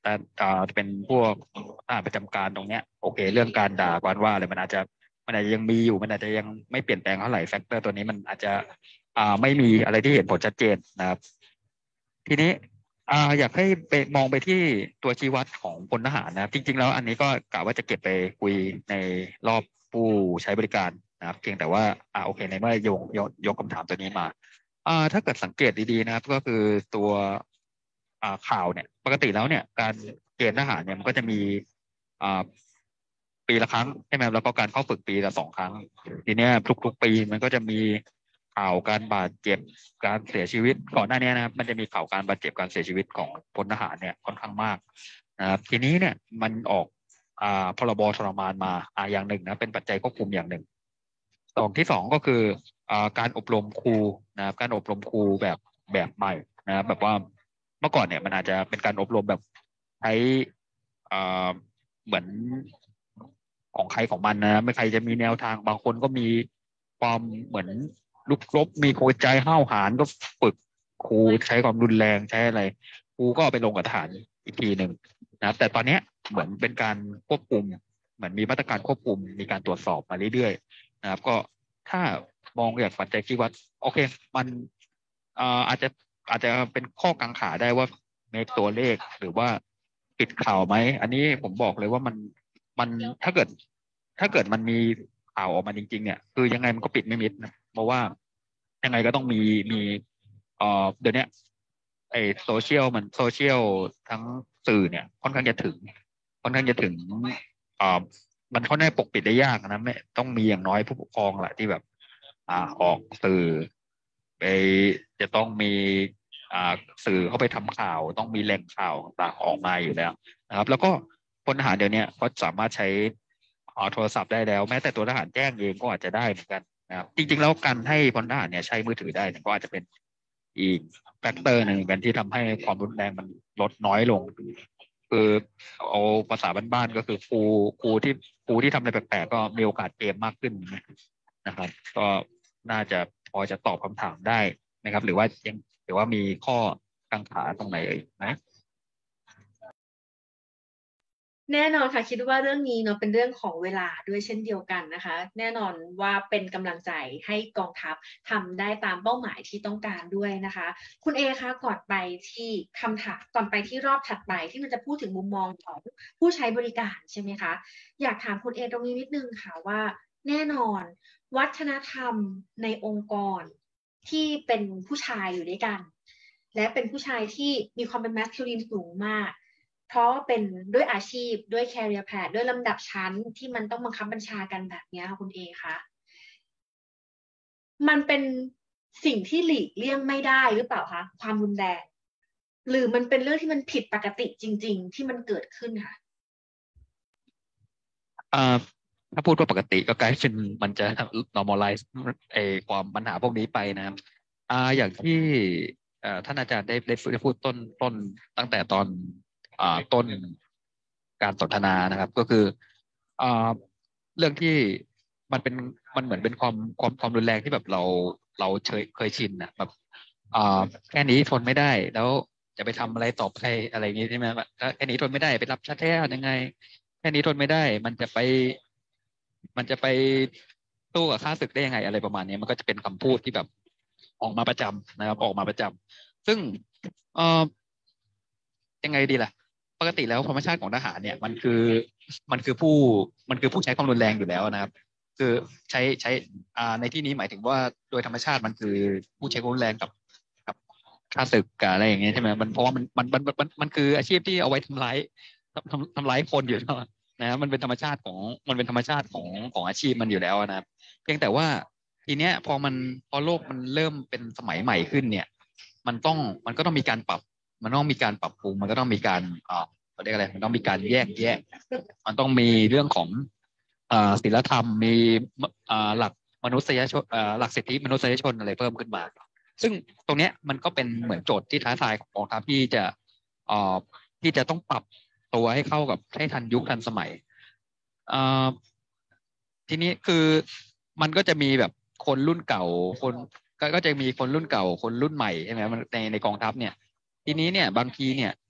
[SPEAKER 5] แต่อ่าเป็นพวกอ่าประจำการตรงเนี้ยโอเคเรื่องการด่าการว่าอะไรมันอาจจะมันอาจจะยังมีอยู่มันอาจจะยังไม่เปลี่ยนแปลงเท่าไหร่แฟกเตอร์ตัวนี้มันอาจจะอ่าไม่มีอะไรที่เห็นผลชัดเจนนะครับทีนี้อ่าอยากให้ไปมองไปที่ตัวชี้วัดของพลทหารนะครับจริงๆแล้วอันนี้ก็กะว่าจะเก็บไปคุยในรอบผู้ใช้บริการนะครับเพียงแต่ว่าอ่าโอเคในเมื่อโยงยกยกคำถามตัวนี้มาอ่าถ้าเกิดสังเกตดีๆนะครับก็คือตัวอ่าข่าวเนี่ยปกติแล้วเนี่ยการเกณฑ์ทหารเนี่ยมันก็จะมีอ่าปีละครั้งใช่ไหมแล้วก็การเข้าฝึกปีละสองครั้งทีเนี้ยทุกๆปีมันก็จะมีข่าวการบาดเจ็บการเสียชีวิตก่อนหน้านี้นะครับมันจะมีข่าวการบาดเจ็บการเสียชีวิตของพลทหารเนี่ยค่อนข้างมากนะครับทีนี้เนี่ยมันออกอ่าพรบทรมานมาอ่าอย่างหนึ่งนะเป็นปัจจัยควบคุมอย่างหนึ่งสองที่สองก็คืออ่าการอบรมครูนะครับการอบรมครูแบบแบบใหม่นะครับแบบว่าเมื่อก่อนเนี่ยมันอาจจะเป็นการอบรมแบบใช้อ่าเหมือนของใครของมันนะไม่ใครจะมีแนวทางบางคนก็มีความเหมือนลุกรบมีหัวใจห้าวหาญก็ฝึกครูใช้ความรุนแรงใช้อะไรครูก็เอาไปลงกับทหารอีกทีหนึ่งนะครับแต่ตอนนี้เหมือนเป็นการควบคุมเหมือนมีมาตรการควบคุมมีการตรวจสอบมาเรื่อยๆนะครับก็ถ้ามองอย่างปัจจัยที่วัดโอเคมันอ่าอาจจะอาจจะเป็นข้อกังขาได้ว่าเมคตัวเลขหรือว่าปิดข่าวไหมอันนี้ผมบอกเลยว่ามันมันถ้าเกิดถ้าเกิดมันมีข่าวออกมาจริงๆเนี่ยคือยังไงมันก็ปิดไม่มิดนะเพราะว่ายังไงก็ต้องมีมีเอ่อเดี๋ยวนี้ไอโซเชียลมันโซเชียลทั้งสื่อเนี่ยค่อนข้างจะถึงค่อนข้างจะถึงเอ่อมันค่อนข้างปกปิดได้ยากนะไม่ต้องมีอย่างน้อยผู้ปกครองแหละที่แบบอ่าออกสื่อไปจะต้องมีอ่าสื่อเข้าไปทำข่าวต้องมีแหล่งข่าวต่างๆออกมาอยู่แล้วนะครับแล้วก็พลทหารเดี๋ยวนี้เขาสามารถใช้โทรศัพท์ได้แล้วแม้แต่ตัวทหารแจ้งเองก็อาจจะได้เหมือนกันนะครับจริงๆแล้วการให้พลทหารเนี่ยใช้มือถือได้เนี่ยก็อาจจะเป็นอีกแฟกเตอร์หนึ่งกันที่ทำให้ความรุนแรงมันลดน้อยลงคือเอาภาษาบ้านๆก็คือครูครูที่ครูที่ทำอะไรแปลกๆก็มีโอกาสเกมมากขึ้นนะครับก็น่าจะพอจะตอบคำถามได้นะครับหรือว่ายังหรือว่ามีข้อกังขาตรงไหนเอ่ยนะ
[SPEAKER 1] แน่นอนค่ะคิดว่าเรื่องนี้เนาะเป็นเรื่องของเวลาด้วยเช่นเดียวกันนะคะแน่นอนว่าเป็นกำลังใจให้กองทัพทำได้ตามเป้าหมายที่ต้องการด้วยนะคะคุณเอคะก่อนไปที่คำถามก่อนไปที่รอบถัดไปที่มันจะพูดถึงมุมมองของผู้ใช้บริการใช่ไหมคะอยากถามคุณเอตรงนี้นิดนึงค่ะว่าแน่นอนวัฒนธรรมในองค์กรที่เป็นผู้ชายอยู่ด้วยกันและเป็นผู้ชายที่มีความเป็นแมสคิลินสูงมากเพราะเป็นด้วยอาชีพด้วย career path ด้วยลำดับชั้นที่มันต้องบังคับบัญชากันแบบนี้ค่ะคุณเอคะมันเป็นสิ่งที่หลีกเลี่ยงไม่ได้หรือเปล่าคะความรุนแรงหรือมันเป็นเรื่องที่มันผิดปกติจริงๆที่มันเกิดขึ้นค่ะ
[SPEAKER 5] อ่าถ้าพูดว่าปกติก็กลายเป็นมันจะ normalize ไอความปัญหาพวกนี้ไปนะครับอ่าอย่างที่อ่าท่านอาจารย์ได้ได้พูดต้นต้นตั้งแต่ตอนอ่าต้นการสนทนานะครับก็คืออ่าเรื่องที่มันเป็นมันเหมือนเป็นความความความรุนแรงที่แบบเราเราเคยเคยชินนะแบบอ่าแค่นี้ทนไม่ได้แล้วจะไปทำอะไรต่อไปอะไรอย่างนี้ใช่ไหมแบบแค่นี้ทนไม่ได้ไปรับชาติแท้ยังไงแค่นี้ทนไม่ได้มันจะไปมันจะไปสู้กับข้าศึกได้ยังไงอะไรประมาณนี้มันก็จะเป็นคำพูดที่แบบออกมาประจำนะครับออกมาประจำซึ่งเอ่อยังไงดีล่ะปกติแล้วธรรมชาติของทหารเนี่ยมันคือมันคือผู้มันคือผู้ใช้ความรุนแรงอยู่แล้วนะครับคือใช้ใช้อ่าในที่นี้หมายถึงว่าโดยธรรมชาติมันคือผู้ใช้ความรุนแรงกับกับข้าศึกกับอะไรอย่างเงี้ยใช่ไหมมันเพราะว่ามันมันมันมันมันคืออาชีพที่เอาไว้ทำร้ายทำทำร้ายคนอยู่แล้วนะมันเป็นธรรมชาติของมันเป็นธรรมชาติของของอาชีพมันอยู่แล้วนะครับเพียงแต่ว่าทีเนี้ยพอมันพอโลกมันเริ่มเป็นสมัยใหม่ขึ้นเนี่ยมันต้องมันก็ต้องมีการปรับมันต้องมีการปรับปรุงมันก็ต้องมีการอ่าเขาเรียกอะไรมันต้องมีการแยกแยกมันต้องมีเรื่องของอ่าศีลธรรมมีอ่าหลักมนุษยชนอ่าหลักสิทธิมนุษยชนอะไรเพิ่มขึ้นมาซึ่งตรงเนี้ยมันก็เป็นเหมือนโจทย์ที่ท้าทายของกองทัพที่จะอ่าที่จะต้องปรับตัวให้เข้ากับให้ทันยุคทันสมัยอ่าทีนี้คือมันก็จะมีแบบคนรุ่นเก่าคนก็ก็จะมีคนรุ่นเก่าคนรุ่นใหม่ใช่ไหมมันในในกองทัพเนี่ยทีนี้เนี่ยบางทีเนี่ย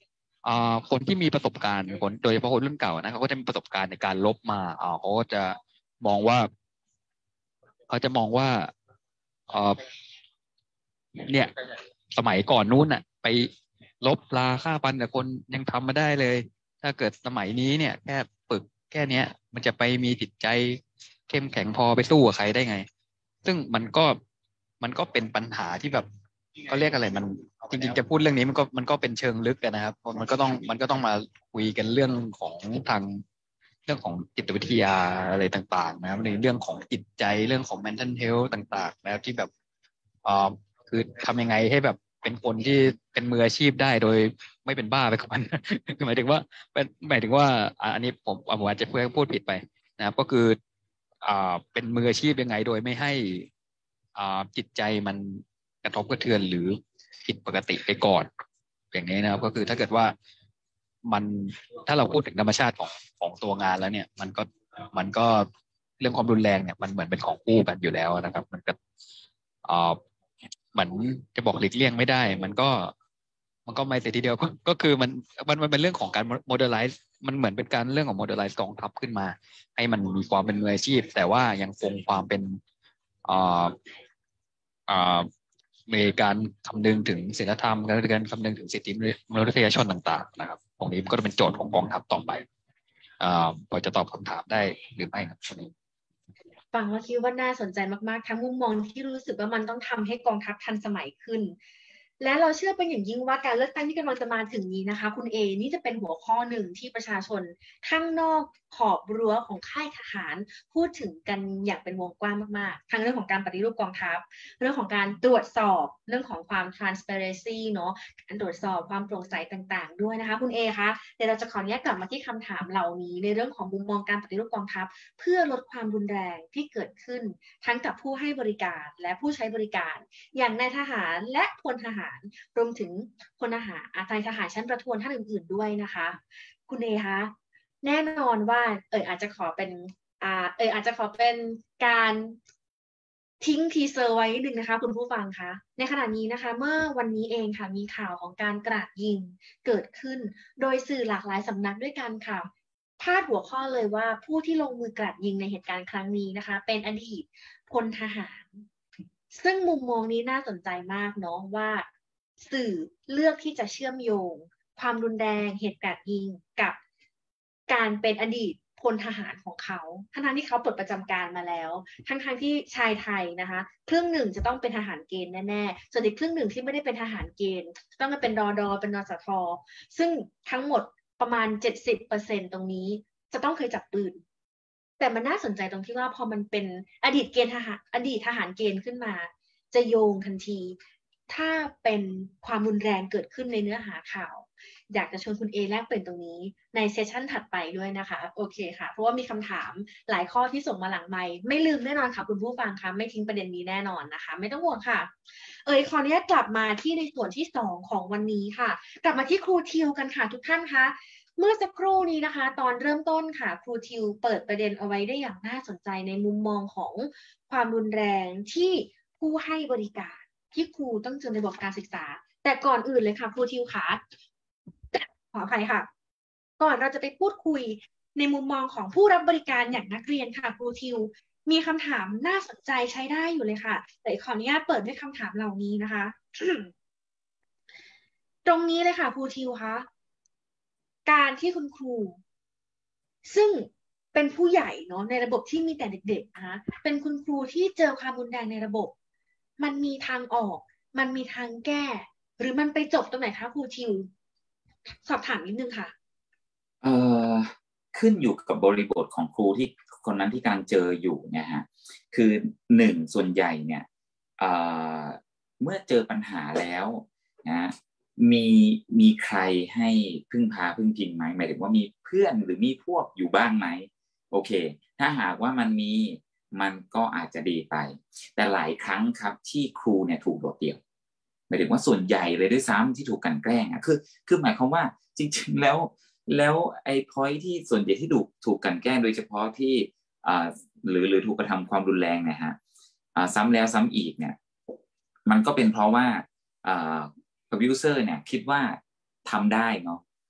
[SPEAKER 5] อ่าคนที่มีประสบการณ์คนโดยเฉพาะคนรุ่นเก่านะเขาก็จะมีประสบการณ์ในการลบมาอ่าเขาก็จะมองว่าเขาจะมองว่าเอ่อเนี่ยสมัยก่อนนู้นน่ะไปลบราฆ่าฟันแต่คนยังทำมาได้เลยถ้าเกิดสมัยนี้เนี่ยแค่ฝึกแค่เนี้ยมันจะไปมีจิตใจเข้มแข็งพอไปสู้กับใครได้ไงซึ่งมันก็มันก็เป็นปัญหาที่แบบเขาเรียกอะไรมันจริงๆจะพูดเรื่องนี้มันก็มันก็เป็นเชิงลึกกันนะครับมันก็ต้องมันก็ต้องมาคุยกันเรื่องของทางเรื่องของจิตวิทยาอะไรต่างๆนะครับในเรื่องของจิตใจเรื่องของ mental health ต่างๆนะครับที่แบบอ่าคือทำยังไงให้แบบเป็นคนที่เป็นมืออาชีพได้โดยไม่เป็นบ้าไปกับมัน หมายถึงว่าเป็นหมายถึงว่าอันนี้ผมผมอาจจะพูดผิดไปนะครับก็คืออ่าเป็นมืออาชีพยังไงโดยไม่ให้อ่าจิตใจมันกระทบกระเทือนหรือผิดปกติไปก่อนอย่างนี้นะครับก็คือถ้าเกิดว่ามันถ้าเราพูดถึงธรรมชาติของของตัวงานแล้วเนี่ยมันก็มันก็เรื่องความรุนแรงเนี่ยมันเหมือนเป็นของคู่กันอยู่แล้วนะครับมันก็อ่าเหมือนจะบอกหลีกเลี่ยงไม่ได้มันก็มันก็ไม่เสียทีเดียวก็ก็คือมันมันมันเป็นเรื่องของการโมเดลไลซ์มันเหมือนเป็นการเรื่องของโมเดลไลซ์กองทัพขึ้นมาให้มันมีความเป็นมืออาชีพแต่ว่ายังคงความเป็นอ่าอ่าในการคำนึงถึงศีลธรรมการคำนึงถึงสิทธิมนุษยชนต่างๆนะครับตรงนี้ก็จะเป็นโจทย์ของกองทัพต่อไปอ่าพอจะตอบคำถามได้หรือไม่ครับตรงนี้
[SPEAKER 1] ฟังแล้วคิดว่าน่าสนใจมากๆทั้งมุมมองที่รู้สึกว่ามันต้องทำให้กองทัพทันสมัยขึ้นและเราเชื่อเป็นอย่างยิ่งว่าการเลือกตั้งที่กำลังจะมาถึงนี้นะคะคุณเอนี่จะเป็นหัวข้อหนึ่งที่ประชาชนข้างนอกขอบรั้วของค่ายทหารพูดถึงกันอย่างเป็นวงกว้างมากๆทั้งเรื่องของการปฏิรูปกองทัพเรื่องของการตรวจสอบเรื่องของความ transparency เนาะการตรวจสอบความโปร่งใสต่างๆด้วยนะคะคุณเอคะเดี๋ยวเราจะขออนุญาตกลับมาที่คำถามเหล่านี้ในเรื่องของมุมมองการปฏิรูปกองทัพเพื่อลดความรุนแรงที่เกิดขึ้นทั้งกับผู้ให้บริการและผู้ใช้บริการอย่างนายทหารและพลทหารรวมถึงพลทหารนายทหารชั้นประทวนท่านอื่นๆด้วยนะคะคุณเอคะแน่นอนว่าเอออาจจะขอเป็นอ่าเอออาจจะขอเป็นการทิ้งทีเซอร์ไว้นิดนึงนะคะคุณผู้ฟังคะในขณะนี้นะคะเมื่อวันนี้เองค่ะมีข่าวของการกราดยิงเกิดขึ้นโดยสื่อหลากหลายสำนักด้วยกันค่ะพาดหัวข้อเลยว่าผู้ที่ลงมือกราดยิงในเหตุการณ์ครั้งนี้นะคะเป็นอดีตพลทหารซึ่งมุมมองนี้น่าสนใจมากเนาะว่าสื่อเลือกที่จะเชื่อมโยงความรุนแรงเหตุการณ์ยิงกับการเป็นอดีตพลทหารของเขาทั้งที่เขาปลดประจำการมาแล้วทั้งทางที่ชายไทยนะคะครึ่งหนึ่งจะต้องเป็นทหารเกณฑ์แน่ๆส่วนอีกครึ่งหนึ่งที่ไม่ได้เป็นทหารเกณฑ์ต้องเป็นรดเป็นนสทซึ่งทั้งหมดประมาณ เจ็ดสิบเปอร์เซ็นต์ ตรงนี้จะต้องเคยจับปืนแต่มันน่าสนใจตรงที่ว่าพอมันเป็นอดีตเกณฑ์ทหารอดีตทหารเกณฑ์ขึ้นมาจะโยงทันทีถ้าเป็นความรุนแรงเกิดขึ้นในเนื้อหาข่าวอยากจะชวนคุณเอแลกเปลี่ยนตรงนี้ในเซสชั่นถัดไปด้วยนะคะโอเคค่ะเพราะว่ามีคำถามหลายข้อที่ส่งมาหลังไมค์ไม่ลืมแน่นอนค่ะคุณผู้ฟังคะไม่ทิ้งประเด็นนี้แน่นอนนะคะไม่ต้องห่วงค่ะเอ่ยขออนุญาตกลับมาที่ในส่วนที่สองของวันนี้ค่ะกลับมาที่ครูทิวกันค่ะทุกท่านคะเมื่อสักครู่นี้นะคะตอนเริ่มต้นค่ะครูทิวเปิดประเด็นเอาไว้ได้อย่างน่าสนใจในมุมมองของความรุนแรงที่ผู้ให้บริการที่ครูต้องเจอในระบบการศึกษาแต่ก่อนอื่นเลยค่ะครูทิวค่ะขออภัยค่ะก่อนเราจะไปพูดคุยในมุมมองของผู้รับบริการอย่างนักเรียนค่ะครูทิวมีคำถามน่าสนใจใช้ได้อยู่เลยค่ะแต่ขออนุญาตเปิดด้วยคำถามเหล่านี้นะคะ ตรงนี้เลยค่ะครูทิวคะการที่คุณครูซึ่งเป็นผู้ใหญ่เนาะในระบบที่มีแต่เด็กๆนะคะเป็นคุณครูที่เจอความรุนแรงในระบบมันมีทางออกมันมีทางแก้หรือมันไปจบตรงไหนคะครูทิวสอบถามนิดนึงค่ะ
[SPEAKER 3] เอ่อขึ้นอยู่กับบริบทของครูที่คนนั้นที่กำลังเจออยู่เนี่ยฮะคือหนึ่งส่วนใหญ่เนี่ยเอ่อเมื่อเจอปัญหาแล้วนะมีมีใครให้พึ่งพาพึ่งพิงไหมหมายถึงว่ามีเพื่อนหรือมีพวกอยู่บ้างไหมโอเคถ้าหากว่ามันมีมันก็อาจจะดีไปแต่หลายครั้งครับที่ครูเนี่ยถูกโดดเดี่ยวหมายถึงว่าส่วนใหญ่เลยด้วยซ้ำที่ถูกกลั่นแกล้งอ่ะคือคือหมายความว่าจริงๆแล้วแล้วไอ้พอยท์ที่ส่วนใหญ่ที่ถูกถูกกลั่นแกล้งโดยเฉพาะที่อ่าหรือหรือถูกกระทำความรุนแรงเนี่ยฮะอ่าซ้ำแล้วซ้ำอีกเนี่ยมันก็เป็นเพราะว่าอ่าabuser เนี่ยคิดว่าทำได้เนาะ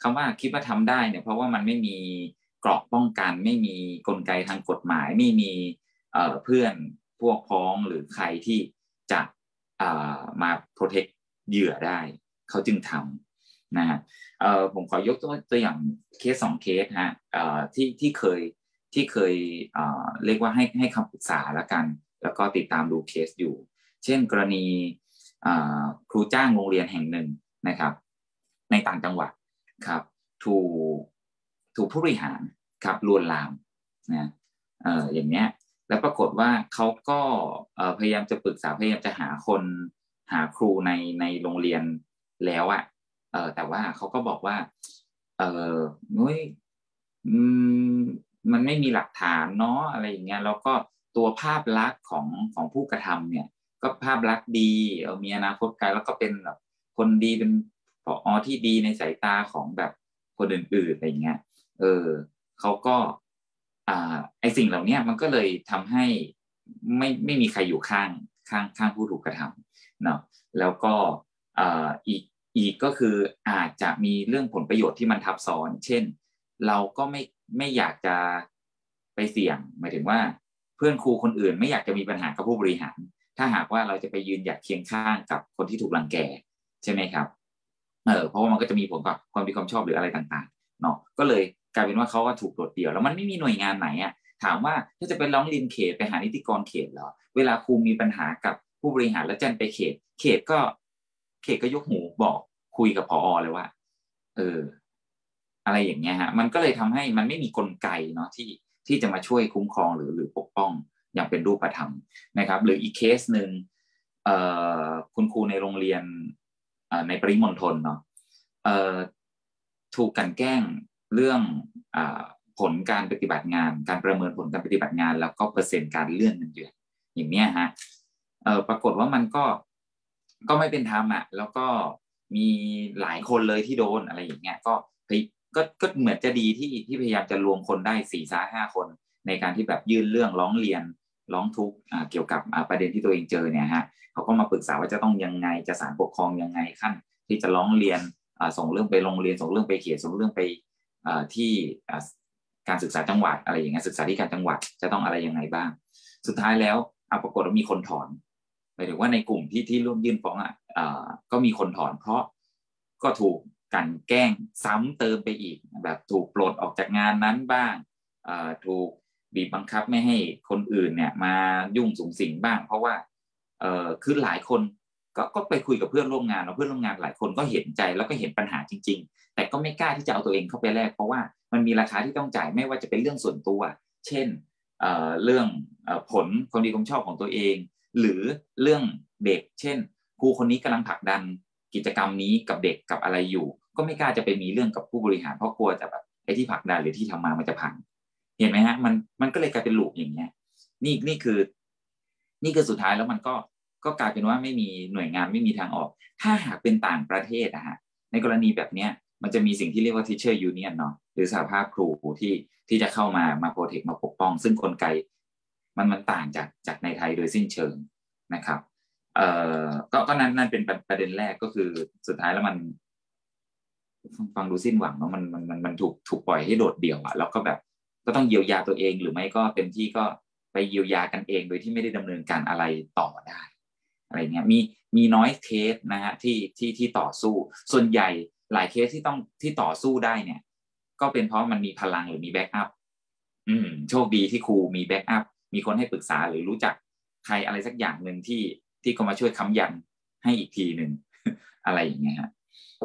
[SPEAKER 3] คำว่าคิดว่าทำได้เนี่ยเพราะว่ามันไม่มีเกราะป้องกันไม่มีกลไกทางกฎหมายไม่มีเอ่อเพื่อนพวกพ้องหรือใครที่จะอ่ามาโปรเทคเหยื่อได้เขาจึงทำนะฮะเอ่อผมขอยกตัวตัวอย่างเคสสองเคสฮะเอ่อที่ที่เคยที่เคยเอ่อเรียกว่าให้ให้คำปรึกษาละกันแล้วก็ติดตามดูเคสอยู่เช่นกรณีครูจ้างโรงเรียนแห่งหนึ่งนะครับในต่างจังหวัดครับถูกถูกผู้บริหารครับลวนลามนะเอ่ออย่างเนี้ยแล้วปรากฏว่าเขาก็เอ่อพยายามจะปรึกษาพยายามจะหาคนหาครูในในโรงเรียนแล้วอะเออแต่ว่าเขาก็บอกว่าเออนุ้ยอืมมันไม่มีหลักฐานเนาะอะไรอย่างเงี้ยแล้วก็ตัวภาพลักษณ์ของของผู้กระทำเนี่ยก็ภาพลักษณ์ดีเออมีอนาคตไกลแล้วก็เป็นแบบคนดีเป็นผอ.ที่ดีในสายตาของแบบคนอื่นๆอะไรอย่างเงี้ยเออเขาก็อ่าไอสิ่งเหล่านี้มันก็เลยทำให้ไม่ไม่มีใครอยู่ข้างข้างข้างผู้ถูกกระทำเนาะแล้วก็อ่าอีกอีกก็คืออาจจะมีเรื่องผลประโยชน์ที่มันทับซ้อนเช่นเราก็ไม่ไม่อยากจะไปเสี่ยงหมายถึงว่าเพื่อนครูคนอื่นไม่อยากจะมีปัญหากับผู้บริหารถ้าหากว่าเราจะไปยืนหยัดเคียงข้างกับคนที่ถูกรังแกใช่ไหมครับเออเพราะว่ามันก็จะมีผลกับความดีความชอบหรืออะไรต่างๆเนาะก็เลยกลายเป็นว่าเขาก็ถูกโดดเดี่ยวแล้วมันไม่มีหน่วยงานไหนอ่ะถามว่าถ้าจะเป็นร้องเรียนเขตไปหานิติกรเขตเหรอเวลาครูมีปัญหากับผู้บริหารแล้วแจ้งไปเขตเขตก็เขตก็ยกหูบอกคุยกับผอ.เลยว่าเอออะไรอย่างเงี้ยฮะมันก็เลยทำให้มันไม่มีกลไกเนาะที่ที่จะมาช่วยคุ้มครองหรือหรือปกป้องอย่างเป็นรูปธรรมนะครับหรืออีกเคสหนึ่งเอ่อคุณครูในโรงเรียนในปริมณฑลเนาะเอ่อถูกกันแกล้งเรื่องอ่าผลการปฏิบัติงานการประเมินผลการปฏิบัติงานแล้วก็เปอร์เซ็นต์การเลื่อนเงินเดือนอย่างเนี้ยฮะเอ่อปรากฏว่ามันก็ก็ไม่เป็นธรรมอ่ะแล้วก็มีหลายคนเลยที่โดนอะไรอย่างเงี้ยก็ก็ก็เหมือนจะดีที่ที่พยายามจะรวมคนได้สี่สาห้าคนในการที่แบบยื่นเรื่องร้องเรียนร้องทุกข์เกี่ยวกับประเด็นที่ตัวเองเจอเนี่ยฮะเขาก็มาปรึกษาว่าจะต้องยังไงจะศาลปกครองยังไงขั้นที่จะร้องเรียนส่งเรื่องไปโรงเรียนส่งเรื่องไปเขตส่งเรื่องไปที่การศึกษาจังหวัดอะไรอย่างเงี้ยศึกษาธิการจังหวัดจะต้องอะไรยังไงบ้างสุดท้ายแล้วปรากฏว่ามีคนถอนหมายถึงว่าในกลุ่มที่ที่ร่วมยื่นฟ้องอ่ะก็มีคนถอนเพราะก็ถูกกันแกล้งซ้ำเติมไปอีกแบบถูกปลดออกจากงานนั้นบ้างถูกบีบบังคับไม่ให้คนอื่นเนี่ยมายุ่งสุงสิงบ้างเพราะว่าคือหลายคนก็ก็ไปคุยกับเพื่อนร่วมงานแล้วเพื่อนร่วมงานหลายคนก็เห็นใจแล้วก็เห็นปัญหาจริงๆแต่ก็ไม่กล้าที่จะเอาตัวเองเข้าไปแลกเพราะว่ามันมีราคาที่ต้องจ่ายไม่ว่าจะเป็นเรื่องส่วนตัวเช่น เอ่อเรื่องเอ่อผลความดีความชอบของตัวเองหรือเรื่องเด็กเช่นครูคนนี้กำลังผลักดันกิจกรรมนี้กับเด็กกับอะไรอยู่ก็ไม่กล้าจะไปมีเรื่องกับผู้บริหารเพราะกลัวจะแบบไอ้ที่ผลักดันหรือที่ทำมามันจะพังเห็นไหมฮะมันมันก็เลยกลายเป็นลูปอย่างเงี้ยนี่นี่คือนี่คือสุดท้ายแล้วมันก็ก็กลายเป็นว่าไม่มีหน่วยงานไม่มีทางออกถ้าหากเป็นต่างประเทศอะฮะในกรณีแบบเนี้ยมันจะมีสิ่งที่เรียกว่า teacher union เนาะหรือสหภาพครูที่ที่จะเข้ามามาโปรเทคมาปกป้องซึ่งกลไกมันมันต่างจากจากในไทยโดยสิ้นเชิงนะครับเอ่อก็ก็นั้นนั่นเป็นประเด็นแรกก็คือสุดท้ายแล้วมันฟังดูสิ้นหวังเนาะมันมันมันมันถูกถูกปล่อยให้โดดเดี่ยวอะแล้วก็แบบก็ต้องเยียวยาตัวเองหรือไม่ก็เต็มที่ก็ไปเยียวยากันเองโดยที่ไม่ได้ดำเนินการอะไรต่อได้อะไรเงี้ยมีมีน้อยเคสนะฮะที่ที่ที่ต่อสู้ส่วนใหญ่หลายเคสที่ต้องที่ต่อสู้ได้เนี่ยก็เป็นเพราะมันมีพลังหรือมีแบ็กอัพอืมโชคดีที่ครูมีแบ็กอัพมีคนให้ปรึกษาหรือรู้จักใครอะไรสักอย่างหนึ่งที่ที่ก็มาช่วยค้ำยันให้อีกทีหนึ่ง อะไรอย่างเงี้ยฮะ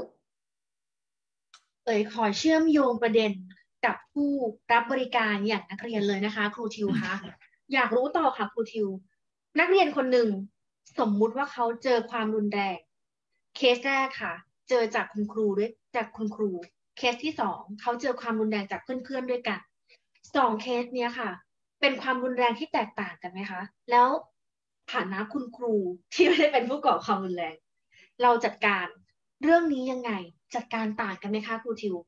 [SPEAKER 1] เอ๋ยขอเชื่อมโยงประเด็นกับผู้รับบริการอย่างนักเรียนเลยนะคะครูทิวคะอยากรู้ต่อค่ะครูทิวนักเรียนคนหนึ่งสมมุติว่าเขาเจอความรุนแรงเคสแรกค่ะเจอจากคุณครูด้วยจากคุณครูเคสที่สองเขาเจอความรุนแรงจากเพื่อนๆด้วยกันสองเคสเนี้ยค่ะเป็นความรุนแรงที่แตกต่างกันไหมคะแล้วฐานะคุณครูที่ไม่ได้เป็นผู้ก่อความรุนแรงเราจัดการเรื่องนี้ยังไงจัดการต่างกันไหมคะครูทิว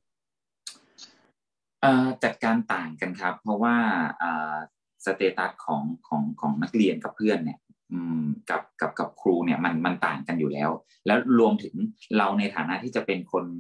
[SPEAKER 3] จัดการต่างกันครับเพราะว่าสเตตัสของของของนักเรียนกับเพื่อนเนี่ยกับกับกับครูเนี่ยมันมันต่างกันอยู่แล้วแล้วรวมถึงเราในฐานะที่จะเป็นคนค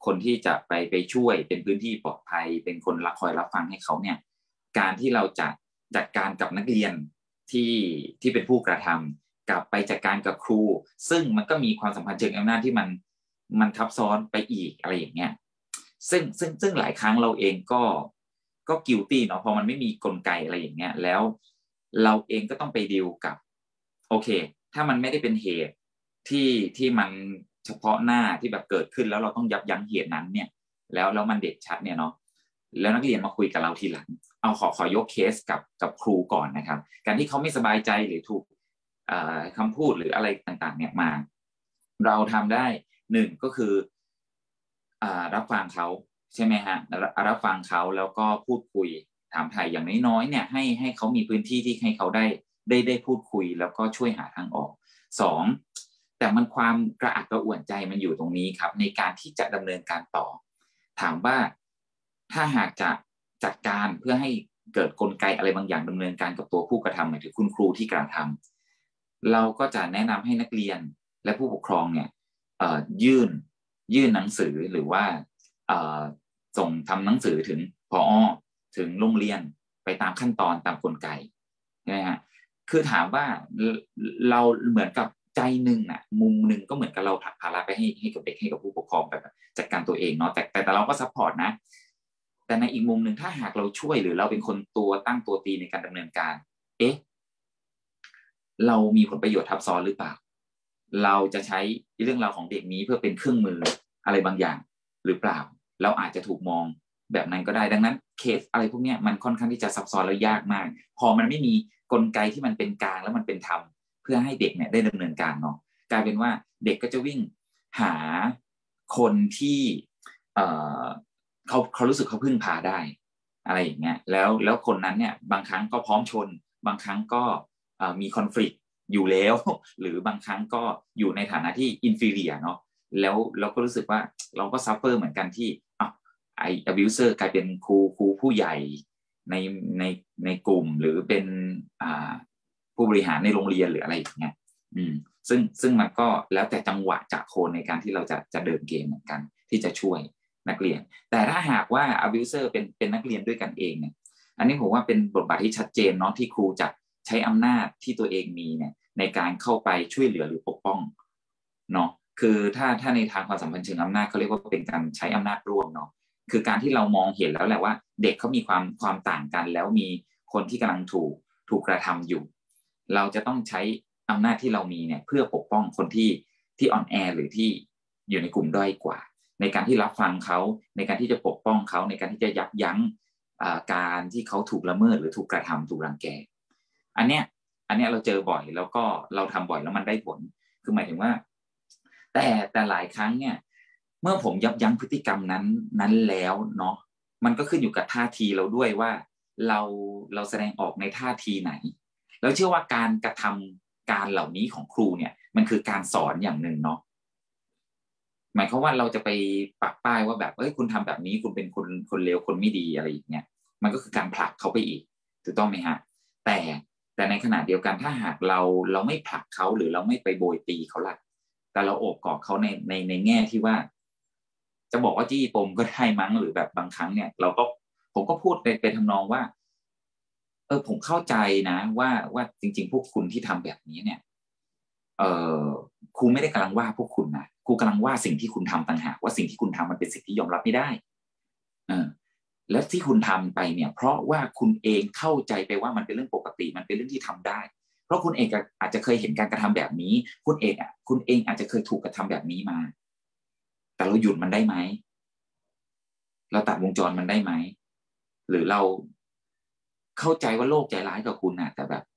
[SPEAKER 3] คนที่จะไปไปช่วยเป็นพื้นที่ปลอดภัยเป็นคนรับคอยรับฟังให้เขาเนี่ยการที่เราจะจัดการกับนักเรียนที่ที่เป็นผู้กระทำกับไปจัดการกับครูซึ่งมันก็มีความสัมพันธ์เชิงอำนาจที่มันมันทับซ้อนไปอีกอะไรอย่างเงี้ยซึ่งซึ่งซึ่งหลายครั้งเราเองก็ก็ guilty เนาะพอมันไม่มีกลไกอะไรอย่างเงี้ยแล้วเราเองก็ต้องไปดีลกับโอเคถ้ามันไม่ได้เป็นเหตุที่ที่มันเฉพาะหน้าที่แบบเกิดขึ้นแล้วเราต้องยับยั้งเหตุนั้นเนี่ยแล้วแล้วมันเด็ดชัดเนี่ยเนาะแล้วนักเรียนมาคุยกับเราทีหลังเอาขอขอยกเคสกับกับครูก่อนนะครับการที่เขาไม่สบายใจหรือถูกคำพูดหรืออะไรต่างๆเนี่ยมาเราทำได้หนึ่งก็คือรับฟังเขาใช่ไหมฮะรับฟังเขาแล้วก็พูดคุยถามไถ่อย่างน้อยๆเนี่ยให้ให้เขามีพื้นที่ที่ให้เขาได้ได้ได้พูดคุยแล้วก็ช่วยหาทางออกสองแต่มันความกระอักกระอ่วนใจมันอยู่ตรงนี้ครับในการที่จะดำเนินการต่อถามว่าถ้าหากจะจัดการเพื่อให้เกิดกลไกอะไรบางอย่างดำเนินการกับตัวผู้กระทำหมายถึงคุณครูที่กระทำเราก็จะแนะนำให้นักเรียนและผู้ปกครองเนี่ยยื่นยื่นหนังสือหรือว่าส่งทำหนังสือถึงผอ.ถึงโรงเรียนไปตามขั้นตอนตามกลไกใช่ไหมฮะคือถามว่าเราเหมือนกับใจหนึ่งน่ะมุมหนึ่งก็เหมือนกับเราผลักภาระไปให้ให้กับเด็กให้กับผู้ปกครองแบบจัดการตัวเองเนาะแต่แต่แต่เราก็ซัพพอร์ตนะแต่ในอีกมุมหนึ่งถ้าหากเราช่วยหรือเราเป็นคนตัวตั้งตัวตีในการดำเนินการเอ๊ะเรามีผลประโยชน์ทับซ้อนหรือเปล่าเราจะใช้เรื่องราวของเด็กนี้เพื่อเป็นเครื่องมืออะไรบางอย่างหรือเปล่าเราอาจจะถูกมองแบบนั้นก็ได้ดังนั้นเคสอะไรพวกนี้มันค่อนข้างที่จะซับซ้อนและยากมากพอมันไม่มีกลไกที่มันเป็นกลางแล้วมันเป็นธรรมเพื่อให้เด็กเนี่ยได้ดำเนินการเนาะกลายเป็นว่าเด็กก็จะวิ่งหาคนที่เอ่อเขาเขารู้สึกเขาพึ่งพาได้อะไรอย่างเงี้ยแล้วแล้วคนนั้นเนี่ยบางครั้งก็พร้อมชนบางครั้งก็มีคอนฟลิกต์อยู่แล้วหรือบางครั้งก็อยู่ในฐานะที่อินฟีเรียเนาะแล้วเราก็รู้สึกว่าเราก็ซัฟเฟอร์เหมือนกันที่อ่ะไอ้ abuser กลายเป็นครูครูผู้ใหญ่ในในในกลุ่มหรือเป็นอ่าผู้บริหารในโรงเรียนหรืออะไรอย่างเงี้ยอืมซึ่งซึ่งมันก็แล้วแต่จังหวะจากโคนในการที่เราจะจะเดินเกมเหมือนกันที่จะช่วยนักเรียนแต่ถ้าหากว่า abuser เป็นเป็นนักเรียนด้วยกันเองเนี่ยอันนี้ผมว่าเป็นบทบาทที่ชัดเจนเนาะที่ครูจะใช้อำนาจที่ตัวเองมีเนี่ยในการเข้าไปช่วยเหลือหรือปกป้องเนาะคือถ้าถ้าในทางความสัมพันธ์เชิงอำนาจเขาเรียกว่าเป็นการใช้อำนาจร่วมเนาะคือการที่เรามองเห็นแล้วแหละว่าเด็กเขามีความความต่างกันแล้วมีคนที่กำลังถูกถูกกระทำอยู่เราจะต้องใช้อำนาจที่เรามีเนี่ยเพื่อปกป้องคนที่ที่อ่อนแอหรือที่อยู่ในกลุ่มด้อยกว่าในการที่รับฟังเขาในการที่จะปกป้องเขาในการที่จะยับยั้งการที่เขาถูกละเมิดหรือถูกกระทำถูกรังแกอันเนี้ยอันเนี้ยเราเจอบ่อยแล้วก็เราทำบ่อยแล้วมันได้ผลคือหมายถึงว่าแต่แต่หลายครั้งเนี่ยเมื่อผมยับยั้งพฤติกรรมนั้นนั้นแล้วเนาะมันก็ขึ้นอยู่กับท่าทีเราด้วยว่าเราเราแสดงออกในท่าทีไหนแล้วเชื่อว่าการกระทำการเหล่านี้ของครูเนี่ยมันคือการสอนอย่างหนึ่งเนาะหมายความว่าเราจะไปปักป้ายว่าแบบเอ้ยคุณทำแบบนี้คุณเป็นคนคนเลวคนไม่ดีอะไรอย่างเงี้ยมันก็คือการผลักเขาไปอีกถูกต้องไหมฮะแต่แต่ในขณะเดียวกันถ้าหากเราเราไม่ผลักเขาหรือเราไม่ไปโบยตีเขาล่ะแต่เราโอบกอดเขาในในในแง่ที่ว่าจะบอกว่าจี้ปมก็ได้มั้งหรือแบบบางครั้งเนี่ยเราก็ผมก็พูดไปไปทำนองว่าเออผมเข้าใจนะว่าว่าจริงๆพวกคุณที่ทำแบบนี้เนี่ยเออครูไม่ได้กำลังว่าพวกคุณนะครูกำลังว่าสิ่งที่คุณทำต่างหากว่าสิ่งที่คุณทำมันเป็นสิ่งที่ยอมรับไม่ได้เออแล้วที่คุณทำไปเนี่ยเพราะว่าคุณเองเข้าใจไปว่ามันเป็นเรื่องปกติมันเป็นเรื่องที่ทำได้เพราะคุณเองอาจจะเคยเห็นการกระทำแบบนี้คุณเองอ่ะคุณเองอาจจะเคยถูกกระทำแบบนี้มาแต่เราหยุดมันได้ไหมเราตัดวงจรมันได้ไหมหรือเราเข้าใจว่าโลกใจร้ายกับคุณนะแต่แบบ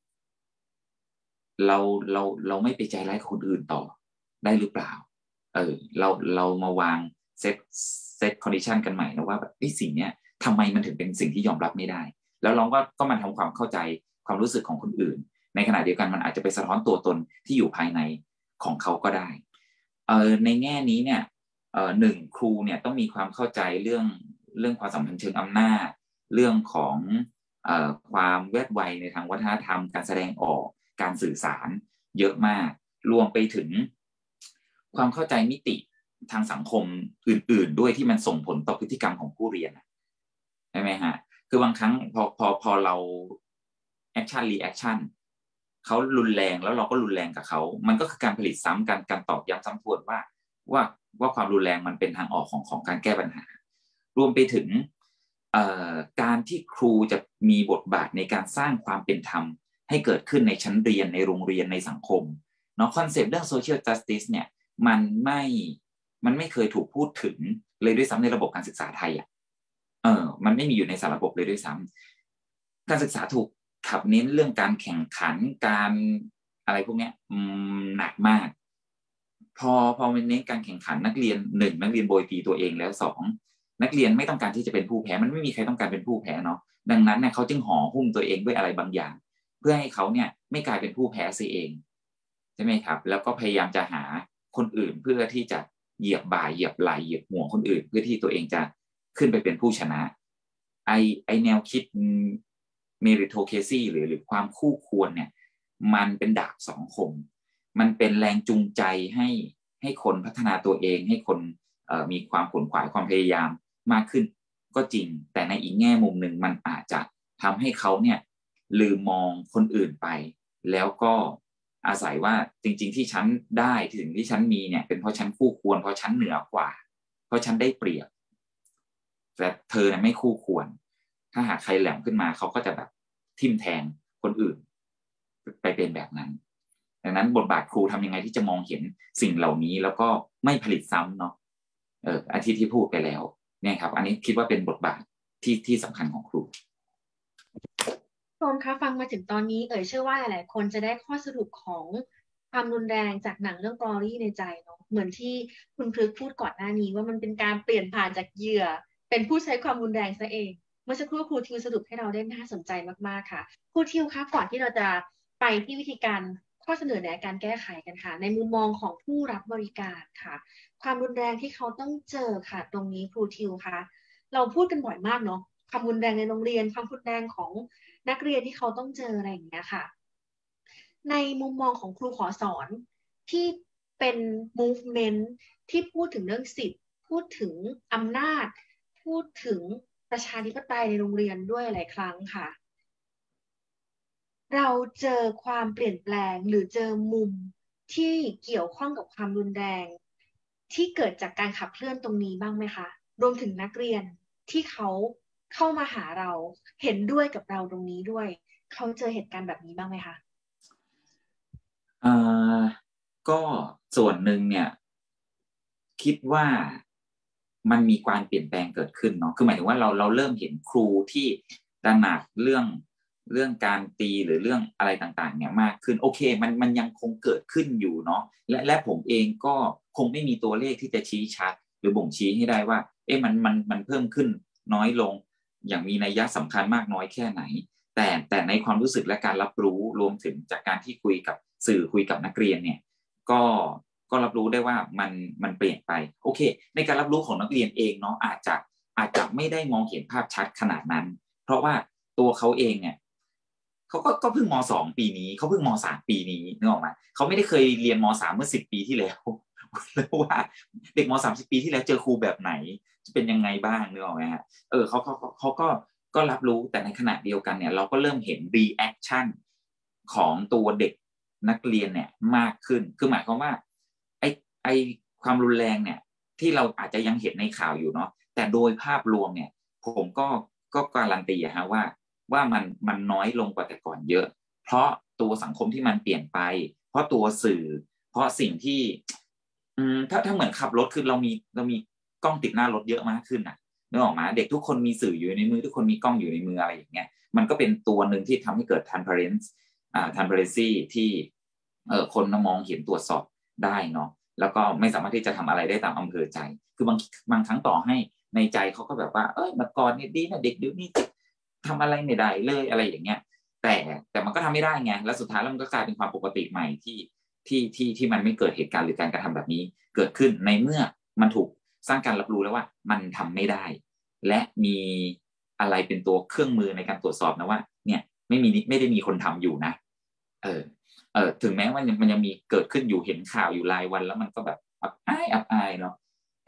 [SPEAKER 3] เราเราเราไม่ไปใจร้ายกับคนอื่นต่อได้หรือเปล่าเออเราเรามาวางเซตเซตคอนดิชันกันใหม่นะว่าแบบไอ้สิ่งเนี้ยทำไมมันถึงเป็นสิ่งที่ยอมรับไม่ได้แล้วเราก็ก็มาทำความเข้าใจความรู้สึกของคนอื่นในขณะเดียวกันมันอาจจะไปสะท้อนตัวตนที่อยู่ภายในของเขาก็ได้เออในแง่นี้เนี่ยเออหนึ่งครูเนี่ยต้องมีความเข้าใจเรื่องเรื่องความสัมพันธ์เชิงอำนาจเรื่องของเอ่อความแวดไวในทางวัฒนธรรมการแสดงออกการสื่อสารเยอะมากรวมไปถึงความเข้าใจมิติทางสังคมอื่นๆด้วยที่มันส่งผลต่อพฤติกรรมของผู้เรียนใช่ไหมฮะคือบางครั้งพอพอพอเราแอคชั่นรีแอคชั่นเขารุนแรงแล้วเราก็รุนแรงกับเขามันก็คือการผลิตซ้ำกันการตอกย้ำซ้ำทวนว่าว่าว่าความรุนแรงมันเป็นทางออกของของการแก้ปัญหารวมไปถึงการที่ครูจะมีบทบาทในการสร้างความเป็นธรรมให้เกิดขึ้นในชั้นเรียนในโรงเรียนในสังคมเนาะคอนเซปต์เรื่อง social justice เนี่ยมันไม่มันไม่เคยถูกพูดถึงเลยด้วยซ้ำในระบบการศึกษาไทยอ่ะเออมันไม่มีอยู่ในสารระบบเลยด้วยซ้ำการศึกษาถูกขับเน้นเรื่องการแข่งขันการอะไรพวกเนี้ยหนักมากพอพอมันเน้นการแข่งขันนักเรียนหนึ่งนักเรียนโบยตีตัวเองแล้วสองนักเรียนไม่ต้องการที่จะเป็นผู้แพ้มันไม่มีใครต้องการเป็นผู้แพ้เนาะดังนั้นเนี่ยเขาจึงห่อหุ้มตัวเองด้วยอะไรบางอย่างเพื่อให้เขาเนี่ยไม่กลายเป็นผู้แพ้เสียเองใช่ไหมครับแล้วก็พยายามจะหาคนอื่นเพื่อที่จะเหยียบบ่าเหยียบไหล่เหยียบหัวคนอื่นเพื่อที่ตัวเองจะขึ้นไปเป็นผู้ชนะไอไอแนวคิดmeritocracy หรือหรือความคู่ควรเนี่ยมันเป็นดาบสองคมมันเป็นแรงจูงใจให้ให้คนพัฒนาตัวเองให้คนเอ่อมีความขวนขวายความพยายามมากขึ้นก็จริงแต่ในอีกแง่มุมหนึ่งมันอาจจะทำให้เขาเนี่ยลืมมองคนอื่นไปแล้วก็อาศัยว่าจริงๆที่ฉันได้ถึงที่ฉันมีเนี่ยเป็นเพราะฉันคู่ควรเพราะฉันเหนือกว่าเพราะฉันได้เปรียบแต่เธอเนี่ยไม่คู่ควรถ้าหากใครแหลมขึ้นมาเขาก็จะแบบทิ่มแทงคนอื่นไปเป็นแบบนั้นดังนั้นบทบาทครูทำยังไงที่จะมองเห็นสิ่งเหล่านี้แล้วก็ไม่ผลิตซ้ำเนาะเอออาทิตย์ที่พูดไปแล้วเนี่ยครับอันนี้คิดว่าเป็นบทบาทที่ที่สำคัญของครู
[SPEAKER 1] ชมคะฟังมาถึงตอนนี้เอ๋ยเชื่อว่าหลายๆคนจะได้ข้อสรุปของความรุนแรงจากหนังเรื่อง Glory ในใจเนาะเหมือนที่คุณพฤกษ์พูดก่อนหน้านี้ว่ามันเป็นการเปลี่ยนผ่านจากเหยื่อเป็นผู้ใช้ความรุนแรงซะเองเมื่อสักครู่ครูทิวสรุปให้เราได้น่าสนใจมากๆค่ะครูทิวคะก่อนที่เราจะไปที่วิธีการข้อเสนอแนะการแก้ไขกันค่ะในมุมมองของผู้รับบริการค่ะความรุนแรงที่เขาต้องเจอค่ะตรงนี้ครูทิวคะเราพูดกันบ่อยมากเนาะความรุนแรงในโรงเรียนความรุนแรงของนักเรียนที่เขาต้องเจออะไรอย่างเงี้ยค่ะในมุมมองของครูขอสอนที่เป็น movement ที่พูดถึงเรื่องสิทธิ์พูดถึงอำนาจพูดถึงประชาธิปไตยในโรงเรียนด้วยหลายครั้งค่ะเราเจอความเปลี่ยนแปลงหรือเจอมุมที่เกี่ยวข้องกับความรุนแรงที่เกิดจากการขับเคลื่อนตรงนี้บ้างไหมคะรวมถึงนักเรียนที่เขาเข้ามาหาเราเห็นด้วยกับเราตรงนี้ด้วยเขาเจอเหตุการณ์แบบนี้บ้างไหมคะ
[SPEAKER 3] อ่าก็ส่วนหนึ่งเนี่ยคิดว่ามันมีความเปลี่ยนแปลงเกิดขึ้นเนาะคือหมายถึงว่าเราเราเริ่มเห็นครูที่ตระหนักเรื่องเรื่องการตีหรือเรื่องอะไรต่างๆเนี่ยมากขึ้นโอเคมันมันยังคงเกิดขึ้นอยู่เนาะและและผมเองก็คงไม่มีตัวเลขที่จะชี้ชัดหรือบ่งชี้ให้ได้ว่าเอ๊ะมันมันมันเพิ่มขึ้นน้อยลงอย่างมีนัยสำคัญมากน้อยแค่ไหนแต่แต่ในความรู้สึกและการรับรู้รวมถึงจากการที่คุยกับสื่อคุยกับนักเรียนเนี่ยก็ก็รับรู้ได้ว่ามันมันเปลี่ยนไปโอเคในการรับรู้ของนักเรียนเองเนาะอาจจะอาจจะไม่ได้มองเห็นภาพชัดขนาดนั้นเพราะว่าตัวเขาเองเนี่ยเขาก็ก็เพิ่งม.สอง ปีนี้เขาเพิ่งม.สาม ปีนี้นึกออกไหมเขาไม่ได้เคยเรียนม.สาม เมื่อสิบปีที่แล้วแล้วว่าเด็กม.สามสิบปีที่แล้วเจอครูแบบไหนจะเป็นยังไงบ้างนึกออกไหมฮะเออเขาเขาเขาก็ก็รับรู้แต่ในขณะเดียวกันเนี่ยเราก็เริ่มเห็น reaction ของตัวเด็กนักเรียนเนี่ยมากขึ้นคือหมายความว่าไอ้ไอ้ความรุนแรงเนี่ยที่เราอาจจะยังเห็นในข่าวอยู่เนาะแต่โดยภาพรวมเนี่ยผมก็ก็การันตีอะฮะว่าว่ามันมันน้อยลงกว่าแต่ก่อนเยอะเพราะตัวสังคมที่มันเปลี่ยนไปเพราะตัวสื่อเพราะสิ่งที่อืมถ้าถ้าเหมือนขับรถคือเรามีเรามีกล้องติดหน้ารถเยอะมากขึ้นน่ะนึกออกมาเด็กทุกคนมีสื่ออยู่ในมือทุกคนมีกล้องอยู่ในมืออะไรอย่างเงี้ยมันก็เป็นตัวหนึ่งที่ทำให้เกิด transparency อ่า transparency ที่เออคนมองเห็นตรวจสอบได้เนาะแล้วก็ไม่สามารถที่จะทำอะไรได้ตามอำเภอใจคือบางบางครั้งต่อให้ในใจเขาก็แบบว่าเอ้ยเมื่อก่อนนี่ดีนะเด็กเดี๋ยวนี้ทำอะไรไม่ได้เลยอะไรอย่างเงี้ยแต่แต่มันก็ทำไม่ได้ไงแล้วสุดท้ายแล้วมันก็กลายเป็นความปกติใหม่ที่ที่ที่ที่มันไม่เกิดเหตุการณ์หรือการกระทำแบบนี้เกิดขึ้นในเมื่อมันถูกสร้างการรับรู้แล้วว่ามันทำไม่ได้และมีอะไรเป็นตัวเครื่องมือในการตรวจสอบนะว่าเนี่ยไม่มีไม่ได้มีคนทำอยู่นะเออเออถึงแม้ว่ามันยังมีเกิดขึ้นอยู่เห็นข่าวอยู่รายวันแล้วมันก็แบบอับอายอับอายเนาะ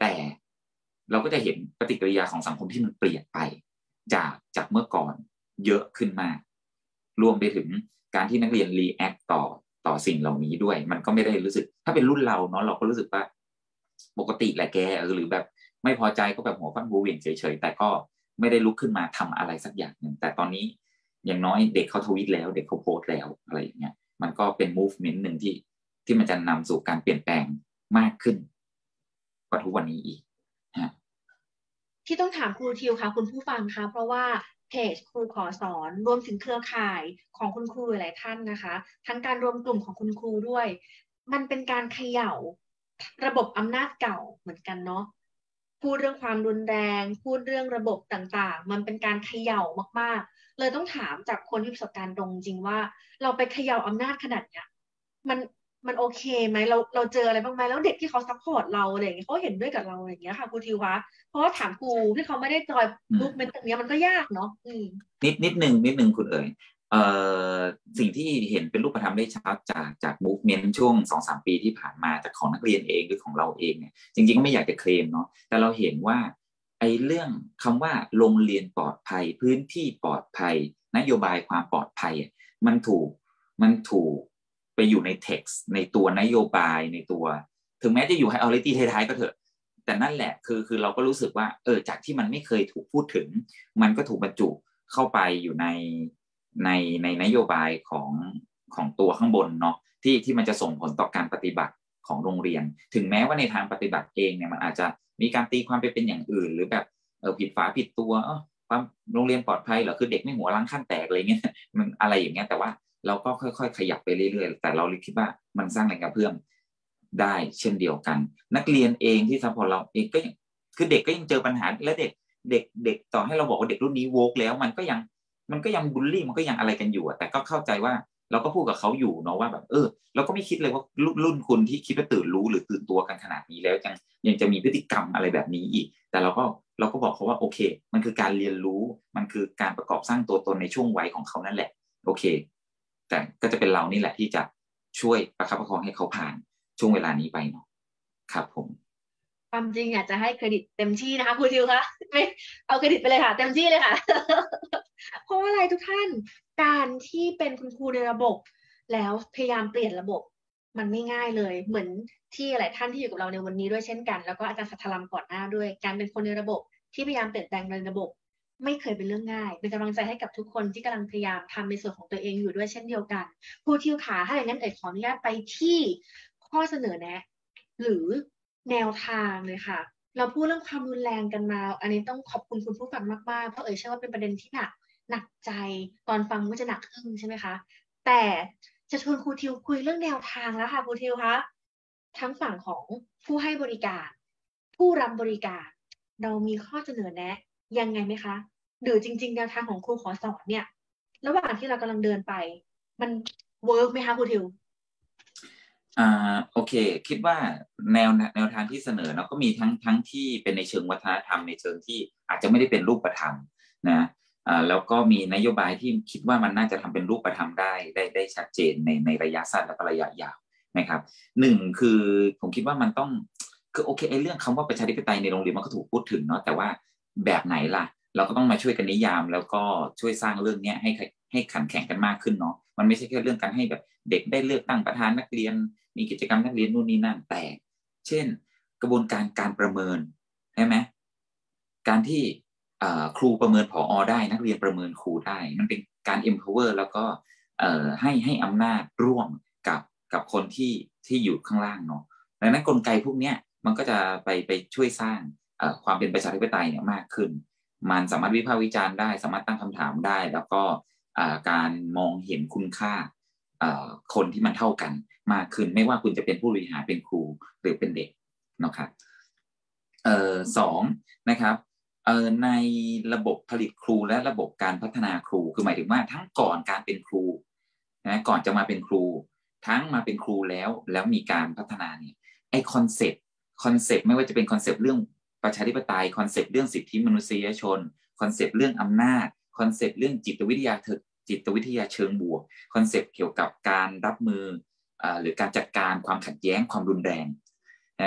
[SPEAKER 3] แต่เราก็จะเห็นปฏิกิริยาของสังคมที่มันเปลี่ยนไปจากจากเมื่อก่อนเยอะขึ้นมากรวมไปถึงการที่นักเรียนรีแอคต่อต่อสิ่งเหล่านี้ด้วยมันก็ไม่ได้รู้สึกถ้าเป็นรุ่นเราเนาะเราก็รู้สึกว่าปกติแหละแกหรือแบบไม่พอใจก็แบบหัวฟั่นหัวเหวี่ยงเฉยๆแต่ก็ไม่ได้ลุกขึ้นมาทำอะไรสักอย่างหนึ่งแต่ตอนนี้อย่างน้อยเด็กเขาทวีตแล้วเด็กเขาโพสต์แล้วอะไรอย่างเงี้ยมันก็เป็น movement หนึ่งที่ที่มันจะนำสู่การเปลี่ยนแปลงมากขึ้นกว่าทุกวันนี้อีกฮะ
[SPEAKER 1] ที่ต้องถามครูทิวค่ะคุณผู้ฟังคะเพราะว่าเพจครูขอสอนรวมถึงเครือข่ายของคุณครูหลายท่านนะคะทั้งการรวมกลุ่มของคุณครูด้วยมันเป็นการเขย่าระบบอำนาจเก่าเหมือนกันเนาะพูดเรื่องความรุนแรงพูดเรื่องระบบต่างๆมันเป็นการเขย่ามากๆเลยต้องถามจากคนที่ประสบการณ์ตรงจริงว่าเราไปเขย่าอำนาจขนาดเนี้ยมันมันโอเคไหมเราเราเจออะไรบ้างไหมแล้วเด็กที่เขาซัพพอร์ตเราอะไรอย่างเงี้ยเขาเห็นด้วยกับเราอะไรอย่างเงี้ยค่ะครูทิวคะเพราะว่าถามครูที่เขาไม่ได้จอยมูฟเมนต์ตรงนี้มันก็ยากเนาะ
[SPEAKER 3] นิดนิดหนึ่งนิดหนึ่งคุณเอ๋ยเอ่อสิ่งที่เห็นเป็นรูปธรรมได้ชัดจากจากมูฟเมนต์ช่วง สองถึงสาม ปีที่ผ่านมาจากของนักเรียนเองหรือของเราเองเนี่ยจริงๆก็ไม่อยากจะเคลมเนาะแต่เราเห็นว่าไอ้เรื่องคำว่าโรงเรียนปลอดภัยพื้นที่ปลอดภัยนโยบายความปลอดภัยมันถูกมันถูกไปอยู่ใน text ในตัวนโยบายในตัวถึงแม้จะอยู่ priority ท้ายๆก็เถอะแต่นั่นแหละคือคือเราก็รู้สึกว่าเออจากที่มันไม่เคยถูกพูดถึงมันก็ถูกบรรจุเข้าไปอยู่ในในในนโยบายของของตัวข้างบนเนาะที่ที่มันจะส่งผลต่อการปฏิบัติของโรงเรียนถึงแม้ว่าในทางปฏิบัติเองเนี่ยมันอาจจะมีการตีความไปเป็นอย่างอื่นหรือแบบเออผิดฝาผิดตัวเออความโรงเรียนปลอดภัยเหรอคือเด็กไม่หัวล้างขั้นแตกอะไรเงี้ยมันอะไรอย่างเงี้ยแต่ว่าเราก็ค่อยๆขยับไปเรื่อยๆแต่เราคิดว่ามันสร้างแรงกระเพื่อมได้เช่นเดียวกันนักเรียนเองที่ซัพพอร์ตเราเองก็คือเด็กก็ยังเจอปัญหาและเด็กเด็กเด็กต่อให้เราบอกว่าเด็กรุ่นนี้โวกแล้วมันก็ยังมันก็ยังบูลลี่มันก็ยังอะไรกันอยู่แต่ก็เข้าใจว่าเราก็พูดกับเขาอยู่เนาะว่าแบบเออเราก็ไม่คิดเลยว่ารุ่นคุณที่คิดว่าตื่นรู้หรือตื่นตัวกันขนาดนี้แล้วยังยังจะมีพฤติกรรมอะไรแบบนี้อีกแต่เราก็เราก็บอกเขาว่าโอเคมันคือการเรียนรู้มันคือการประกอบสร้างตัวตนในช่วงวัยของเขานั่นแหละโอเคแต่ก็จะเป็นเรานี่แหละที่จะช่วยประคับประคองให้เขาผ่านช่วงเวลานี้ไปเนาะครับผม
[SPEAKER 1] ความจริงอยากจะให้เครดิตเต็มที่นะคะครูทิวคะไม่เอาเครดิตไปเลยค่ะเต็มที่เลยค่ะ เพราะว่าอะไรทุกท่านการที่เป็นคุณครูในระบบแล้วพยายามเปลี่ยนระบบมันไม่ง่ายเลยเหมือนที่หลายท่านที่อยู่กับเราในวันนี้ด้วยเช่นกันแล้วก็อาจารย์สัทธรรมก่อนหน้าด้วยการเป็นคนในระบบที่พยายามเปลี่ยนแปลงในระบบไม่เคยเป็นเรื่องง่ายเป็นกำลังใจให้กับทุกคนที่กำลังพยายามทำในส่วนของตัวเองอยู่ด้วยเช่นเดียวกันครูทิวขาถ้าอย่างนั้นเอ๋ขออนุญาตไปที่ข้อเสนอแนะหรือแนวทางเลยค่ะเราพูดเรื่องความรุนแรงกันมาอันนี้ต้องขอบคุณคุณผู้ฟังมากๆเพราะเอ๋ยเชื่อว่าเป็นประเด็นที่หนักหนักใจตอนฟังก็จะหนักขึ้นใช่ไหมคะแต่จะชวนครูทิวคุยเรื่องแนวทางแล้วค่ะครูทิวคะทั้งฝั่งของผู้ให้บริการผู้รับบริการเรามีข้อเสนอแนะยังไงไหมคะหรือจริงๆแนวทางของครูขอสอนเนี่ยระหว่างที่เรากำลังเดินไปมันเวิร์กไหมคะครูทิว
[SPEAKER 3] อ่าโอเคคิดว่าแนวแนวทางที่เสนอเนาะก็มีทั้งทั้งที่เป็นในเชิงวัฒนธรรมในเชิงที่อาจจะไม่ได้เป็นรูปธรรมนะอ่าแล้วก็มีนโยบายที่คิดว่ามันน่าจะทำเป็นรูปธรรมได้ได้ได้ชัดเจนในในระยะสั้นและระยะยาวนะครับหนึ่งคือผมคิดว่ามันต้องคือโอเคไอ้เรื่องคำว่าประชาธิปไตยในโรงเรียนมันก็ถูกพูดถึงเนาะแต่ว่าแบบไหนล่ะเราก็ต้องมาช่วยกันนิยามแล้วก็ช่วยสร้างเรื่องนี้ให้ให้ขันแข็งกันมากขึ้นเนาะมันไม่ใช่แค่เรื่องการให้แบบเด็กได้เลือกตั้งประธานนักเรียนมีกิจกรรมนักเรียนนู่นนี่นั่นแต่เช่นกระบวนการการประเมินใช่ไหมการที่ครูประเมินผอ.ได้นักเรียนประเมินครูได้มันเป็นการ empower แล้วก็ให้ให้อำนาจร่วมกับกับคนที่ที่อยู่ข้างล่างเนาะดังนั้นกลไกพวกนี้มันก็จะไปไปช่วยสร้างความเป็นประชาธิปไตยเนี่ยมากขึ้นมันสามารถวิพากษ์วิจารณ์ได้สามารถตั้งคำถามได้แล้วก็การมองเห็นคุณค่าคนที่มันเท่ากันมากขึ้นไม่ว่าคุณจะเป็นผู้บริหารเป็นครูหรือเป็นเด็กนะครับเอ่อสองนะครับเอ่อในระบบผลิตครูและระบบการพัฒนาครูคือหมายถึงว่าทั้งก่อนการเป็นครูนะก่อนจะมาเป็นครูทั้งมาเป็นครูแล้วแล้วมีการพัฒนาเนี่ยไอคอนเซ็ปต์คอนเซ็ปต์ไม่ว่าจะเป็นคอนเซ็ปต์เรื่องประชาธิปไตยคอนเซ็ปต์เรื่องสิทธิมนุษยชนคอนเซ็ปต์เรื่องอำนาจคอนเซ็ปต์เรื่องจิตวิทยาจิตวิทยาเชิงบวกคอนเซ็ปต์เกี่ยวกับการรับมือหรือการจัดการความขัดแย้งความรุนแรงนะ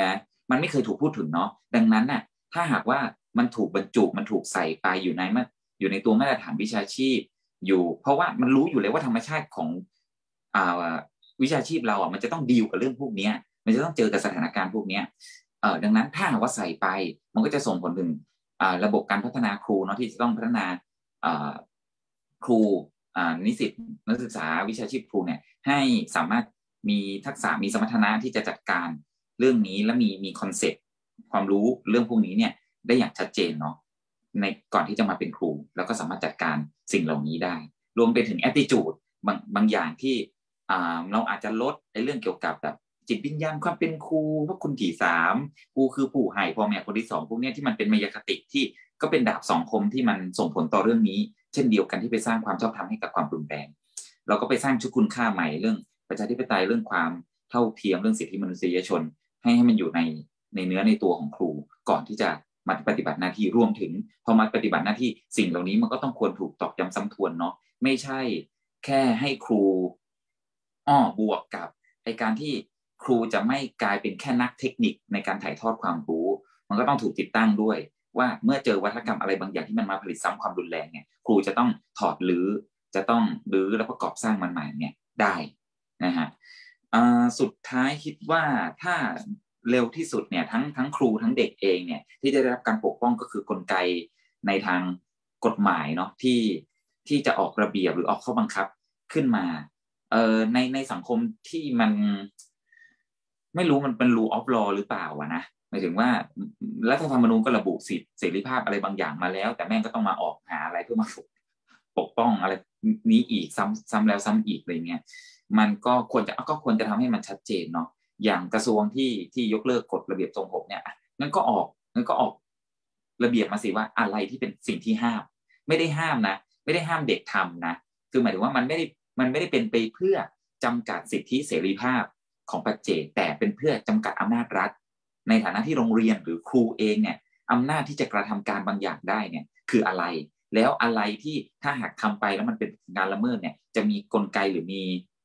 [SPEAKER 3] มันไม่เคยถูกพูดถึงเนาะดังนั้นน่ะถ้าหากว่ามันถูกบรรจุมันถูกใส่ไปอยู่ในมันอยู่ในตัวมาตรฐานวิชาชีพอยู่เพราะว่ามันรู้อยู่เลยว่าธรรมชาติของอ่าวิชาชีพเราอ่ะมันจะต้องดีลกับเรื่องพวกนี้มันจะต้องเจอกับสถานการณ์พวกนี้เอ่อดังนั้นถ้าหากว่าใส่ไปมันก็จะส่งผลถึงอ่าระบบการพัฒนาครูเนาะที่จะต้องพัฒนาอ่าครูอ่านิสิตนักศึกษาวิชาชีพครูเนี่ยให้สามารถมีทักษะมีสมรรถนะที่จะจัดการเรื่องนี้และมีมีคอนเซ็ปต์ความรู้เรื่องพวกนี้เนี่ยได้อย่างชัดเจนเนาะในก่อนที่จะมาเป็นครูแล้วก็สามารถจัดการสิ่งเหล่านี้ได้รวมไปถึง attitude บางบางอย่างที่อ่าเราอาจจะลดในเรื่องเกี่ยวกับแบบจิตวิญญาณความเป็นครูพวกคุณที่สามครูคือผู้ให้พ่อแม่คนที่สองพวกนี้ที่มันเป็นมายาคติที่ก็เป็นดาบสองคมที่มันส่งผลต่อเรื่องนี้เช่นเดียวกันที่ไปสร้างความชอบธรรมให้กับความรุนแรงเราก็ไปสร้างชุดคุณค่าใหม่เรื่องประชาธิปไตยเรื่องความเท่าเทียมเรื่องสิทธิมนุษยชนให้ให้มันอยู่ในในเนื้อในตัวของครูก่อนที่จะมาปฏิบัติหน้าที่รวมถึงพอมาปฏิบัติหน้าที่สิ่งเหล่านี้มันก็ต้องควรถูกตอกย้ำซ้ำทวนเนาะไม่ใช่แค่ให้ครูอ้อบวกกับไอ้การที่ครูจะไม่กลายเป็นแค่นักเทคนิคในการถ่ายทอดความรู้มันก็ต้องถูกติดตั้งด้วยว่าเมื่อเจอวัฒกรรมอะไรบางอย่างที่มันมาผลิตซ้ำความรุนแรงเนี่ยครูจะต้องถอดรื้อจะต้องรื้อแล้วประกอบสร้างมันใหม่เนี่ยได้นะฮะสุดท้ายคิดว่าถ้าเร็วที่สุดเนี่ยทั้งทั้งครูทั้งเด็กเองเนี่ยที่จะได้รับการปกป้องก็คือกลไกในทางกฎหมายเนาะที่ที่จะออกระเบียบหรือออกข้อบังคับขึ้นมาเอ่อในในสังคมที่มันไม่รู้มันเป็น rule of law หรือเปล่าอะนะหมายถึงว่ารัฐธรรมนูญก็ระบุสิทธิเสรีภาพอะไรบางอย่างมาแล้วแต่แม่งก็ต้องมาออกหาอะไรเพื่อมาปกป้องอะไรนี้อีกซ้ำซ้ำแล้วซ้ำอีกอะไรเงี้ยมันก็ควรจะก็ควรจะทำให้มันชัดเจนเนาะอย่างกระทรวงที่ที่ยกเลิกกฎระเบียบทรงผมเนี่ยงั้นก็ออกงั้นก็ออกระเบียบมาสิว่าอะไรที่เป็นสิ่งที่ห้ามไม่ได้ห้ามนะไม่ได้ห้ามเด็กทำนะคือหมายถึงว่ามันไม่ได้มันไม่ได้เป็นไปเพื่อจำกัดสิทธิเสรีภาพของปัจเจกแต่เป็นเพื่อจำกัดอำนาจรัฐในฐานะที่โรงเรียนหรือครูเองเนี่ยอำนาจที่จะกระทำการบางอย่างได้เนี่ยคืออะไรแล้วอะไรที่ถ้าหากทำไปแล้วมันเป็นการละเมิดเนี่ยจะมีกลไกหรือมี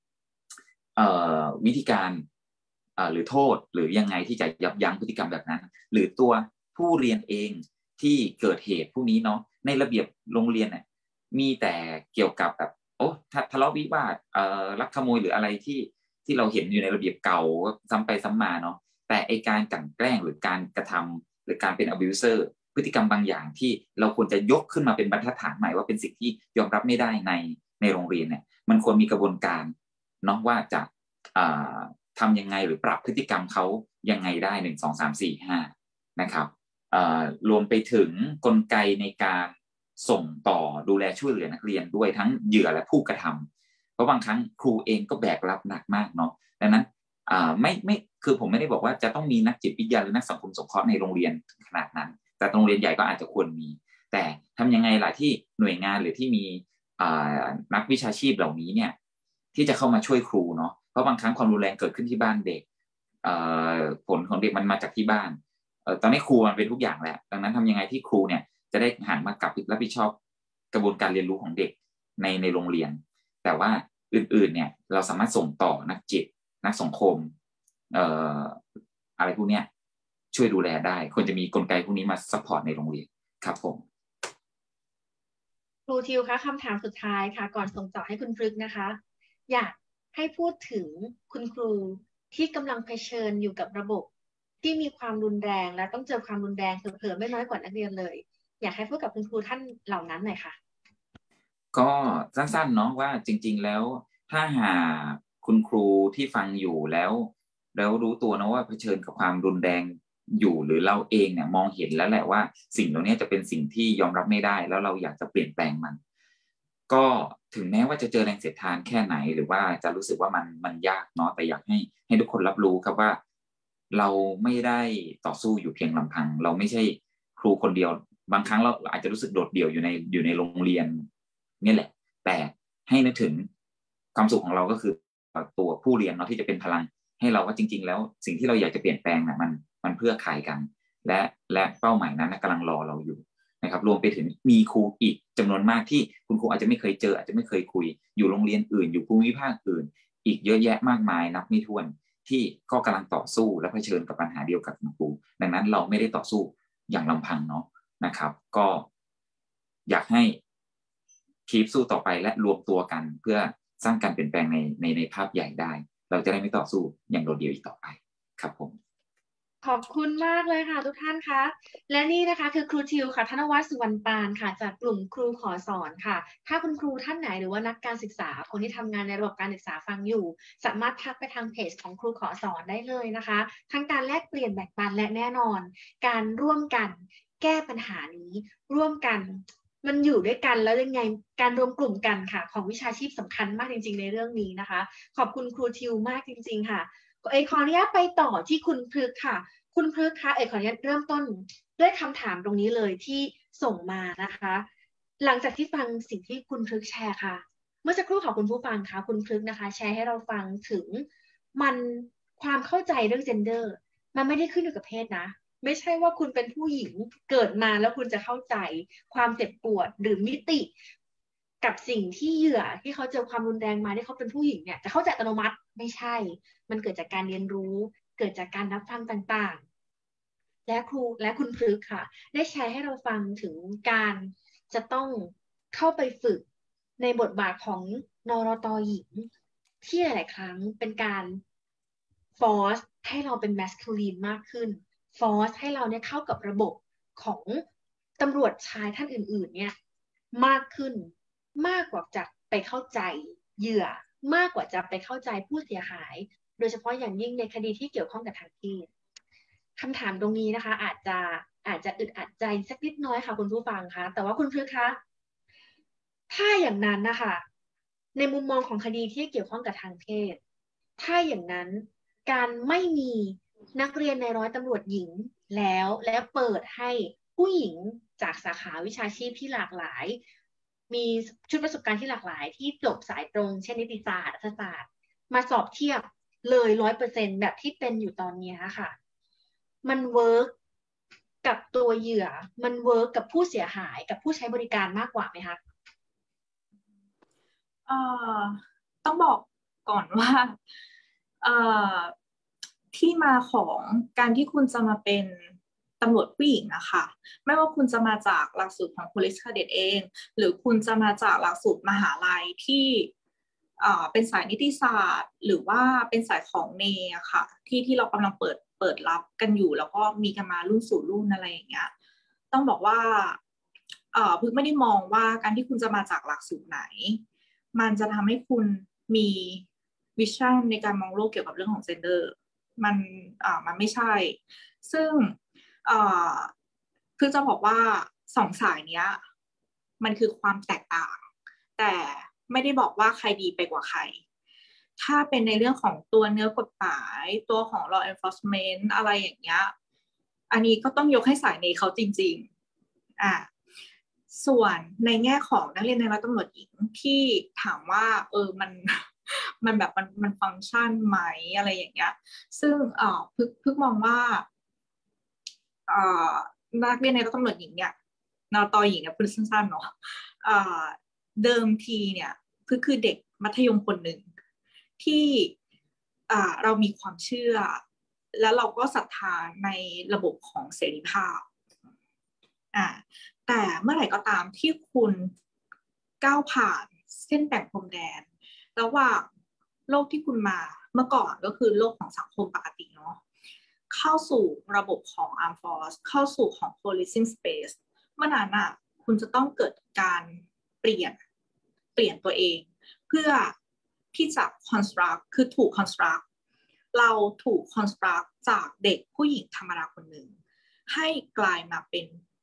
[SPEAKER 3] วิธีการหรือโทษหรือยังไงที่จะยับยั้งพฤติกรรมแบบนั้นหรือตัวผู้เรียนเองที่เกิดเหตุพวกนี้เนาะในระเบียบโรงเรียนเนี่ยมีแต่เกี่ยวกับแบบโอ้ทะเลาะวิวาทลักขโมยหรืออะไรที่ที่เราเห็นอยู่ในระเบียบเก่าซ้ำไปซ้ำมาเนาะแต่ไอการกลั่นแกล้งหรือการกระทำหรือการเป็น abuser พฤติกรรมบางอย่างที่เราควรจะยกขึ้นมาเป็นบรรทัดฐานใหม่ว่าเป็นสิ่งที่ยอมรับไม่ได้ในในโรงเรียนเนี่ยมันควรมีกระบวนการเนาะว่าจะทำยังไงหรือปรับพฤติกรรมเขายังไงได้หนึ่งสองสามสี่ห้านะครับรวมไปถึงกลไกในการส่งต่อดูแลช่วยเหลือนักเรียนด้วยทั้งเหยื่อและผู้กระทำเพราะบางครั้งครูเองก็แบกรับหนักมากเนาะดังนั้นไม่ไม่คือผมไม่ได้บอกว่าจะต้องมีนักจิตวิทยาหรือนักสังคมสงเคราะห์ในโรงเรียนขนาดนั้นแต่โรงเรียนใหญ่ก็อาจจะควรมีแต่ทำยังไงล่ะที่หน่วยงานหรือที่มีนักวิชาชีพเหล่านี้เนี่ยที่จะเข้ามาช่วยครูเนาะเพราะบางครั้งความรุนแรงเกิดขึ้นที่บ้านเด็กผลของเด็กมันมาจากที่บ้านตอนนี้ครูมันเป็นทุกอย่างแหละดังนั้นทำยังไงที่ครูเนี่ยจะได้หันมากลับรับผิดชอบกระบวนการเรียนรู้ของเด็กในในโรงเรียนแต่ว่าอื่นๆเนี่ยเราสามารถส่งต่อนักจิตนักสังคมเอ่ออะไรพวกเนี้ยช่วยดูแลได้ควรจะมีกลไกพวกนี้มาซัพพอร์ตในโรงเรียนครับผม
[SPEAKER 1] ครูทิวคะคำถามสุดท้ายค่ะก่อนส่งต่อให้คุณพฤกษ์นะคะอยากให้พูดถึงคุณครูที่กำลังเผชิญอยู่กับระบบที่มีความรุนแรงและต้องเจอความรุนแรงเผลอๆไม่น้อยกว่านักเรียนเลยอยากให้พูดกับคุณครูท่านเหล่านั้นหน่อยค่ะ
[SPEAKER 3] ก็สั้นๆเนาะว่าจริงๆแล้วถ้าหากคุณครูที่ฟังอยู่แล้วแล้วรู้ตัวนะว่าเผชิญกับความรุนแรงอยู่หรือเราเองเนี่ยมองเห็นแล้วแหละว่าสิ่งเหล่านี้จะเป็นสิ่งที่ยอมรับไม่ได้แล้วเราอยากจะเปลี่ยนแปลงมันก็ถึงแม้ว่าจะเจอแรงเสียดทานแค่ไหนหรือว่าจะรู้สึกว่ามันมันยากเนาะแต่อยากให้ให้ทุกคนรับรู้ครับว่าเราไม่ได้ต่อสู้อยู่เพียงลำพังเราไม่ใช่ครูคนเดียวบางครั้งเราอาจจะรู้สึกโดดเดี่ยวอยู่ในอยู่ในโรงเรียนนี่แหละแต่ให้นึกถึงความสุขของเราก็คือตัวผู้เรียนเนาะที่จะเป็นพลังให้เราว่าจริงๆแล้วสิ่งที่เราอยากจะเปลี่ยนแปลงนะมันมันเพื่อใครกันและและเป้าหมายนั้นกำลังรอเราอยู่นะครับรวมไปถึงมีครูอีกจำนวนมากที่คุณครูอาจจะไม่เคยเจออาจจะไม่เคยคุยอยู่โรงเรียนอื่นอยู่ภูมิภาคอื่นอีกเยอะแยะมากมายนับไม่ถ้วนที่ก็กำลังต่อสู้และเผชิญกับปัญหาเดียวกับคุณครูดังนั้นเราไม่ได้ต่อสู้อย่างลำพังเนาะนะครับก็อยากให้คีปสู้ต่อไปและรวมตัวกันเพื่อสร้างการเปลี่ยนแปลงในในในภาพใหญ่ได้เราจะได้ไม่ต่อสู้อย่างโดดเดี่ยวอีกต่อไปครับผม
[SPEAKER 1] ขอบคุณมากเลยค่ะทุกท่านคะและนี่นะคะคือครูทิวค่ะธนวัฒน์สุวรรณปานค่ะจากกลุ่มครูขอสอนค่ะถ้าคุณครูท่านไหนหรือว่านักการศึกษาคนที่ทำงานในระบบการศึกษาฟังอยู่สามารถทักไปทางเพจของครูขอสอนได้เลยนะคะทั้งการแลกเปลี่ยนแบ่งปันและแน่นอนการร่วมกันแก้ปัญหานี้ร่วมกันมันอยู่ด้วยกันแล้วยังไงการรวมกลุ่มกันค่ะของวิชาชีพสำคัญมากจริงๆในเรื่องนี้นะคะขอบคุณครูทิวมากจริงๆค่ะเอกขออนุญาตไปต่อที่คุณพฤกษ์ค่ะคุณพฤกษ์คะเอกขออนุญาตเริ่มต้นด้วยคำถามตรงนี้เลยที่ส่งมานะคะหลังจากที่ฟังสิ่งที่คุณพฤกษ์แชร์ค่ะเมื่อสักครู่ของคุณผู้ฟังคะคุณพฤกษ์นะคะแชร์ให้เราฟังถึงมันความเข้าใจเรื่อง gender มันไม่ได้ขึ้นอยู่กับเพศนะไม่ใช่ว่าคุณเป็นผู้หญิงเกิดมาแล้วคุณจะเข้าใจความเจ็บปวดหรือมิติกับสิ่งที่เหยื่อที่เขาเจอความรุนแรงมาที่เขาเป็นผู้หญิงเนี่ยจะเข้าใจอัตโนมัติไม่ใช่มันเกิดจากการเรียนรู้เกิดจากการรับฟังต่างๆและครูและคุณพฤกษ์ค่ะได้แชร์ให้เราฟังถึงการจะต้องเข้าไปฝึกในบทบาทของนรต.หญิงที่หลายๆครั้งเป็นการฟอร์สให้เราเป็นแมสคูลีนมากขึ้นฟอร์สให้เราเนี่ยเข้ากับระบบของตำรวจชายท่านอื่นๆเนี่ยมากขึ้นมากกว่าจะไปเข้าใจเหยื่อมากกว่าจะไปเข้าใจผู้เสียหายโดยเฉพาะอย่างยิ่งในคดีที่เกี่ยวข้องกับทางเพศคำถามตรงนี้นะคะอาจจะอาจจะอึดอัดใจสักนิดน้อยค่ะคุณผู้ฟังคะแต่ว่าคุณพฤกษ์คะถ้าอย่างนั้นนะคะในมุมมองของคดีที่เกี่ยวข้องกับทางเพศถ้าอย่างนั้นการไม่มีนักเรียนในร้อยตำรวจหญิงแล้วและเปิดให้ผู้หญิงจากสาขาวิชาชีพที่หลากหลายมีชุดประสบการณ์ที่หลากหลายที่จบสายตรงเช่นนิติศาสตร์รัฐศาสตร์มาสอบเทียบเลยร้อยเปอร์เซ็นต์แบบที่เป็นอยู่ตอนนี้ค่ะมันเวิร์กกับตัวเหยื่อมันเวิร์กกับผู้เสียหายกับผู้ใช้บริการมากกว่าไหมคะ
[SPEAKER 4] เอ่อต้องบอกก่อนว่าเอ่อที่มาของการที่คุณจะมาเป็นตำรวจผู้หญิงนะคะไม่ว่าคุณจะมาจากหลักสูตรของ Police Cadet เองหรือคุณจะมาจากหลักสูตรมหาลัยที่เอ่อเป็นสายนิติศาสตร์หรือว่าเป็นสายของเนอะค่ะที่ที่เรากำลังเปิดเปิดรับกันอยู่แล้วก็มีกันมารุ่นสู่รุ่นอะไรอย่างเงี้ยต้องบอกว่าเอ่อพึกไม่ได้มองว่าการที่คุณจะมาจากหลักสูตรไหนมันจะทำให้คุณมีวิชั่นในการมองโลกเกี่ยวกับเรื่องของ gender มันอ่ามันไม่ใช่ซึ่งอ่าคือจะบอกว่าสองสายเนี้ยมันคือความแตกต่างแต่ไม่ได้บอกว่าใครดีไปกว่าใครถ้าเป็นในเรื่องของตัวเนื้อกฎหมายตัวของ law enforcement อะไรอย่างเงี้ยอันนี้ก็ต้องยกให้สายในเขาจริงๆอ่ะส่วนในแง่ของนักเรียนในร้อยตำรวจหญิงที่ถามว่าเออมันมันแบบมันมันฟังก์ชันไหมอะไรอย่างเงี้ยซึ่งเอ่อพึกพึกมองว่าเอ่อนักเรียนในร้อยตำรวจหญิงเนี่ยนรต.หญิงเนี่ยพูดสั้นๆเนาะเอ่อเดิมทีเนี่ยพึกคือเด็กมัธยมคนหนึ่งที่อ่าเรามีความเชื่อแล้วเราก็ศรัทธาในระบบของเสรีภาพอ่าแต่เมื่อไหร่ก็ตามที่คุณก้าวผ่านเส้นแบ่งพรมแดนระหว่างโลกที่คุณมาเมื่อก่อนก็คือโลกของสังคมปกติเนาะเข้าสู่ระบบของ Armed Force เข้าสู่ของ Policing Space เมื่อนั้นอ่ะคุณจะต้องเกิดการเปลี่ยนเปลี่ยนตัวเองเพื่อที่จะ construct คือถูก construct เราถูก construct จากเด็กผู้หญิงธรรมดาคนหนึ่งให้กลายมาเป็น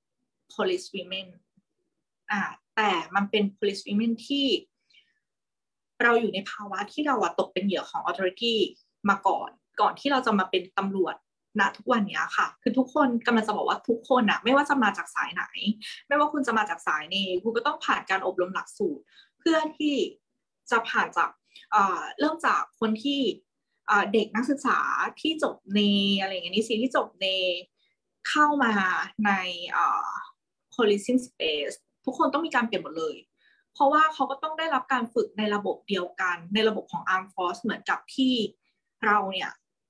[SPEAKER 4] police women อ่าแต่มันเป็น police women ที่เราอยู่ในภาวะที่เราอะตกเป็นเหยื่อของ authority มาก่อนก่อนที่เราจะมาเป็นตำรวจณทุกวันนี้ค่ะคือทุกคนกำลังจะบอกว่าทุกคนอะไม่ว่าจะมาจากสายไหนไม่ว่าคุณจะมาจากสายเนคุณก็ต้องผ่านการอบรมหลักสูตรเพื่อที่จะผ่านจากเอ่อเริ่มจากคนที่เอ่อเด็กนักศึกษาที่จบเนอะไรอย่างเงี้ยนิสิตที่จบเนเข้ามาในเอ่อ policing space ทุกคนต้องมีการเปลี่ยนหมดเลยเพราะว่าเขาก็ต้องได้รับการฝึกในระบบเดียวกันในระบบของ Armed Force เหมือนกับที่เราเนี่ย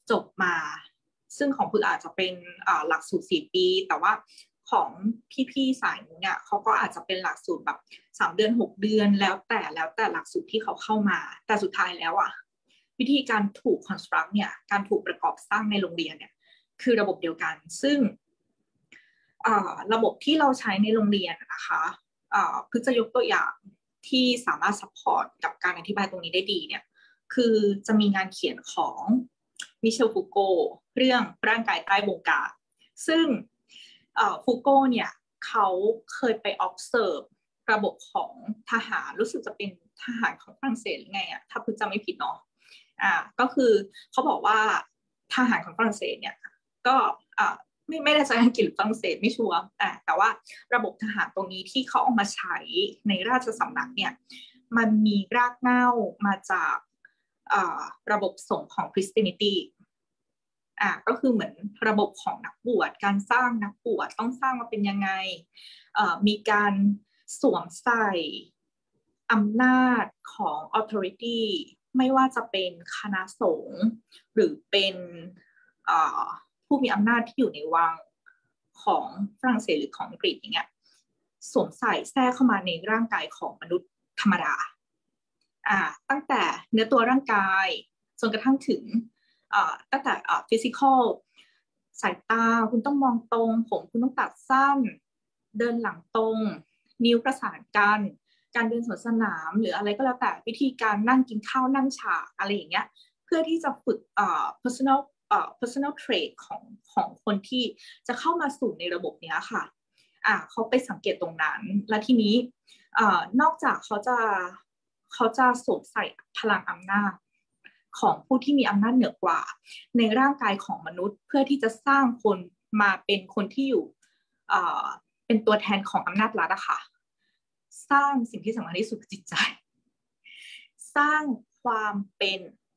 [SPEAKER 4] จบมาซึ่งของพึกอาจจะเป็นหลักสูตรสี่ปีแต่ว่าของพี่ๆสายนี้เนี่ยเขาก็อาจจะเป็นหลักสูตรแบบสามเดือนหกเดือนแล้วแต่แล้วแต่หลักสูตรที่เขาเข้ามาแต่สุดท้ายแล้วอ่ะวิธีการถูก construct เนี่ยการถูกประกอบสร้างในโรงเรียนเนี่ยคือระบบเดียวกันซึ่งระบบที่เราใช้ในโรงเรียนนะคะพึกจะยกตัวอย่างที่สามารถซัพพอร์ตกับการอธิบายตรงนี้ได้ดีเนี่ยคือจะมีงานเขียนของมิเชลฟูโกเรื่องร่างกายใต้วงการซึ่งฟูโกเนี่ยเขาเคยไป observe ระบบของทหารรู้สึกจะเป็นทหารของฝรั่งเศสหรือไงอ่ะถ้าพึกจำไม่ผิดเนาะอ่าก็คือเขาบอกว่าทหารของฝรั่งเศสเนี่ยก็อ่าไม่ไม่ได้ใช้อังกฤษหรือฝรั่งเศสไม่ชัวร์อ่าแต่ว่าระบบทหารตรงนี้ที่เขาเอามาใช้ในราชสำนักเนี่ยมันมีรากเหง้ามาจากระบบสงฆ์ของ Christianity อ่าก็คือเหมือนระบบของนักบวชการสร้างนักบวชต้องสร้างมาเป็นยังไงมีการสวมใส่อำนาจของ authority ไม่ว่าจะเป็นคณะสงฆ์หรือเป็นผู้มีอำนาจที่อยู่ในวังของฝรั่งเศสหรือของอังกฤษอย่างเงี้ยสวมใส่แทรกเข้ามาในร่างกายของมนุษย์ธรรมดาอ่าตั้งแต่เนื้อตัวร่างกายจนกระทั่งถึงอ่าตั้งแต่อ่า physical สายตาคุณต้องมองตรงผมคุณต้องตัดสั้นเดินหลังตรงนิ้วประสานกันการเดินสวนสนามหรืออะไรก็แล้วแต่วิธีการนั่งกินข้าวนั่งฉากอะไรอย่างเงี้ยเพื่อที่จะฝึกอ่า personal อ่า personal trait ของของคนที่จะเข้ามาสู่ในระบบเนี้ยค่ะอ่าเขาไปสังเกตตรงนั้นและทีนี้อ่านอกจากเขาจะเขาจะสวมใส่พลังอำนาจของผู้ที่มีอำนาจเหนือกว่าในร่างกายของมนุษย์เพื่อที่จะสร้างคนมาเป็นคนที่อยู่เป็นตัวแทนของอำนาจรัฐอะค่ะสร้างสิ่งที่สำคัญที่สุดคือจิตใจสร้างความเป็น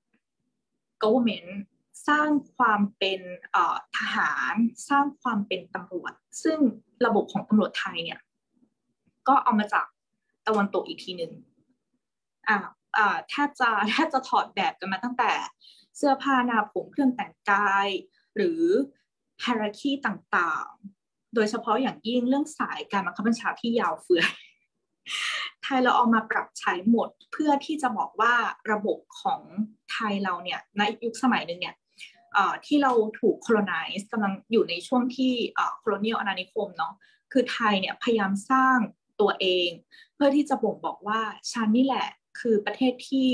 [SPEAKER 4] government สร้างความเป็นทหารสร้างความเป็นตำรวจซึ่งระบบของตำรวจไทยเนี่ยก็เอามาจากตะวันตกอีกทีนึงอ่าอ่าแทบจะแทบจะถอดแบบกันมาตั้งแต่เสื้อผ้าหน้าผมเครื่องแต่งกายหรือ hierarchy ต่างๆโดยเฉพาะอย่างยิ่งเรื่องสายการบังคับบัญชาที่ยาวเฟือยไทยเราเอามาปรับใช้หมดเพื่อที่จะบอกว่าระบบของไทยเราเนี่ยในยุคสมัยนึงเนี่ยที่เราถูก colonize กำลังอยู่ในช่วงที่ colonial อาณานิคมเนาะคือไทยเนี่ยพยายามสร้างตัวเองเพื่อที่จะบ่งบอกว่าฉันนี่แหละคือประเทศที่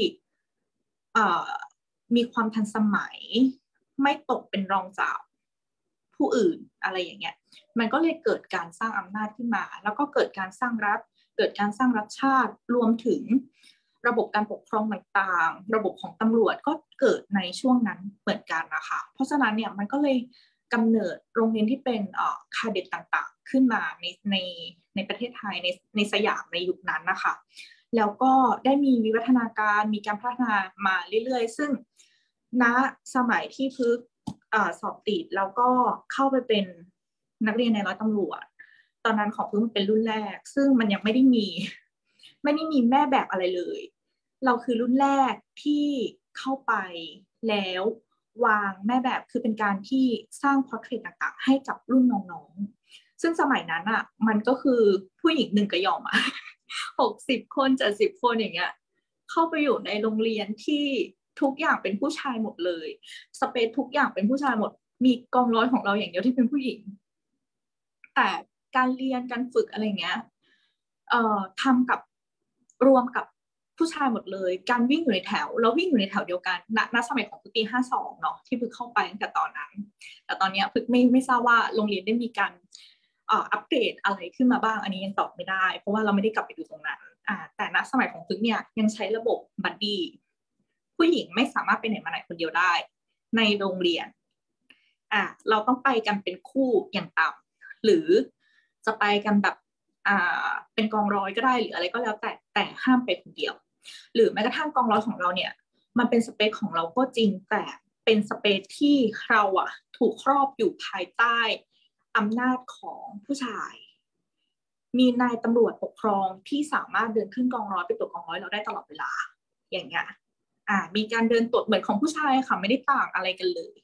[SPEAKER 4] มีความทันสมัยไม่ตกเป็นรองจากผู้อื่นอะไรอย่างเงี้ยมันก็เลยเกิดการสร้างอำนาจขึ้นมาแล้วก็เกิดการสร้างรัฐเกิดการสร้างรัฐชาติรวมถึงระบบการปกครองต่างๆระบบของตำรวจก็เกิดในช่วงนั้นเหมือนกันนะคะเพราะฉะนั้นเนี่ยมันก็เลยกำเนิดโรงเรียนที่เป็นคาเด็ตต่างๆขึ้นมาในในในประเทศไทยในในสยามในยุคนั้นนะคะแล้วก็ได้มีวิวัฒนาการมีการพัฒนามาเรื่อยๆซึ่งณสมัยที่พึกสอบติดแล้วก็เข้าไปเป็นนักเรียนในร้อยตำรวจตอนนั้นของพึกมันเป็นรุ่นแรกซึ่งมันยังไม่ได้มีไม่ได้มีแม่แบบอะไรเลยเราคือรุ่นแรกที่เข้าไปแล้ววางแม่แบบคือเป็นการที่สร้างพอร์เทรตต่างๆให้กับรุ่นน้องๆซึ่งสมัยนั้นอ่ะมันก็คือผู้หญิงหนึ่งกระหย่อมอ่ะหกสิบคนเจ็ดสิบคนอย่างเงี้ยเข้าไปอยู่ในโรงเรียนที่ทุกอย่างเป็นผู้ชายหมดเลยสเปซทุกอย่างเป็นผู้ชายหมดมีกองร้อยของเราอย่างเดียวที่เป็นผู้หญิงแต่การเรียนการฝึกอะไรเงี้ยเอ่อทำกับรวมกับผู้ชายหมดเลยการวิ่งอยู่ในแถวเราวิ่งอยู่ในแถวเดียวกันณณสมัยของพึกปีห้าสองเนาะที่พึกเข้าไปตั้งแต่ตอนนั้นแต่ตอนนี้พึกไม่ไม่ทราบว่าโรงเรียนได้มีการอัปเดตอะไรขึ้นมาบ้างอันนี้ยังตอบไม่ได้เพราะว่าเราไม่ได้กลับไปดูตรงนั้นอ่าแต่ณสมัยของพึกเนี่ยยังใช้ระบบบัดดี้ผู้หญิงไม่สามารถไปไหนมาไหนคนเดียวได้ในโรงเรียนอ่าเราต้องไปกันเป็นคู่อย่างต่ำหรือจะไปกันแบบอ่าเป็นกองร้อยก็ได้หรืออะไรก็แล้วแต่แต่ห้ามไปคนเดียวหรือแม้กระทั่งกองร้อยของเราเนี่ยมันเป็นสเปซของเราก็จริงแต่เป็นสเปซที่เราอะถูกครอบอยู่ภายใต้อำนาจของผู้ชายมีนายตำรวจปกครองที่สามารถเดินขึ้นกองร้อยไปตรวจกองร้อยเราได้ตลอดเวลาอย่างเงี้ยอ่ามีการเดินตรวจเหมือนของผู้ชายค่ะไม่ได้ต่างอะไรกันเลย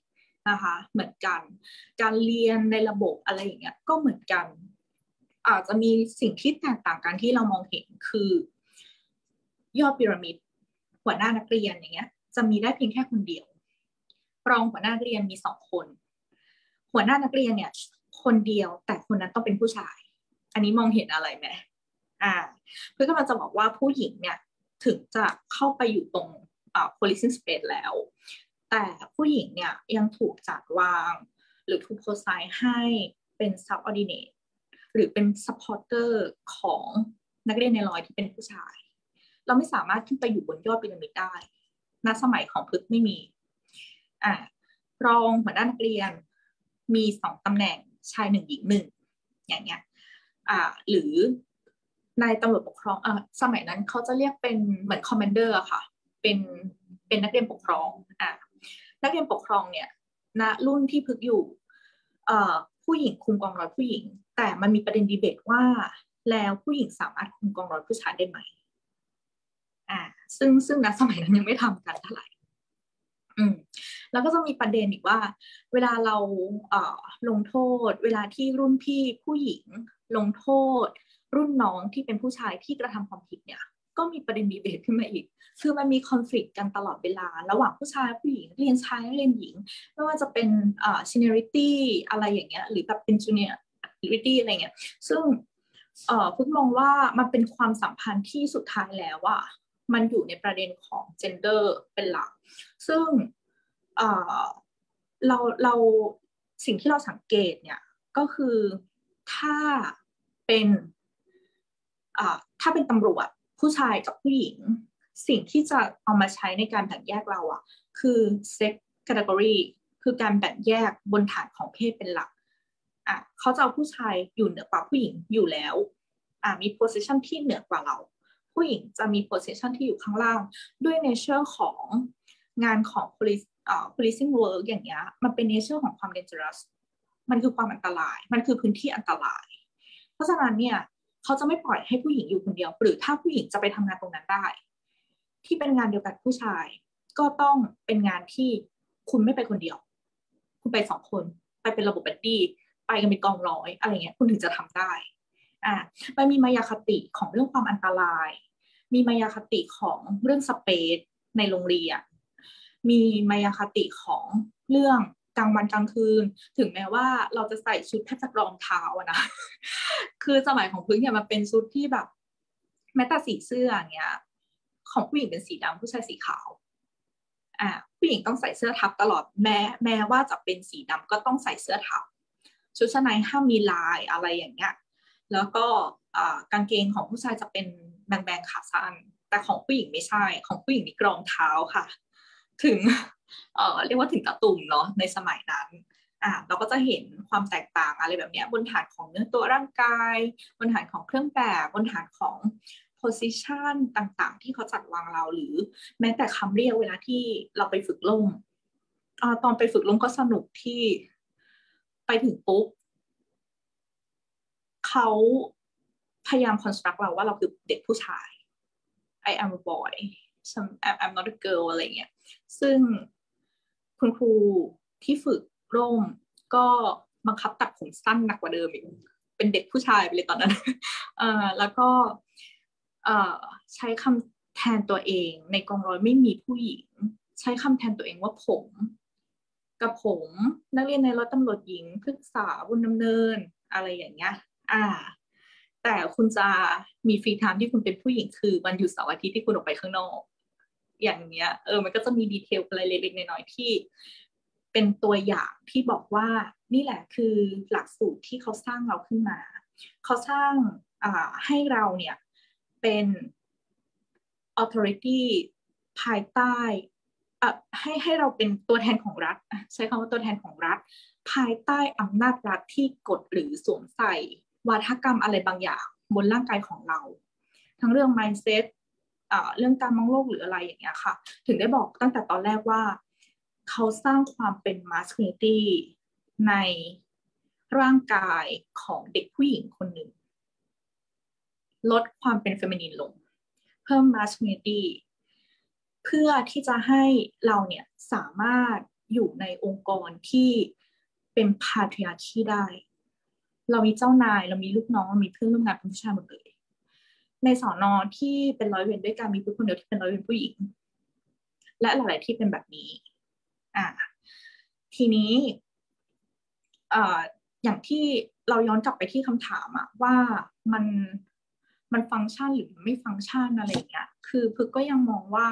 [SPEAKER 4] นะคะเหมือนกันการเรียนในระบบอะไรอย่างเงี้ยก็เหมือนกันอาจจะมีสิ่งที่แตกต่างกันที่เรามองเห็นคือยอดพีระมิดหัวหน้านักเรียนอย่างเงี้ยจะมีได้เพียงแค่คนเดียวรองหัวหน้านักเรียนมีสองคนหัวหน้านักเรียนเนี่ยคนเดียวแต่คนนั้นต้องเป็นผู้ชายอันนี้มองเห็นอะไรไหมอ่าเพื่อนกำลังจะบอกว่าผู้หญิงเนี่ยถึงจะเข้าไปอยู่ตรงอ่า policing space แล้วแต่ผู้หญิงเนี่ยยังถูกจัดวางหรือถูกโพสไซน์ให้เป็น subordinate หรือเป็น supporter ของนักเรียนในร้อยที่เป็นผู้ชายเราไม่สามารถขึ้นไปอยู่บนยอดพีระมิดได้ณสมัยของพึกไม่มีอ่ารองหัวหน้านักเรียนมีสองตำแหน่งชายหนึ่งหญิงหนึ่งอย่างเงี้ยอ่าหรือนายตำรวจปกครองอ่าสมัยนั้นเขาจะเรียกเป็นเหมือนคอมมานเดอร์ค่ะเป็นเป็นนักเรียนปกครองอ่านักเรียนปกครองเนี่ยณรุ่นที่พึกอยู่เอ่อผู้หญิงคุมกองร้อยผู้หญิงแต่มันมีประเด็นดีเบตว่าแล้วผู้หญิงสามารถคุมกองร้อยผู้ชายได้ไหมอ่าซึ่งซึ่งณสมัยนั้นยังไม่ทำกันเท่าไหร่อืมแล้วก็จะมีประเด็นอีกว่าเวลาเราเอ่อลงโทษเวลาที่รุ่นพี่ผู้หญิงลงโทษรุ่นน้องที่เป็นผู้ชายที่กระทำความผิดเนี่ยก็มีประเด็นดีเบตขึ้นมาอีกคือมันมีคอนฟลิกต์กันตลอดเวลาระหว่างผู้ชายผู้หญิงเรียนชายเรียนหญิงไม่ว่าจะเป็นอ่า seniority อะไรอย่างเงี้ยหรือแบบเป็น juniority อะไรเงี้ยซึ่งเอ่อพึกมองว่ามันเป็นความสัมพันธ์ที่สุดท้ายแล้วว่ามันอยู่ในประเด็นของ gender เป็นหลักซึ่งเอ่อเราเราสิ่งที่เราสังเกตเนี่ยก็คือถ้าเป็นอ่าถ้าเป็นตำรวจผู้ชายกับผู้หญิงสิ่งที่จะเอามาใช้ในการแบ่งแยกเราอ่ะคือ sex category คือการแบ่งแยกบนฐานของเพศเป็นหลักอ่ะเขาจะเอาผู้ชายอยู่เหนือกว่าผู้หญิงอยู่แล้วอ่ะมี position ที่เหนือกว่าเราผู้หญิงจะมี position ที่อยู่ข้างล่างด้วย nature ของงานของ police อ่า policing work อย่างเงี้ยมันเป็น nature ของความ dangerous มันคือความอันตรายมันคือพื้นที่อันตรายเพราะฉะนั้นเนี่ยเขาจะไม่ปล่อยให้ผู้หญิงอยู่คนเดียวหรือถ้าผู้หญิงจะไปทำงานตรงนั้นได้ที่เป็นงานเดียวกับผู้ชายก็ต้องเป็นงานที่คุณไม่ไปคนเดียวคุณไปสองคนไปเป็นระบบบัดดี้ไปกันเป็นกองร้อยอะไรเงี้ยคุณถึงจะทำได้อ่ามันมีมายาคติของเรื่องความอันตรายมีมายาคติของเรื่องสเปซในโรงเรียนมีมายาคติของเรื่องกลางวันกลางคืนถึงแม้ว่าเราจะใส่ชุดแทบจะรองเท้าอะนะคือสมัยของพึ่งเนี่ยมันเป็นชุดที่แบบแม้แต่สีเสื้ออย่างเงี้ยของผู้หญิงเป็นสีดำผู้ชายสีขาวอ่าผู้หญิงต้องใส่เสื้อทับตลอดแม้แม้ว่าจะเป็นสีดำก็ต้องใส่เสื้อทับชุดชั้นในห้ามมีลายอะไรอย่างเงี้ยแล้วก็อ่ากางเกงของผู้ชายจะเป็นแบงๆขาสั้นแต่ของผู้หญิงไม่ใช่ของผู้หญิงนี่กรองเท้าค่ะถึงเอ่อเรียกว่าถึงตะตุ่มเนาะในสมัยนั้นอ่าเราก็จะเห็นความแตกต่างอะไรแบบนี้บนฐานของเนื้อตัวร่างกายบนฐานของเครื่องแบบบนฐานของ position ต่างๆที่เขาจัดวางเราหรือแม้แต่คำเรียกเวลาที่เราไปฝึกล่มอ่าตอนไปฝึกล่มก็สนุกที่ไปถึงปุ๊บเขาพยายาม construct เราว่าเราคือเด็กผู้ชาย I am a boy I'm not a girl อะไรเงี้ยซึ่งคุณครูที่ฝึกร่มก็บังคับตัดผมสั้นหนักกว่าเดิมอีกเป็นเด็กผู้ชายไปเลยตอนนั้นเอ่อแล้วก็เอ่อใช้คำแทนตัวเองในกองร้อยไม่มีผู้หญิงใช้คำแทนตัวเองว่าผมกับผมนักเรียนในร้อยตำรวจหญิงพฤกษาบุญดำเนินอะไรอย่างเงี้ยอ่าแต่คุณจะมีฟรีไทม์ที่คุณเป็นผู้หญิงคือวันหยุดเสาร์อาทิตย์ที่คุณออกไปข้างนอกอย่างเงี้ยเออมันก็จะมีดีเทลอะไรเล็กๆน้อยๆที่เป็นตัวอย่างที่บอกว่านี่แหละคือหลักสูตรที่เขาสร้างเราขึ้นมาเขาสร้างอ่าให้เราเนี่ยเป็น authority ภายใต้อ่ะให้ให้เราเป็นตัวแทนของรัฐใช้คำว่าตัวแทนของรัฐภายใต้อำนาจรัฐที่กดหรือสวมใส่วาทกรรมอะไรบางอย่างบนร่างกายของเราทั้งเรื่อง mindset อ่าเรื่องการมองโลกหรืออะไรอย่างเงี้ยค่ะถึงได้บอกตั้งแต่ตอนแรกว่าเขาสร้างความเป็น masculinity ในร่างกายของเด็กผู้หญิงคนหนึ่งลดความเป็น feminine ลงเพิ่ม masculinity เพื่อที่จะให้เราเนี่ยสามารถอยู่ในองค์กรที่เป็นพาทริอาคีได้เรามีเจ้านายเรามีลูกน้องมีเพื่อนร่วมงานเป็นผู้ชายหมดเลยในสน.ที่เป็นร้อยเวรด้วยกันมีผู้คนเดียวที่เป็นร้อยเวรผู้หญิงและหลายๆที่เป็นแบบนี้อ่าทีนี้เอ่ออย่างที่เราย้อนกลับไปที่คำถามอะว่ามันมันฟังก์ชันหรือไม่ฟังก์ชันอะไรอย่างเงี้ยคือพึกก็ยังมองว่า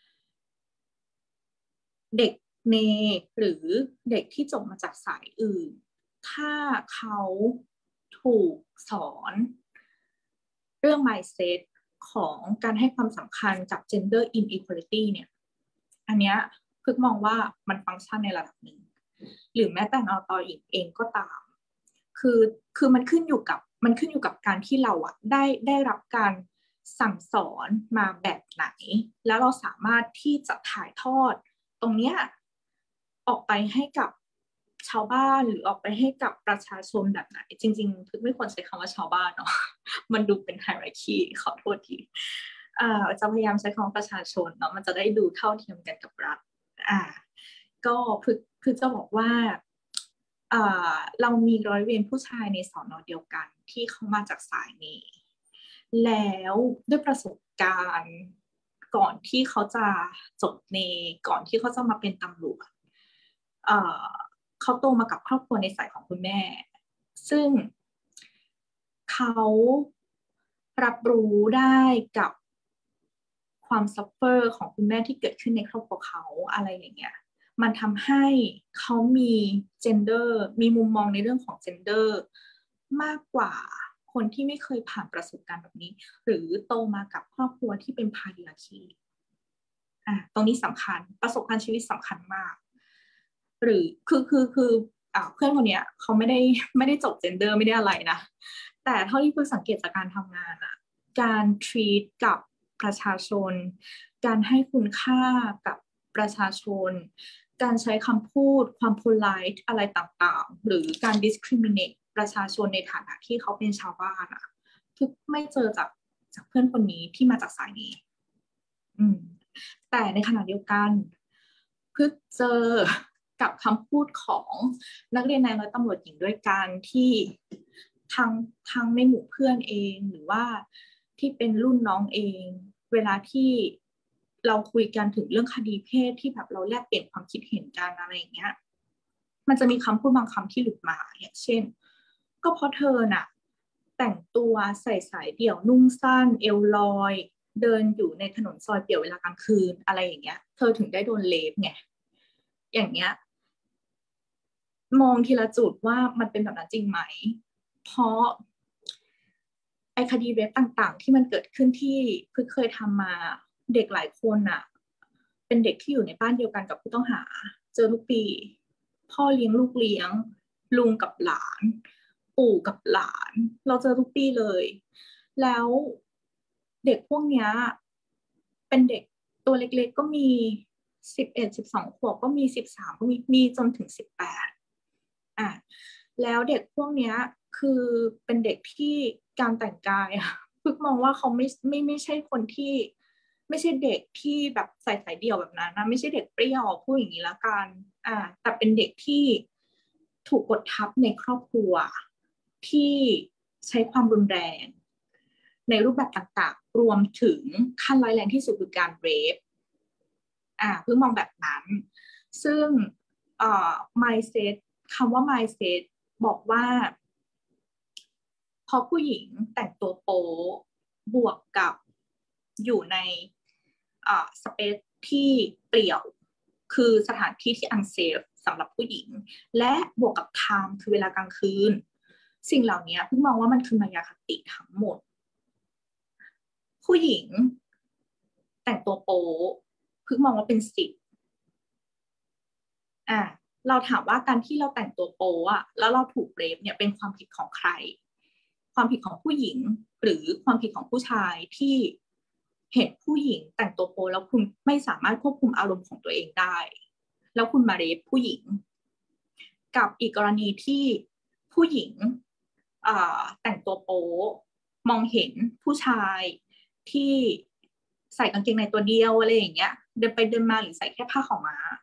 [SPEAKER 4] เด็กเนหรือเด็กที่จบมาจากสายอื่นถ้าเขาถูกสอนเรื่อง mindset ของการให้ความสำคัญกับ gender inequality เนี่ยอันเนี้ยพึกมองว่ามันฟังก์ชันในระดับหนึ่งหรือแม้แต่นตอีกเองก็ตามคือคือมันขึ้นอยู่กับมันขึ้นอยู่กับการที่เราอะได้ได้รับการสั่งสอนมาแบบไหนแล้วเราสามารถที่จะถ่ายทอดตรงเนี้ยออกไปให้กับชาวบ้านหรือออกไปให้กับประชาชนแบบไหนจริงๆพึกไม่ควรใช้คำว่าชาวบ้านเนาะมันดูเป็นไฮรัคีขอโทษทีอ่าจะพยายามใช้คำว่าประชาชนเนาะมันจะได้ดูเท่าเทียมกันกับรัฐอ่าก็พึกพึกจะบอกว่าอ่าเรามีร้อยเวรผู้ชายในสน.เดียวกันที่เขามาจากสายนี้แล้วด้วยประสบการณ์ก่อนที่เขาจะจบเนก่อนที่เขาจะมาเป็นตำรวจเอ่อเขาโตมากับครอบครัวในสายของคุณแม่ซึ่งเขารับรู้ได้กับความซัฟเฟอร์ของคุณแม่ที่เกิดขึ้นในครอบครัวเขาอะไรอย่างเงี้ยมันทำให้เขามี gender มีมุมมองในเรื่องของ gender มากกว่าคนที่ไม่เคยผ่านประสบการณ์แบบนี้หรือโตมากับครอบครัวที่เป็นพาทริอาคีอ่ะตรงนี้สำคัญประสบการณ์ชีวิตสำคัญมากหรือคือคือคืออ่าเพื่อนคนเนี้ยเขาไม่ได้ไม่ได้จบ gender ไม่ได้อะไรนะแต่เท่าที่คุณสังเกตจากการทำงานอะการ treat กับประชาชนการให้คุณค่ากับประชาชนการใช้คำพูดความ polite อะไรต่างๆหรือการ discriminate ประชาชนในฐานะที่เขาเป็นชาวบ้านอะทุกไม่เจอจากจากเพื่อนคนนี้ที่มาจากสายนี้อืมแต่ในขณะเดียวกันเพิ่งเจอกับคำพูดของนักเรียนนายร้อยตำรวจหญิงด้วยกันที่ทางทางในหมู่เพื่อนเองหรือว่าที่เป็นรุ่นน้องเองเวลาที่เราคุยกันถึงเรื่องคดีเพศที่แบบเราแลกเปลี่ยนความคิดเห็นกันอะไรอย่างเงี้ยมันจะมีคำพูดบางคำที่หลุดมาอย่างเช่นก็เพราะเธอน่ะแต่งตัวใส่สายเดี่ยวนุ่งสั้นเอวลอยเดินอยู่ในถนนซอยเปี่ยวเวลากลางคืนอะไรอย่างเงี้ยเธอถึงได้โดนเลฟไงอย่างเงี้ยมองทีละจุดว่ามันเป็นแบบนั้นจริงไหมเพราะไอ้คดีเรปต่างๆที่มันเกิดขึ้นที่เพิ่งเคยทำมาเด็กหลายคนน่ะเป็นเด็กที่อยู่ในบ้านเดียวกันกับผู้ต้องหาเจอทุกปีพ่อเลี้ยงลูกเลี้ยงลุงกับหลานปู่กับหลานเราเจอทุกปีเลยแล้วเด็กพวกเนี้ยเป็นเด็กตัวเล็กๆก็มีสิบเอ็ด สิบสองขวบก็มีสิบสามก็มีมีจนถึงสิบแปดอ่ะแล้วเด็กพวกเนี้ยคือเป็นเด็กที่การแต่งกายอ่ะพึกมองว่าเขาไม่ไม่ไม่ใช่คนที่ไม่ใช่เด็กที่แบบใส่สายเดี่ยวแบบนั้นนะไม่ใช่เด็กเปรี้ยวพูดอย่างนี้ละกันอ่าแต่เป็นเด็กที่ถูกกดทับในครอบครัวที่ใช้ความรุนแรงในรูปแบบต่างๆรวมถึงขั้นร้ายแรงที่สุดคือการเรปอ่าเพิ่งมองแบบนั้นซึ่งเอ่อ mindset คำว่า mindset บอกว่าพอผู้หญิงแต่งตัวโป๊บวกกับอยู่ในอ่าสเปซที่เปลี่ยวคือสถานที่ที่ unsafe สำหรับผู้หญิงและบวกกับ time คือเวลากลางคืนสิ่งเหล่านี้เพิ่งมองว่ามันคือมายาคติทั้งหมดผู้หญิงแต่งตัวโป๊เพิ่งมองว่าเป็นสิทธิ์อ่ะเราถามว่าการที่เราแต่งตัวโป๊อ่ะแล้วเราถูกเรปเนี่ยเป็นความผิดของใครความผิดของผู้หญิงหรือความผิดของผู้ชายที่เห็นผู้หญิงแต่งตัวโป๊แล้วคุณไม่สามารถควบคุมอารมณ์ของตัวเองได้แล้วคุณมาเรปผู้หญิงกับอีกกรณีที่ผู้หญิงแต่งตัวโป๊มองเห็นผู้ชายที่ใส่กางเกงในตัวเดียวอะไรอย่างเงี้ยเดินไปเดินมาหรือใส่แค่ผ้าขาวม้า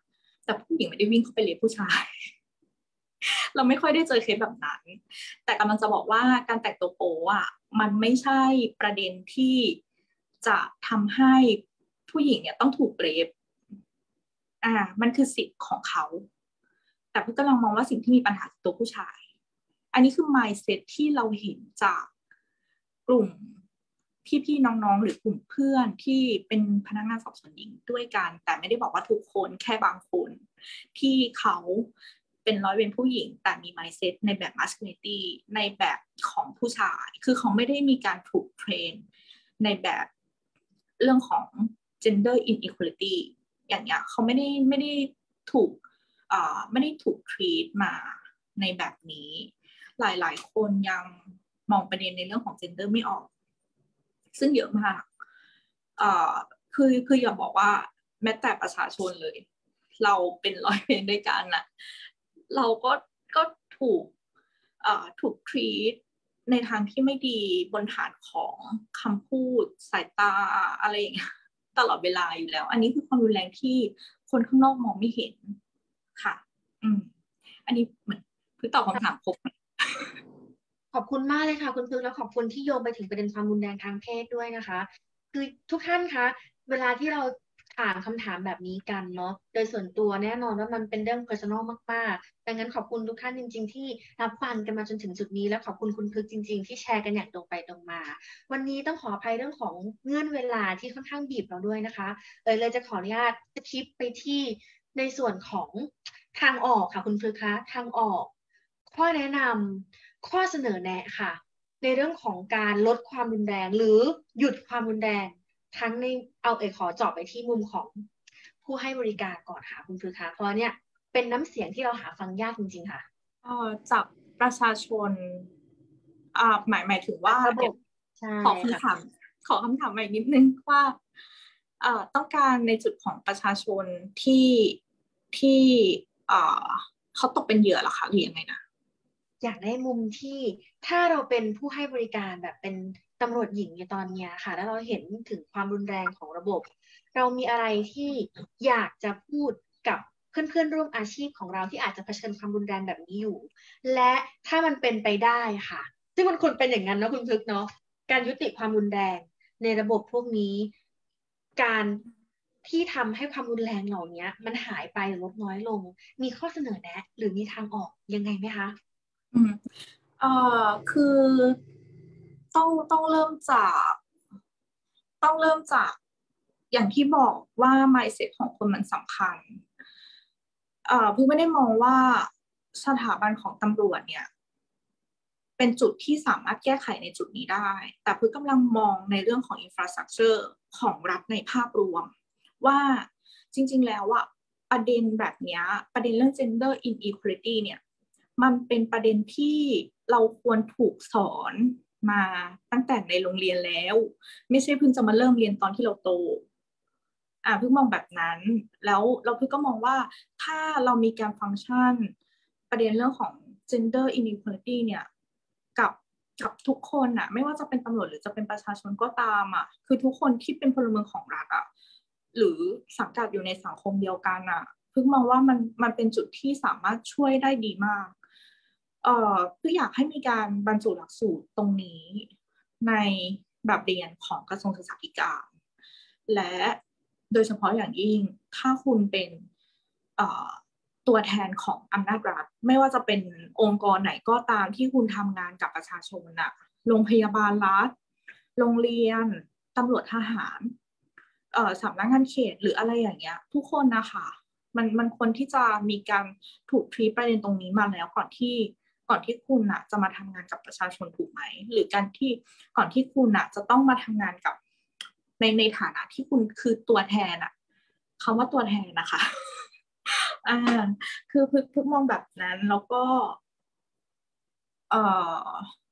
[SPEAKER 4] แต่ผู้หญิงไม่ได้วิ่งเข้าไปเลยผู้ชายเราไม่ค่อยได้เจอเคสแบบนั้นแต่กำลังจะบอกว่าการแต่งตัวโป๊อ่ะมันไม่ใช่ประเด็นที่จะทำให้ผู้หญิงเนี่ยต้องถูกเรปอ่ามันคือสิทธิ์ของเขาแต่พี่กำลังมองว่าสิ่งที่มีปัญหาคือตัวผู้ชายอันนี้คือ mindset ที่เราเห็นจากกลุ่มพี่ๆน้องๆหรือกลุ่มเพื่อนที่เป็นพนักงานสอบสวนหญิงด้วยกันแต่ไม่ได้บอกว่าทุกคนแค่บางคนที่เขาเป็นร้อยเวรผู้หญิงแต่มี mindset ในแบบ masculinity ในแบบของผู้ชายคือเขาไม่ได้มีการถูกเทรนในแบบเรื่องของ gender inequality อย่างเงี้ยเขาไม่ได้ไม่ได้ถูกอ่าไม่ได้ถูก treat มาในแบบนี้หลายๆคนยังมองประเด็นในเรื่องของ gender ไม่ออกซึ่งเยอะมากอ่าคือคืออย่าบอกว่าแม้แต่ประชาชนเลยเราเป็นร้อยเวรด้วยกันน่ะเราก็ก็ถูกอ่าถูก treat ในทางที่ไม่ดีบนฐานของคำพูดสายตาอะไรอย่างเงี้ยตลอดเวลาอยู่แล้วอันนี้คือความรุนแรงที่คนข้างนอกมองไม่เห็นค่ะอืมอันนี้เหมือนคือตอบคำถามครบ
[SPEAKER 1] ขอบคุณมากเลยค่ะคุณพึกแล้วขอบคุณที่โยงไปถึงประเด็นความรุนแรงทางเพศด้วยนะคะคือทุกท่านคะเวลาที่เราถามคำถามแบบนี้กันเนาะโดยส่วนตัวแน่นอนว่ามันเป็นเรื่อง personal มากๆดังนั้นขอบคุณทุกท่านจริงๆที่รับฟังกันมาจนถึงจุดนี้และขอบคุณคุณพึกจริงๆที่แชร์กันอย่างตรงไปตรงมาวันนี้ต้องขออภัยเรื่องของเงื่อนเวลาที่ค่อนข้างบีบเราด้วยนะคะเออเลยจะขออนุญาตสคิปไปที่ในส่วนของทางออกค่ะคุณพึกคะทางออกข้อแนะนำข้อเสนอแนะค่ะในเรื่องของการลดความรุนแรงหรือหยุดความรุนแรงทั้งในเอาเอกขอเจาะไปที่มุมของผู้ให้บริการก่อนค่ะคุณพึกคะเพราะเนี่ยเป็นน้ำเสียงที่เราหาฟังยากจริงๆค่ะ
[SPEAKER 4] เอ่อจากประชาชนอ่าหมายหมายถึงว่าเดี๋ยวขอคำถามขอคำถามใหม่นิดนึงว่าเอ่อต้องการในจุดของประชาชนที่ที่เอ่อเขาตกเป็นเหยื่อเหรอคะหรือยังไงนะ
[SPEAKER 1] อยากได้มุมที่ถ้าเราเป็นผู้ให้บริการแบบเป็นตำรวจหญิงในตอนนี้ค่ะแล้วเราเห็นถึงความรุนแรงของระบบเรามีอะไรที่อยากจะพูดกับเพื่อนๆร่วมอาชีพของเราที่อาจจะเผชิญความรุนแรงแบบนี้อยู่และถ้ามันเป็นไปได้ค่ะซึ่งมันควรเป็นอย่างนั้นนะคุณพึกเนาะการยุติความรุนแรงในระบบพวกนี้การที่ทำให้ความรุนแรงเหล่านี้มันหายไปหรือลดน้อยลงมีข้อเสนอแนะหรือมีทางออกยังไงไหมคะ
[SPEAKER 4] อืมเอ่อคือต้องต้องเริ่มจากต้องเริ่มจากอย่างที่บอกว่า mindset ของคนมันสำคัญเอ่อพี่ไม่ได้มองว่าสถาบันของตำรวจเนี่ยเป็นจุดที่สามารถแก้ไขในจุดนี้ได้แต่พี่กำลังมองในเรื่องของ infrastructure ของรัฐในภาพรวมว่าจริงๆแล้วอะประเด็นแบบนี้ประเด็นเรื่อง gender inequality เนี่ยมันเป็นประเด็นที่เราควรถูกสอนมาตั้งแต่ในโรงเรียนแล้วไม่ใช่เพิ่งจะมาเริ่มเรียนตอนที่เราโตอ่าเพิ่งมองแบบนั้นแล้วเราเพิ่งก็มองว่าถ้าเรามีการฟังก์ชันประเด็นเรื่องของ gender inequality เนี่ยกับกับทุกคนน่ะไม่ว่าจะเป็นตำรวจหรือจะเป็นประชาชนก็ตามอ่ะคือทุกคนที่เป็นพลเมืองของรัฐอ่ะหรือสังกัดอยู่ในสังคมเดียวกันอ่ะเพิ่งมองว่ามันมันเป็นจุดที่สามารถช่วยได้ดีมากเอ่อคืออยากให้มีการบรรจุหลักสูตรตรงนี้ในแบบเรียนของกระทรวงศึกษาธิการและโดยเฉพาะอย่างยิ่งถ้าคุณเป็นเอ่อตัวแทนของอำนาจรัฐไม่ว่าจะเป็นองค์กรไหนก็ตามที่คุณทำงานกับประชาชนน่ะโรงพยาบาลรัฐโรงเรียนตำรวจทหารเอ่อสำนักงานเขตหรืออะไรอย่างเงี้ยทุกคนนะคะมันมันควรที่จะมีการถูกทรีตประเด็นตรงนี้มาแล้วก่อนที่ก่อนที่คุณน่ะจะมาทำงานกับประชาชนถูกไหมหรือการที่ก่อนที่คุณน่ะจะต้องมาทำงานกับในในฐานะที่คุณคือตัวแทนอะคำว่าตัวแทนนะคะอ่าคือพึกพึกมองแบบนั้นแล้วก็เอ่อ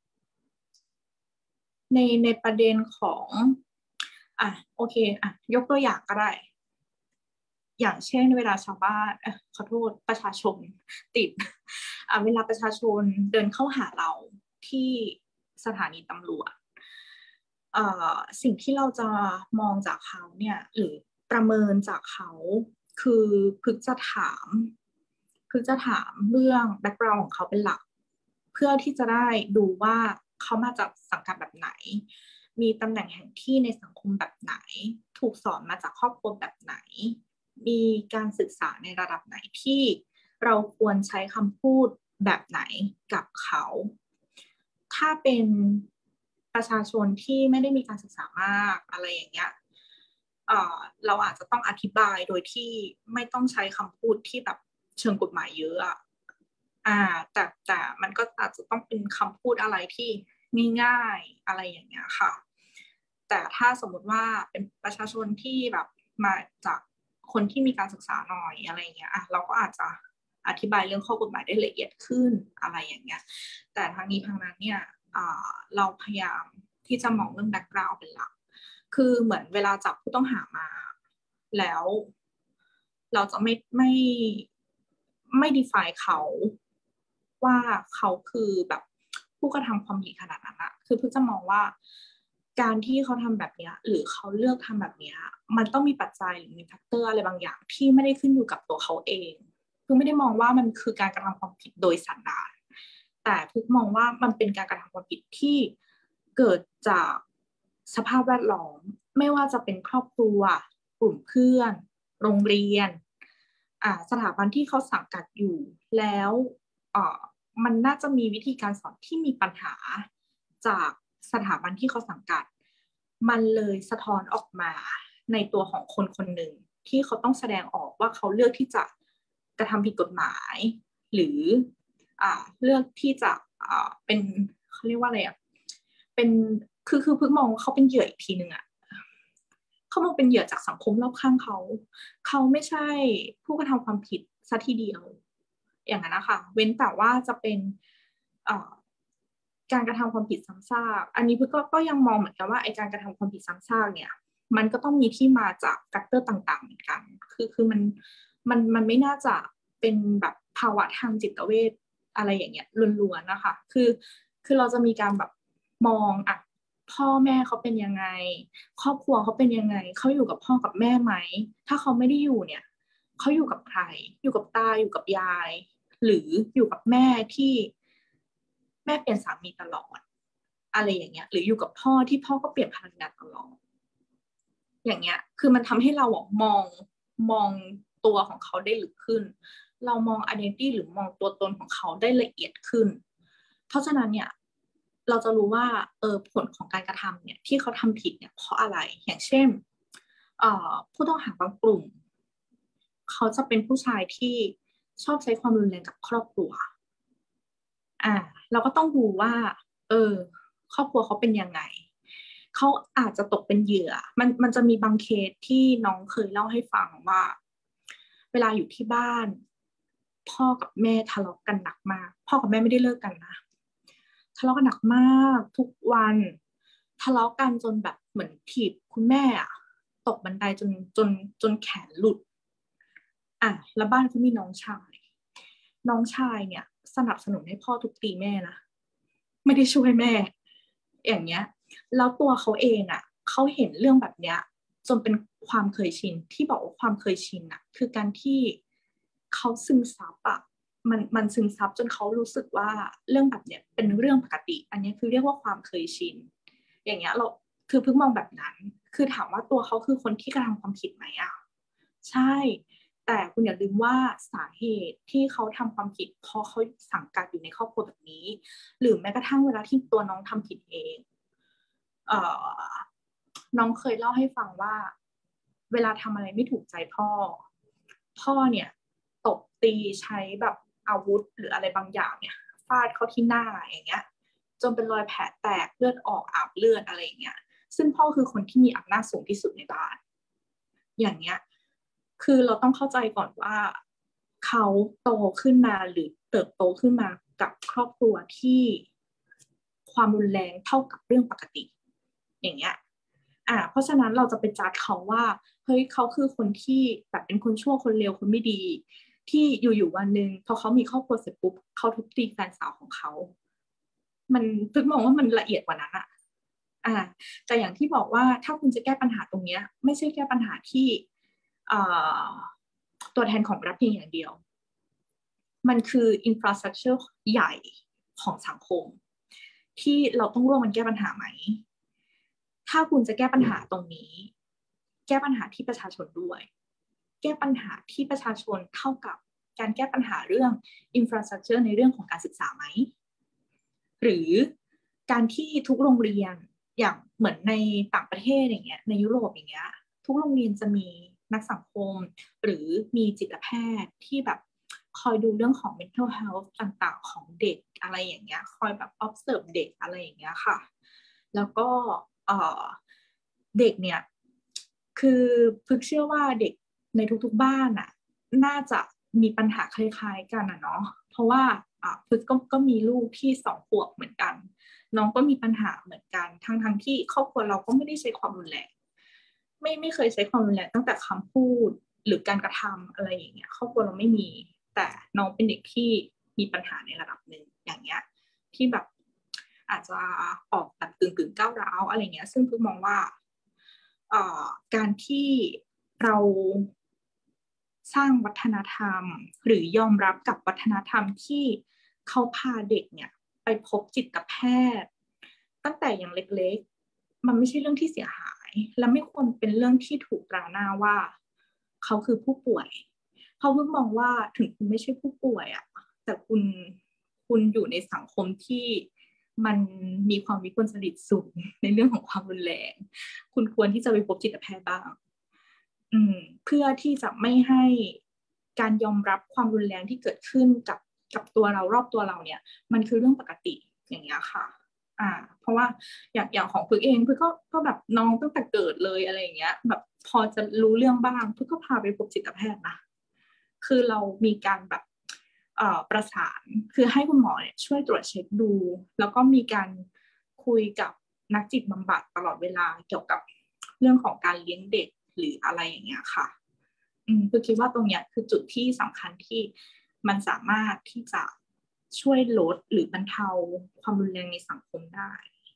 [SPEAKER 4] ในในประเด็นของอ่ะโอเคอ่ะยกตัวอย่างก็ได้อย่างเช่นเวลาชาวบ้านเอ่อขอโทษประชาชนติดอ่ะเวลาประชาชนเดินเข้าหาเราที่สถานีตำรวจเอ่อสิ่งที่เราจะมองจากเขาเนี่ยหรือประเมินจากเขาคือพึกจะถามพึกจะถามเรื่องแบ็คกราวด์ของเขาเป็นหลักเพื่อที่จะได้ดูว่าเขามาจากสังกัดแบบไหนมีตำแหน่งแห่งที่ในสังคมแบบไหนถูกสอนมาจากครอบครัวแบบไหนมีการศึกษาในระดับไหนที่เราควรใช้คำพูดแบบไหนกับเขาถ้าเป็นประชาชนที่ไม่ได้มีการศึกษามากอะไรอย่างเงี้ยเอ่อเราอาจจะต้องอธิบายโดยที่ไม่ต้องใช้คำพูดที่แบบเชิงกฎหมายเยอะอ่ะอ่าแต่แต่มันก็อาจจะต้องเป็นคำพูดอะไรที่ง่ายๆอะไรอย่างเงี้ยค่ะแต่ถ้าสมมติว่าเป็นประชาชนที่แบบมาจากคนที่มีการศึกษาหน่อยอะไรเงี้ยอ่ะเราก็อาจจะอธิบายเรื่องข้อกฎหมายได้ละเอียดขึ้นอะไรอย่างเงี้ยแต่ทางนี้ทางนั้นเนี่ยเราพยายามที่จะมองเรื่องแบ็คกราวด์เป็นหลักคือเหมือนเวลาจับผู้ต้องหามาแล้วเราจะไม่ไม่ไม่ define เขาว่าเขาคือแบบผู้กระทำความผิดขนาดนั้นอะคือเพื่อจะมองว่าการที่เขาทำแบบนี้หรือเขาเลือกทำแบบนี้มันต้องมีปัจจัยหรือมีแฟกเตอร์อะไรบางอย่างที่ไม่ได้ขึ้นอยู่กับตัวเขาเองคือไม่ได้มองว่ามันคือการกระทำความผิดโดยสันดานแต่พึกมองว่ามันเป็นการกระทำความผิดที่เกิดจากสภาพแวดล้อมไม่ว่าจะเป็นครอบครัวกลุ่มเพื่อนโรงเรียนอ่าสถาบันที่เขาสังกัดอยู่แล้วอ่ามันน่าจะมีวิธีการสอนที่มีปัญหาจากสถาบันที่เขาสังกัดมันเลยสะท้อนออกมาในตัวของคนคนหนึ่งที่เขาต้องแสดงออกว่าเขาเลือกที่จะกระทำผิดกฎหมายหรืออ่าเลือกที่จะอ่าเป็นเขาเรียกว่าอะไรอ่ะเป็นคือคือพึกมองว่าเขาเป็นเหยื่ออีกทีนึงอ่ะเขามองเป็นเหยื่อจากสังคมรอบข้างเขาเขาไม่ใช่ผู้กระทำความผิดซะทีเดียวอย่างนั้นนะคะเว้นแต่ว่าจะเป็นอ่าการกระทำความผิดซ้ำซากอันนี้พึกก็ก็ยังมองเหมือนกันว่าไอ้การกระทำความผิดซ้ำซากเนี่ยมันก็ต้องมีที่มาจากแฟกเตอร์ต่างๆเหมือนกันคือคือมันมันมันไม่น่าจะเป็นแบบภาวะทางจิตเวชอะไรอย่างเงี้ยล้วนๆนะคะคือคือเราจะมีการแบบมองอ่ะพ่อแม่เขาเป็นยังไงครอบครัวเขาเป็นยังไงเขาอยู่กับพ่อกับแม่ไหมถ้าเขาไม่ได้อยู่เนี่ยเขาอยู่กับใครอยู่กับตาอยู่กับยายหรืออยู่กับแม่ที่แม่เปลี่ยนสามีตลอดอะไรอย่างเงี้ยหรืออยู่กับพ่อที่พ่อก็เปลี่ยนภรรยาตลอดอย่างเงี้ยคือมันทำให้เราอ่ะมองมองตัวของเขาได้ลึกขึ้นเรามอง identity หรือมองตัวตนของเขาได้ละเอียดขึ้นเพราะฉะนั้นเนี่ยเราจะรู้ว่าเออผลของการกระทำเนี่ยที่เขาทำผิดเนี่ยเพราะอะไรอย่างเช่นผู้ต้องหาบางกลุ่มเขาจะเป็นผู้ชายที่ชอบใช้ความรุนแรงกับครอบครัวอ่าเราก็ต้องดูว่าเออครอบครัวเขาเป็นยังไงเขาอาจจะตกเป็นเหยื่อมันมันจะมีบางเคสที่น้องเคยเล่าให้ฟังว่าเวลาอยู่ที่บ้านพ่อกับแม่ทะเลาะกันหนักมากพ่อกับแม่ไม่ได้เลิกกันนะทะเลาะกันหนักมากทุกวันทะเลาะกันจนแบบเหมือนถีบคุณแม่อะตกบันไดจนจนจนแขนหลุดอ่ะแล้วบ้านเขามีน้องชายน้องชายเนี่ยสนับสนุนให้พ่อทุบตีแม่นะไม่ได้ช่วยแม่อย่างเงี้ยแล้วตัวเขาเองอ่ะเขาเห็นเรื่องแบบเนี้ยจนเป็นความเคยชินที่บอกว่าความเคยชินอ่ะคือการที่เขาซึมซับอ่ะมันมันซึมซับจนเขารู้สึกว่าเรื่องแบบเนี้ยเป็นเรื่องปกติอันนี้คือเรียกว่าความเคยชินอย่างเงี้ยเราคือเพิ่งมองแบบนั้นคือถามว่าตัวเขาคือคนที่กระทำความผิดไหมอ่ะใช่แต่คุณอย่าลืมว่าสาเหตุที่เขาทำความผิดเพราะเขาสังกัดอยู่ในครอบครัวแบบนี้หรือแม้กระทั่งเวลาที่ตัวน้องทำผิดเองเอ่อน้องเคยเล่าให้ฟังว่าเวลาทำอะไรไม่ถูกใจพ่อพ่อเนี่ยตบตีใช้แบบอาวุธหรืออะไรบางอย่างเนี่ยฟาดเข้าที่หน้าอย่างเงี้ยจนเป็นรอยแผลแตกเลือดออกอาบเลือดอะไรอย่างเงี้ยซึ่งพ่อคือคนที่มีอำนาจสูงที่สุดในบ้านอย่างเงี้ยคือเราต้องเข้าใจก่อนว่าเขาโตขึ้นมาหรือเติบโตขึ้นมากับครอบครัวที่ความรุนแรงเท่ากับเรื่องปกติอย่างเงี้ยอ่าเพราะฉะนั้นเราจะไปจัดเขาว่าเฮ้ยเขาคือคนที่แบบเป็นคนชั่วคนเลวคนไม่ดีที่อยู่ๆวันหนึ่งพอเขามีครอบครัวเสร็จปุ๊บเขาทุบตีแฟนสาวของเขามันพึกมองว่ามันละเอียดกว่านั้นอะอ่าแต่อย่างที่บอกว่าถ้าคุณจะแก้ปัญหาตรงเนี้ยไม่ใช่แก้ปัญหาที่อ่าตัวแทนของรัฐเพียงอย่างเดียวมันคืออินฟราสตรัคเจอร์ใหญ่ของสังคมที่เราต้องร่วมกันแก้ปัญหาไหมถ้าคุณจะแก้ปัญหาตรงนี้แก้ปัญหาที่ประชาชนด้วยแก้ปัญหาที่ประชาชนเท่ากับการแก้ปัญหาเรื่องอินฟราสตรัคเจอร์ในเรื่องของการศึกษาไหมหรือการที่ทุกโรงเรียนอย่างเหมือนในต่างประเทศอย่างเงี้ยในยุโรปอย่างเงี้ยทุกโรงเรียนจะมีนักสังคมหรือมีจิตแพทย์ที่แบบคอยดูเรื่องของ mental health ต่างๆของเด็กอะไรอย่างเงี้ยคอยแบบ observe เด็กอะไรอย่างเงี้ยค่ะแล้วก็เอ่อเด็กเนี่ยคือพึกเชื่อว่าเด็กในทุกๆบ้านน่ะน่าจะมีปัญหาคล้ายๆกันน่ะเนาะเพราะว่าอ่าพึกก็ก็มีลูกที่สองขวบเหมือนกันน้องก็มีปัญหาเหมือนกันทั้งทั้งที่ครอบครัวเราก็ไม่ได้ใช้ความรุนแรงไม่ไม่เคยใช้ความรุนแรงตั้งแต่คำพูดหรือการกระทำอะไรอย่างเงี้ยครอบครัวเราไม่มีแต่น้องเป็นเด็กที่มีปัญหาในระดับหนึ่งอย่างเงี้ยที่แบบอาจจะออกแบบกึ่งกึ่งก้าวร้าวอะไรเงี้ยซึ่งพึกมองว่าเอ่อการที่เราสร้างวัฒนธรรมหรือยอมรับกับวัฒนธรรมที่เขาพาเด็กเนี่ยไปพบจิตแพทย์ตั้งแต่อย่างเล็กๆมันไม่ใช่เรื่องที่เสียหายและไม่ควรเป็นเรื่องที่ถูกตราหน้าว่าเขาคือผู้ป่วยเพราะพึกมองว่าถึงคุณไม่ใช่ผู้ป่วยอะแต่คุณคุณอยู่ในสังคมที่มันมีความวิกลจริตสูงในเรื่องของความรุนแรงคุณควรที่จะไปพบจิตแพทย์บ้างอืมเพื่อที่จะไม่ให้การยอมรับความรุนแรงที่เกิดขึ้นกับกับตัวเรารอบตัวเราเนี่ยมันคือเรื่องปกติอย่างเงี้ยค่ะอ่าเพราะว่าอย่างอย่างของพึกเองพึกก็ก็แบบน้องตั้งแต่เกิดเลยอะไรอย่างเงี้ยแบบพอจะรู้เรื่องบ้างพึกก็พาไปพบจิตแพทย์นะคือเรามีการแบบเอ่อประสานคือให้คุณหมอเนี่ยช่วยตรวจเช็คดูแล้วก็มีการคุยกับนักจิตบำบัดตลอดเวลาเกี่ยวกับเรื่องของการเลี้ยงเด็กหรืออะไรอย่างเงี้ยค่ะอืมคือคิดว่าตรงเนี้ยคือจุดที่สำคัญที่มันสามารถที่จะช่วยลดหรือบรรเทาความรุนแรงในสังคมได้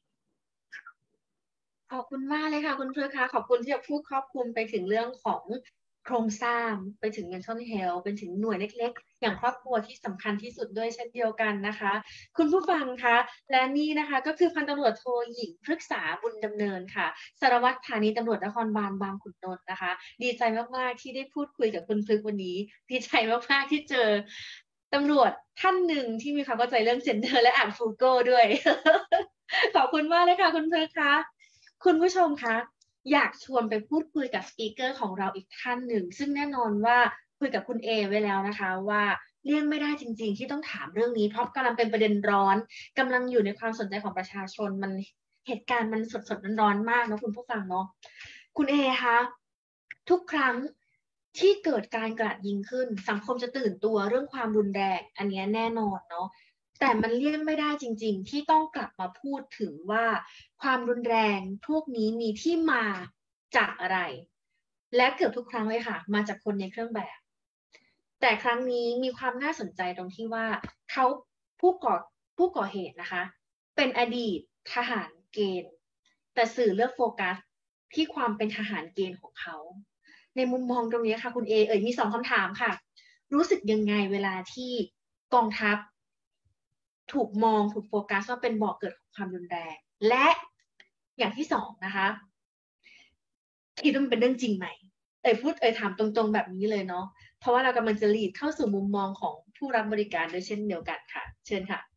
[SPEAKER 1] ขอบคุณมากเลยค่ะคุณเพลือคะขอบคุณที่จะพูดครอบคลุมไปถึงเรื่องของโครงสร้างไปถึง mental health ไปถึงหน่วยเล็กๆอย่างครอบครัวที่สำคัญที่สุดด้วยเช่นเดียวกันนะคะคุณผู้ฟังคะและนี่นะคะก็คือพันตำรวจโทหญิงพฤกษาบุญดำเนินค่ะสารวัตรฐานีตำรวจนครบาลบางขุนนนท์นะคะดีใจมากๆที่ได้พูดคุยกับคุณพฤกษ์วันนี้ดีใจมากๆที่เจอตำรวจท่านหนึ่งที่มีความเข้าใจเรื่อง gender และอ่านฟูโก้ด้วย ขอบคุณมากเลยค่ะคุณพฤกษ์คะคุณผู้ชมคะอยากชวนไปพูดคุยกับสปีกเกอร์ของเราอีกท่านหนึ่งซึ่งแน่นอนว่าคุยกับคุณเอไว้แล้วนะคะว่าเลี่ยงไม่ได้จริงๆที่ต้องถามเรื่องนี้เพราะกำลังเป็นประเด็นร้อนกำลังอยู่ในความสนใจของประชาชนมันเหตุการณ์มันสดๆร้อนๆมากนะคุณผู้ฟังเนาะคุณเอคะทุกครั้งที่เกิดการกราดยิงขึ้นสังคมจะตื่นตัวเรื่องความรุนแรงอันนี้แน่นอนเนาะแต่มันเลี่ยงไม่ได้จริงๆที่ต้องกลับมาพูดถึงว่าความรุนแรงพวกนี้มีที่มาจากอะไรและเกือบทุกครั้งเลยค่ะมาจากคนในเครื่องแบบแต่ครั้งนี้มีความน่าสนใจตรงที่ว่าเขาผู้ก่อผู้ก่อเหตุนะคะเป็นอดีตทหารเกณฑ์แต่สื่อเลือกโฟกัสที่ความเป็นทหารเกณฑ์ของเขาในมุมมองตรงนี้ค่ะคุณเอเอ๋ยมีสองคำถามค่ะรู้สึกยังไงเวลาที่กองทัพถูกมองถูกโฟกัสว่าเป็นบ่อเกิดของความรุนแรงและอย่างที่สองนะคะคิดว่ามันเป็นเรื่องจริงไหมเอ่ยพูดเอ่ยถามตรงๆแบบนี้เลยเนาะเพราะว่าเรากำลังจะลีดเข้าสู่มุมมองของผู้รับบริการด้วยเช่นเดียวกันค่ะเชิญค่ะ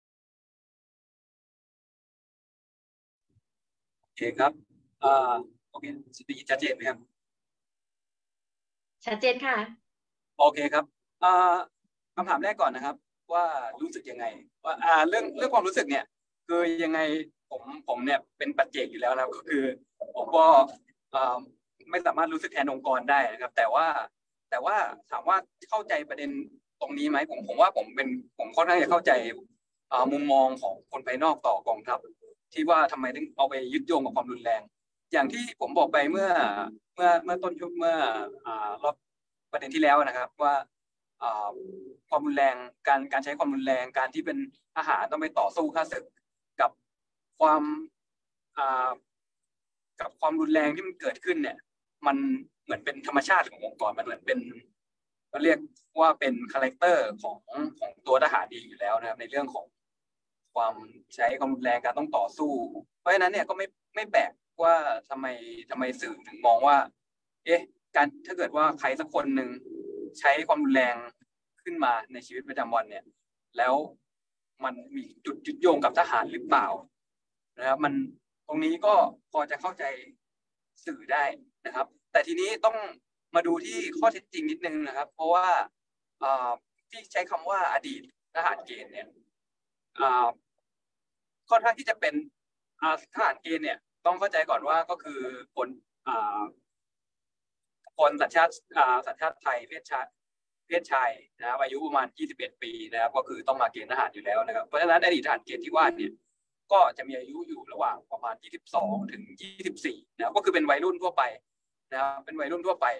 [SPEAKER 6] โอเคครับอ่าโอเคได้ยินชัดเจนไหมครับ
[SPEAKER 1] ชัดเจนค่ะ
[SPEAKER 6] โอเคครับอ่าคำถามแรกก่อนนะครับว่ารู้สึกยังไงว่าอ่าเรื่องเรื่องความรู้สึกเนี่ยคือยังไงผมผมเนี่ยเป็นปัจเจกอยู่แล้วนะก็คือผมก็อ่าไม่สามารถรู้สึกแทนองค์กรได้นะครับแต่ว่าแต่ว่าถามว่าเข้าใจประเด็นตรงนี้ไหมผมผมว่าผมเป็นผมค่อนข้างจะเข้าใจอ่ามุมมองของคนภายนอกต่อกองทัพที่ว่าทำไมถึงเอาไปยึดโยงกับความรุนแรงอย่างที่ผมบอกไปเมื่อเมื่อเมื่อต้นชุดเมื่ออ่ารอบประเด็นที่แล้วนะครับว่าความรุนแรงการการใช้ความรุนแรงการที่เป็นทหารต้องไปต่อสู้ฆ่าศึกกับความกับความรุนแรงที่มันเกิดขึ้นเนี่ยมันเหมือนเป็นธรรมชาติขององค์กรมันเหมือนเป็นก็เรียกว่าเป็นคาแรคเตอร์ของของตัวทหารดีอยู่แล้วนะครับในเรื่องของความใช้ความรุนแรงการต้องต่อสู้เพราะฉะนั้นเนี่ยก็ไม่ไม่แปลกว่าทำไมทำไมสื่อถึงมองว่าเอ๊ะการถ้าเกิดว่าใครสักคนหนึ่งใช้ความรุนแรงขึ้นมาในชีวิตประจำวันเนี่ยแล้วมันมีจุดจุดโยงกับทหารหรือเปล่านะครับมันตรงนี้ก็พอจะเข้าใจสื่อได้นะครับแต่ทีนี้ต้องมาดูที่ข้อเท็จจริงนิดนึงนะครับเพราะว่าที่ใช้คำว่าอดีตทหารเกณฑ์เนี่ยค่อนข้างที่จะเป็นทหารเกณฑ์เนี่ยต้องเข้าใจก่อนว่าก็คือคนคนสัญชาติสัญชาติไทยเพศชายเพศชายนะครับอายุประมาณยี่สิบเอ็ดปีนะครับก็คือต้องมาเกณฑ์ทหารอยู่แล้วนะครับเพราะฉะนั้นอดีตทหารเกณฑ์ที่ว่าเนี่ยก็จะมีอายุอยู่ระหว่างประมาณยี่สิบสองถึงยี่สิบสี่นะครับก็คือเป็นวัยรุ่นทั่วไปนะครับเป็นวัยรุ่นทั่วไป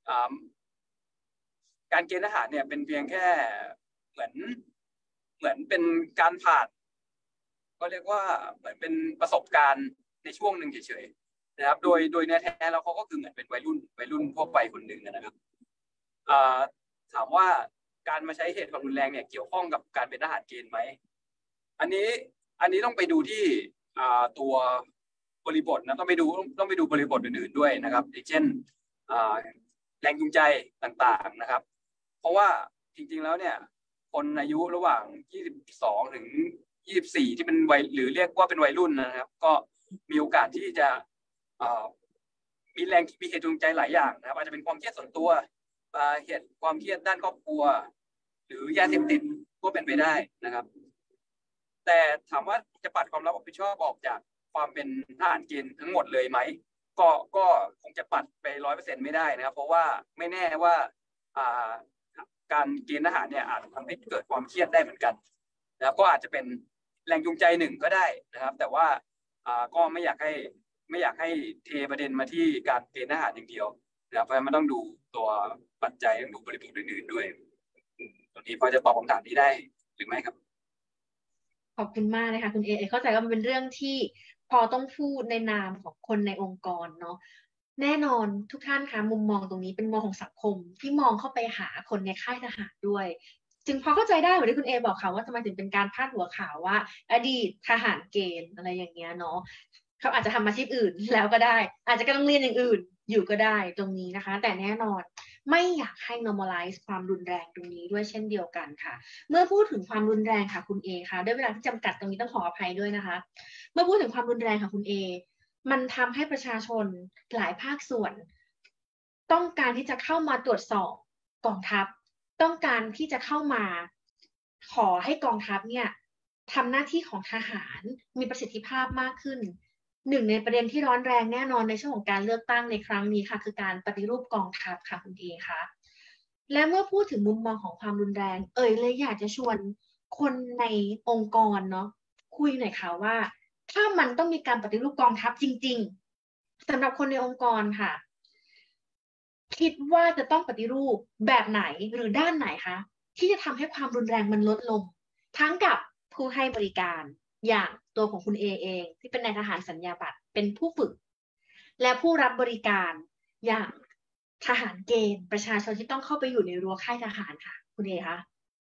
[SPEAKER 6] การเกณฑ์ทหารเนี่ยเป็นเพียงแค่เหมือนเหมือนเป็นการผ่านก็เรียกว่าเหมือนเป็นประสบการณ์ในช่วงหนึ่งเฉยๆนะครับโดยโดยเนื้อแท้แล้วเขาก็คือเหมือนเป็นวัยรุ่นวัยรุ่นทั่วไปคนหนึ่งนะครับถามว่าการมาใช้เหตุความรุนแรงเนี่ยเกี่ยวข้องกับการเป็นทหารเกณฑ์ไหมอันนี้อันนี้ต้องไปดูที่ตัวบริบทนะต้องไปดูต้องไปดูบริบทอื่นๆด้วยนะครับอย่างเช่นแรงจูงใจต่างๆนะครับเพราะว่าจริงๆแล้วเนี่ยคนอายุระหว่างยี่สิบสองถึงยี่สิบสี่ที่เป็นวัยหรือเรียกว่าเป็นวัยรุ่นนะครับก็มีโอกาสที่จะมีแรงมีเหตุจูงใจหลายอย่างนะครับอาจจะเป็นความเครียดส่วนตัวเหตุความเครียดด้านครอบครัวหรือยาเสพติดก็เป็นไปได้นะครับแต่ถามว่าจะปัดความรับผิดชอบออกจากความเป็นทหารเกณฑ์ทั้งหมดเลยไหมก็ก็คงจะปัดไปร้อยเปอร์เซ็นต์ไม่ได้นะครับเพราะว่าไม่แน่ว่าการเกณฑ์ทหารเนี่ยอาจจะทำให้เกิดความเครียดได้เหมือนกันนะครับก็อาจจะเป็นแรงจูงใจหนึ่งก็ได้นะครับแต่ว่าก็ไม่อยากให้ไม่อยากให้เทประเด็นมาที่การเกณฑ์ทหารอย่างเดียวนะครับเพราะมันต้องดูตัวปัจจัยต้องดูบริบทอื่นๆด้วยตรงนี้พอจะตอบคำถามนี้ได้หรือไม่ครับ
[SPEAKER 1] ขอบคุณมากเลยค่ะคุณเอเข้าใจว่ามันเป็นเรื่องที่พอต้องพูดในนามของคนในองค์กรเนาะแน่นอนทุกท่านคะมุมมองตรงนี้เป็นมุมของสังคมที่มองเข้าไปหาคนในค่ายทหารด้วยจึงพอเข้าใจได้เหมือนที่คุณเอบอกค่ะว่าทำไมถึงเป็นการพาดหัวข่าวว่าอดีตทหารเกณฑ์อะไรอย่างเงี้ยเนาะเขาอาจจะทำอาชีพอื่นแล้วก็ได้อาจจะกำลังเรียนอย่างอื่นอยู่ก็ได้ตรงนี้นะคะแต่แน่นอนไม่อยากให้ normalize ความรุนแรงตรงนี้ด้วยเช่นเดียวกันค่ะเมื่อพูดถึงความรุนแรงค่ะคุณเอค่ะด้วยเวลาที่จำกัดตรงนี้ต้องขออภัยด้วยนะคะเมื่อพูดถึงความรุนแรงค่ะคุณเอมันทำให้ประชาชนหลายภาคส่วนต้องการที่จะเข้ามาตรวจสอบกองทัพต้องการที่จะเข้ามาขอให้กองทัพเนี่ยทำหน้าที่ของทหารมีประสิทธิภาพมากขึ้นหนึ่งในประเด็นที่ร้อนแรงแน่นอนในช่วงของการเลือกตั้งในครั้งนี้ค่ะคือการปฏิรูปกองทัพค่ะคุณเอคะและเมื่อพูดถึงมุมมองของความรุนแรงเอ่ยเลยอยากจะชวนคนในองค์กรเนาะคุยหน่อยค่ะว่าถ้ามันต้องมีการปฏิรูปกองทัพจริงๆสำหรับคนในองค์กรค่ะคิดว่าจะต้องปฏิรูปแบบไหนหรือด้านไหนคะที่จะทำให้ความรุนแรงมันลดลงทั้งกับผู้ให้บริการอย่างตัวของคุณเอเองที่เป็นนายทหารสัญญาบัตรเป็นผู้ฝึกและผู้รับบริการอย่างทหารเกณฑ์ประชาชนที่ต้องเข้าไปอยู่ในรั้วค่ายทหารค่ะคุณเอคะ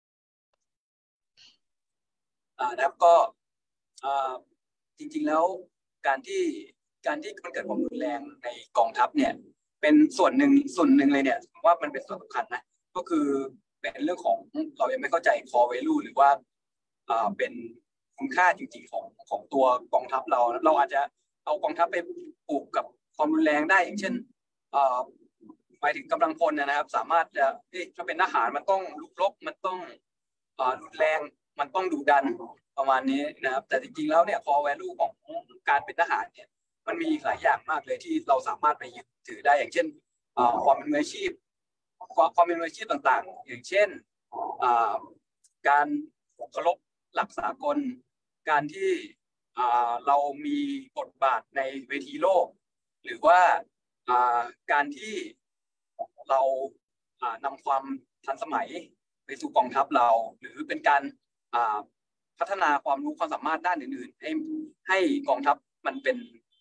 [SPEAKER 6] อ่าแล้วก็อ่าจริงๆแล้วการที่การที่มันเกิดความรุนแรงในกองทัพเนี่ยเป็นส่วนหนึ่งส่วนหนึ่งเลยเนี่ยผมว่ามันเป็นส่วนสำคัญนะก็คือเป็นเรื่องของเรายังไม่เข้าใจ core value หรือว่าอ่าเป็นคุณค่าจริงๆของของตัวกองทัพเราเราอาจจะเอากองทัพไปผูกกับความรุนแรงได้อย่างเช่นอ่าหมายถึงกำลังพลนะครับสามารถจะถ้าเป็นทหารมันต้องลุกรบมันต้องอ่ารุนแรงมันต้องดุดันประมาณนี้นะครับแต่จริงๆแล้วเนี่ย core value ของการเป็นทหารเนี่ยมันมีหลายอย่างมากเลยที่เราสามารถไปยึดถือได้อย่างเช่นความเป็นมืออาชีพความเป็นมืออาชีพต่างๆอย่างเช่นการเคารพหลักสากลการที่เรามีบทบาทในเวทีโลกหรือว่าการที่เรานำความทันสมัยไปสู่กองทัพเราหรือเป็นการพัฒนาความรู้ความสามารถด้านอื่นๆให้ให้กองทัพมันเป็น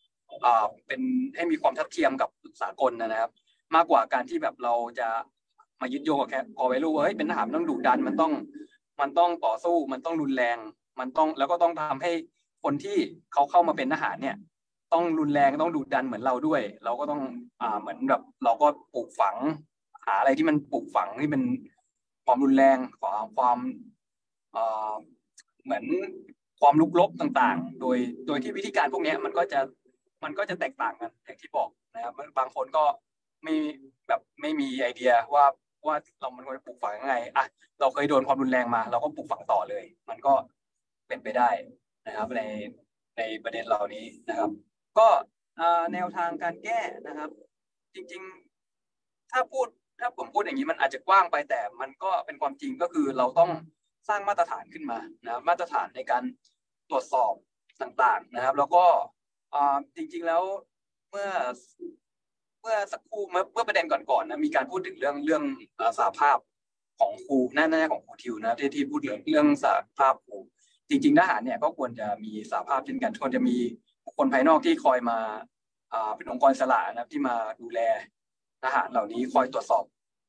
[SPEAKER 6] เป็นให้มีความทัดเทียมกับสากลนะครับมากกว่าการที่แบบเราจะมายึดโยงกับแค่พอไว้รู้ว่าเฮ้ยเป็นทหารมันต้องดุดันมันต้องมันต้องต่อสู้มันต้องรุนแรงมันต้องแล้วก็ต้องทำให้คนที่เขาเข้ามาเป็นทหารเนี่ยต้องรุนแรงต้องดุดันเหมือนเราด้วยเราก็ต้องอ่าเหมือนแบบเราก็ปลูกฝังหาอะไรที่มันปลูกฝังที่เป็นความรุนแรงความความเอ่อเหมือนความลุกลบต่างๆโดยโดยที่วิธีการพวกนี้มันก็จะมันก็จะแตกต่างกันอย่างที่บอกนะครับบางคนก็ไม่แบบไม่มีไอเดียว่าว่าเรามันควรจะปลูกฝังยังไงอ่ะเราเคยโดนความรุนแรงมาเราก็ปลูกฝังต่อเลยมันก็เป็นไปได้นะครับในในประเด็นเหล่านี้นะครับก็แนวทางการแก้นะครับจริงๆถ้าพูดถ้าผมพูดอย่างนี้มันอาจจะกว้างไปแต่มันก็เป็นความจริงก็คือเราต้องสร้างมาตรฐานขึ้นมานะมาตรฐานในการตรวจสอบต่างๆนะครับแล้วก็จริงๆแล้วเมื่อเมื่อสักครู่เมื่อเมื่อประเด็นก่อนๆนะมีการพูดถึงเรื่องเรื่องสหภาพของครูน่าๆของครูทิวนะที่ที่พูดเรื่องเรื่องสหภาพครูจริงๆทหารเนี่ยก็ควรจะมีสหภาพเช่นกันควรจะมีบุคคลภายนอกที่คอยมาเป็นองค์กรอิสระนะครับที่มาดูแลทหารเหล่านี้คอยตรวจสอบ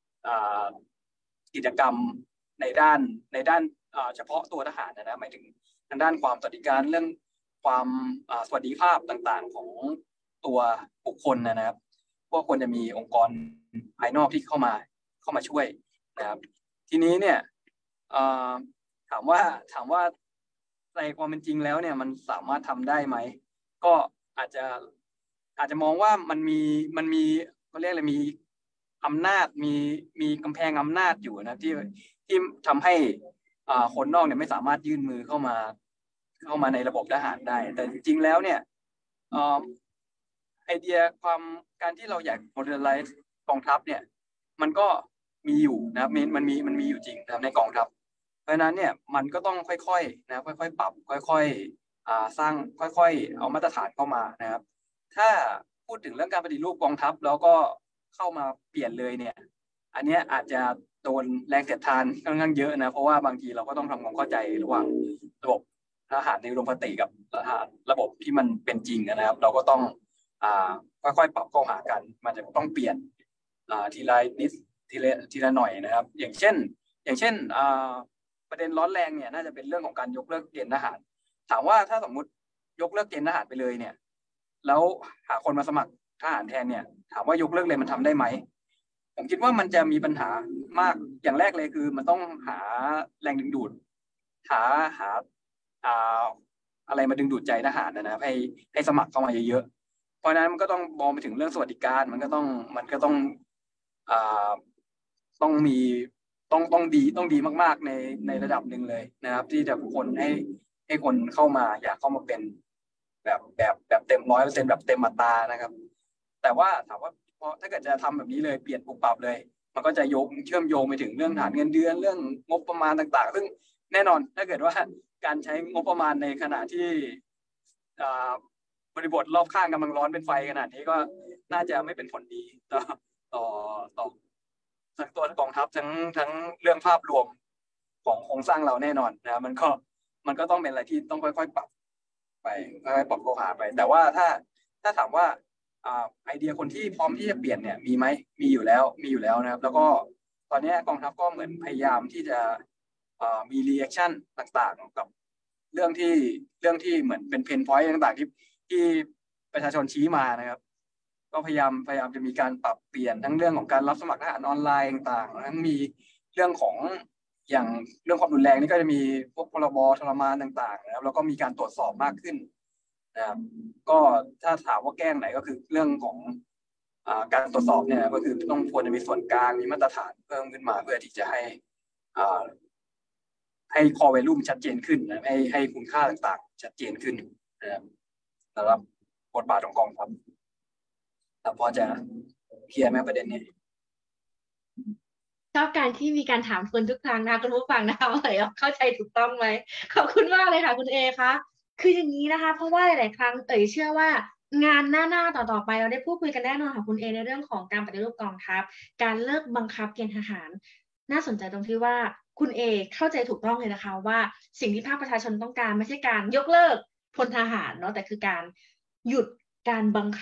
[SPEAKER 6] กิจกรรมในด้านในด้านเฉพาะตัวทหารนะหมายถึงทางด้านความสวัสดิการเรื่องความสวัสดิภาพต่างๆของตัวบุคคลนะครับก็ควรจะมีองค์กรภายนอกที่เข้ามาเข้ามาช่วยนะครับทีนี้เนี่ยถามว่าถามว่าในความเป็นจริงแล้วเนี่ยมันสามารถทำได้ไหมก็อาจจะอาจจะมองว่ามันมีมันมีเขาเรียกอะไรมีอำนาจมีมีกำแพงอำนาจอยู่นะที่ที่ทำให้คนนอกเนี่ยไม่สามารถยื่นมือเข้ามาเข้ามาในระบบทหารได้แต่จริงๆแล้วเนี่ยไอเดียความการที่เราอยาก modernize กองทัพเนี่ยมันก็มีอยู่นะครับมันมีมันมีอยู่จริงนะครับในกองทัพเพราะฉะนั้นเนี่ยมันก็ต้องค่อยๆนะค่อยๆปรับค่อยๆสร้างค่อยๆเอามาตรฐานเข้ามานะครับถ้าพูดถึงเรื่องการปฏิรูปกองทัพแล้วก็เข้ามาเปลี่ยนเลยเนี่ยอันนี้อาจจะโดนแรงเสียดทานค่อนข้างเยอะนะเพราะว่าบางทีเราก็ต้องทำความเข้าใจระหว่างระบบทหารในอุดมคติกับทหารระบบที่มันเป็นจริงนะครับเราก็ต้องอ่าค่อยๆปรับเข้าหากันมันจะต้องเปลี่ยนอ่าทีละนิดทีละทีละหน่อยนะครับอย่างเช่นอย่างเช่นอ่าประเด็นร้อนแรงเนี่ยน่าจะเป็นเรื่องของการยกเลิกเกณฑ์ทหารถามว่าถ้าสมมุติยกเลิกเกณฑ์ทหารไปเลยเนี่ยแล้วหาคนมาสมัครทหารแทนเนี่ยถามว่ายกเลิกเลยมันทำได้ไหมผมคิดว่ามันจะมีปัญหามากอย่างแรกเลยคือมันต้องหาแรงดึงดูดหาหาอ่าอะไรมาดึงดูดใจทหารนะครับให้ให้สมัครเข้ามาเยอะๆเพราะนั้นมันก็ต้องมองไปถึงเรื่องสวัสดิการมันก็ต้องมันก็ต้องอ่าต้องมีต้องต้องดีต้องดีมากๆในในระดับหนึ่งเลยนะครับที่จะคนให้ให้คนเข้ามาอยากเข้ามาเป็นแบบแบบแบบเต็มร้อยเปอร์เซ็นต์แบบเต็มอัตรานะครับแต่ว่าถามว่าพอถ้าเกิดจะทำแบบนี้เลยเปลี่ยนปุบปับเลยมันก็จะโยงเชื่อมโยงไปถึงเรื่องฐานเงินเดือนเรื่องงบประมาณต่างๆซึ่งแน่นอนถ้าเกิดว่าการใช้งบประมาณในขณะที่บริบทรอบข้างกำลังร้อนเป็นไฟขนาดนี้ก็น่าจะไม่เป็นผลดีต่อต่อต่อทั้งตัวกองทัพทั้งทั้งเรื่องภาพรวมของโครงสร้างเราแน่นอนนะมันก็มันก็ต้องเป็นอะไรที่ต้องค่อยๆปรับไปค่อยๆปรับเข้าหาไปแต่ว่าถ้าถ้าถามว่าไอเดียคนที่พร้อมที่จะเปลี่ยนเนี่ยมีไหมมีอยู่แล้วมีอยู่แล้วนะครับแล้วก็ตอนนี้กองทัพก็เหมือนพยายามที่จะมีรีแอคชั่นต่างๆกับเรื่องที่เรื่องที่เหมือนเป็นเพนพอยต์ต่างๆที่ที่ประชาชนชี้มานะครับก็พยายามพยายามจะมีการปรับเปลี่ยนทั้งเรื่องของการรับสมัครทหารออนไลน์ต่างๆทั้งมีเรื่องของอย่างเรื่องความรุนแรงนี่ก็จะมีพวกพรบทรมานต่างๆนะครับแล้วก็มีการตรวจสอบมากขึ้นนะครับก็ถ้าถามว่าแก้ไหนก็คือเรื่องของอ่าการตรวจสอบเนี่ยก็คือต้องควรจะมีส่วนกลางมีมาตรฐานเพิ่มขึ้นมาเพื่อที่จะให้อ่าให้คอเวลูมชัดเจนขึ้นนะให้ให้คุณค่าต่างๆชัดเจนขึ้นนะครับสำหรับบทบาทของกองทัพแต่พอจะเคลียร์ไหมประเด็นนี้
[SPEAKER 1] ชอบการที่มีการถามคุณทุกครั้งนะคุณผู้ฟังนะคะว่าเข้าใจถูกต้องไหมขอบคุณมากเลยค่ะคุณเอคะคืออย่างนี้นะคะเพราะว่าหลายๆครั้งเอ๋ยเชื่อว่างานหน้าๆต่อๆไปเราได้พูดคุยกันแน่นอนค่ะคุณเอในเรื่องของการปฏิรูปกองทัพการเลิกบังคับเกณฑ์ทหารน่าสนใจตรงที่ว่าคุณเอเข้าใจถูกต้องเลยนะคะว่าสิ่งที่ภาคประชาชนต้องการไม่ใช่การยกเลิกพลทหารเนาะแต่คือการหยุดการบังคับ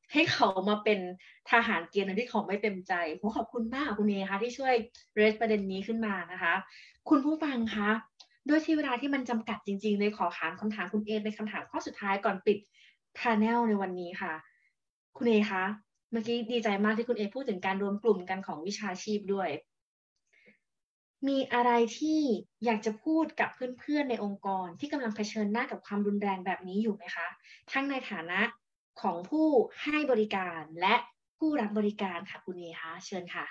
[SPEAKER 1] ให้เขามาเป็นทหารเกณฑ์โดยที่เขาไม่เต็มใจผมขอบคุณมากคุณเอคะที่ช่วยเรสประเด็นนี้ขึ้นมานะคะคุณผู้ฟังคะด้วยที่เวลาที่มันจำกัดจริงๆเลยขอถามคำถามคุณเอเป็นคำถามข้อสุดท้ายก่อนปิด panel ในวันนี้ค่ะคุณเอคะเมื่อกี้ดีใจมากที่คุณเอพูดถึงการรวมกลุ่มกันของวิชาชีพด้วยมีอะไรที่อยากจะพูดกับเพื่อนๆในองค์กรที่กำลังเผชิญหน้ากับความรุนแรงแบบนี้อยู่ไหมคะทั้งในฐานะของผู้ให้บริการและผู้รับบริการค่ะคุณเอคะเชิญค่ะ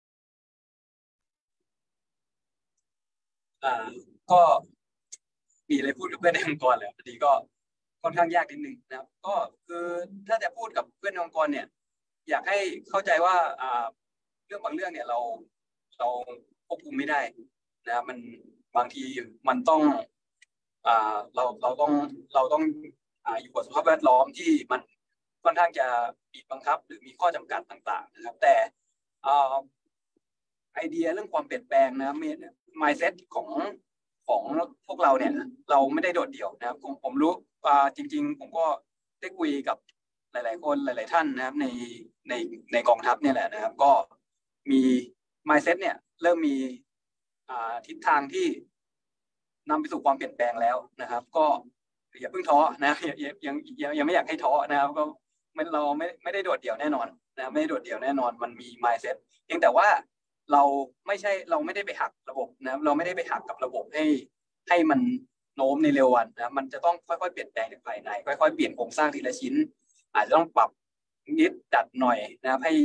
[SPEAKER 6] อ่าก็มีอะไรพูดกับเพื่อนในองค์กรแหละพอดีก็ค่อนข้างยากนิดนึงนะครับก็คือถ้าจะพูดกับเพื่อนในองค์กรเนี่ยอยากให้เข้าใจว่าอ่าเรื่องบางเรื่องเนี่ยเราเราควบคุมไม่ได้นะครับมันบางทีมันต้องอ่าเราเราต้องเราต้องอ่าอยู่กับสภาพแวดล้อมที่มันค่อนข้างจะบีบบังคับหรือมีข้อจำกัดต่างๆนะครับแต่อ่าไอเดียเรื่องความเปลี่ยนแปลงนะมีmindset ของของพวกเราเนี่ยเราไม่ได้โดดเดี่ยวนะครับผมผมรู้อ่าจริงๆผมก็ได้คุยกับหลายๆคนหลายๆท่านนะครับในในในกองทัพเนี่ยแหละนะครับก็มี mindset เนี่ยเริ่มมีอ่าทิศทางที่นำไปสู่ความเปลี่ยนแปลงแล้วนะครับก็อย่าเพิ่งท้อนะยังยังยังยังไม่อยากให้ท้อนะครับก็มันเราไม่ไม่ได้โดดเดี่ยวแน่นอนนะไม่ได้โดดเดี่ยวแน่นอนมันมี mindset เพียงแต่ว่าเราไม่ใช่เราไม่ได้ไปหักระบบนะเราไม่ได้ไปหักกับระบบให้ให้มันโน้มในเร็ววันนะมันจะต้องค่อยๆเปลี่ยนแปลงจากภายในค่อยๆเปลี่ยนโครงสร้างทีละชิ้นอาจจะต้องปรับนิดดัดหน่อยนะครับให้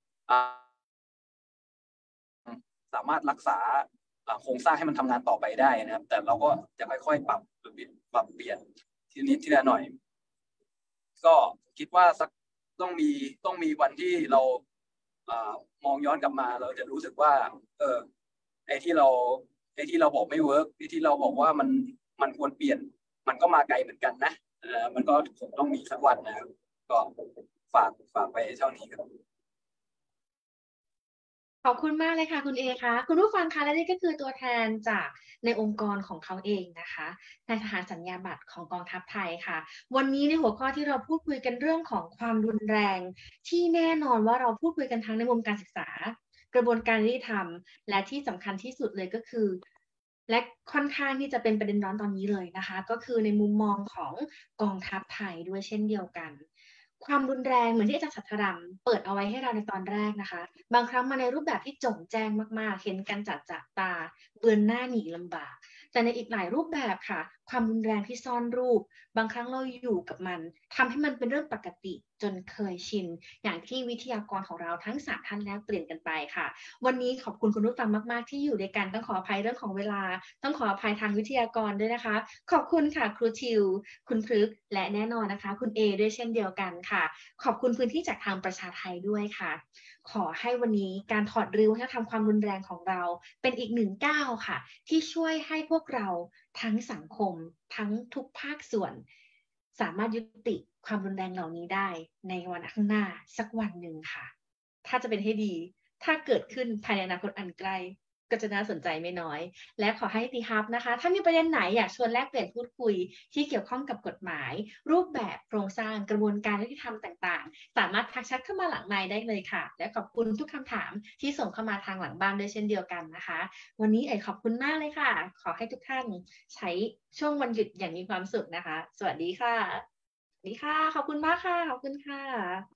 [SPEAKER 6] สามารถรักษาโครงสร้างให้มันทำงานต่อไปได้นะครับแต่เราก็จะค่อยๆปรับปรับเปลี่ยนทีนิดทีละหน่อยก็คิดว่าสักต้องมีต้องมีวันที่เรามองย้อนกลับมาเราจะรู้สึกว่าเออไอ้ที่เราไอ้ที่เราบอกไม่เวิร์กไอ้ที่เราบอกว่ามันมันควรเปลี่ยนมันก็มาไกลเหมือนกันนะเออมันก็คงต้องมีสักวันนะครับก็ฝากฝากไปเท่านี้ครับ
[SPEAKER 1] ขอบคุณมากเลยค่ะคุณเอคะคุณผู้ฟังคะและนี่ก็คือตัวแทนจากในองค์กรของเขาเองนะคะนายทหารสัญญาบัตรของกองทัพไทยค่ะวันนี้ในหัวข้อที่เราพูดคุยกันเรื่องของความรุนแรงที่แน่นอนว่าเราพูดคุยกันทั้งในมุมการศึกษากระบวนการยุติธรรมและที่สำคัญที่สุดเลยก็คือและค่อนข้างที่จะเป็นประเด็นร้อนตอนนี้เลยนะคะก็คือในมุมมองของกองทัพไทยด้วยเช่นเดียวกันความรุนแรงเหมือนที่อาจารย์สัทธรำเปิดเอาไว้ให้เราในตอนแรกนะคะบางครั้งมาในรูปแบบที่โจ่งแจ้งมากๆเห็นกันจัดจัดตาเบือนหน้าหนีลำบากแต่ในอีกหลายรูปแบบค่ะความรุนแรงที่ซ่อนรูปบางครั้งเราอยู่กับมันทำให้มันเป็นเรื่องปกติจนเคยชินอย่างที่วิทยากรของเราทั้งสามท่านแลกเปลี่ยนกันไปค่ะวันนี้ขอบคุณคุณผู้ฟังมากๆที่อยู่ในการต้องขออภัยเรื่องของเวลาต้องขออภัยทางวิทยากรด้วยนะคะขอบคุณค่ะครูทิวคุณพฤกษ์และแน่นอนนะคะคุณเอด้วยเช่นเดียวกันค่ะขอบคุณพื้นที่จากทางประชาไทยด้วยค่ะขอให้วันนี้การถอดริ้ววัฒนธรรมความรุนแรงของเราเป็นอีกหนึ่งก้าวค่ะที่ช่วยให้พวกเราทั้งสังคมทั้งทุกภาคส่วนสามารถยุติความรุนแรงเหล่านี้ได้ในวันข้างหน้าสักวันหนึ่งค่ะถ้าจะเป็นให้ดีถ้าเกิดขึ้นภายในอนาคตอันใกล้ก็จะน่าสนใจไม่น้อยและขอให้ตีฮับนะคะถ้ามีประเด็นไหนอยากชวนแลกเปลี่ยนพูดคุยที่เกี่ยวข้องกับกฎหมายรูปแบบโครงสร้างกระบวนการยุติธรรมต่างๆสามารถทักแชทเข้ามาหลังไมค์ได้เลยค่ะและขอบคุณทุกคำถามที่ส่งเข้ามาทางหลังบ้านด้วยเช่นเดียวกันนะคะวันนี้เอ๋ขอบคุณมากเลยค่ะขอให้ทุกท่านใช้ช่วงวันหยุดอย่างมีความสุขนะคะสวัสดีค่ะสวัสดีค่ะขอบคุณมากค่ะขอบคุณค่ะ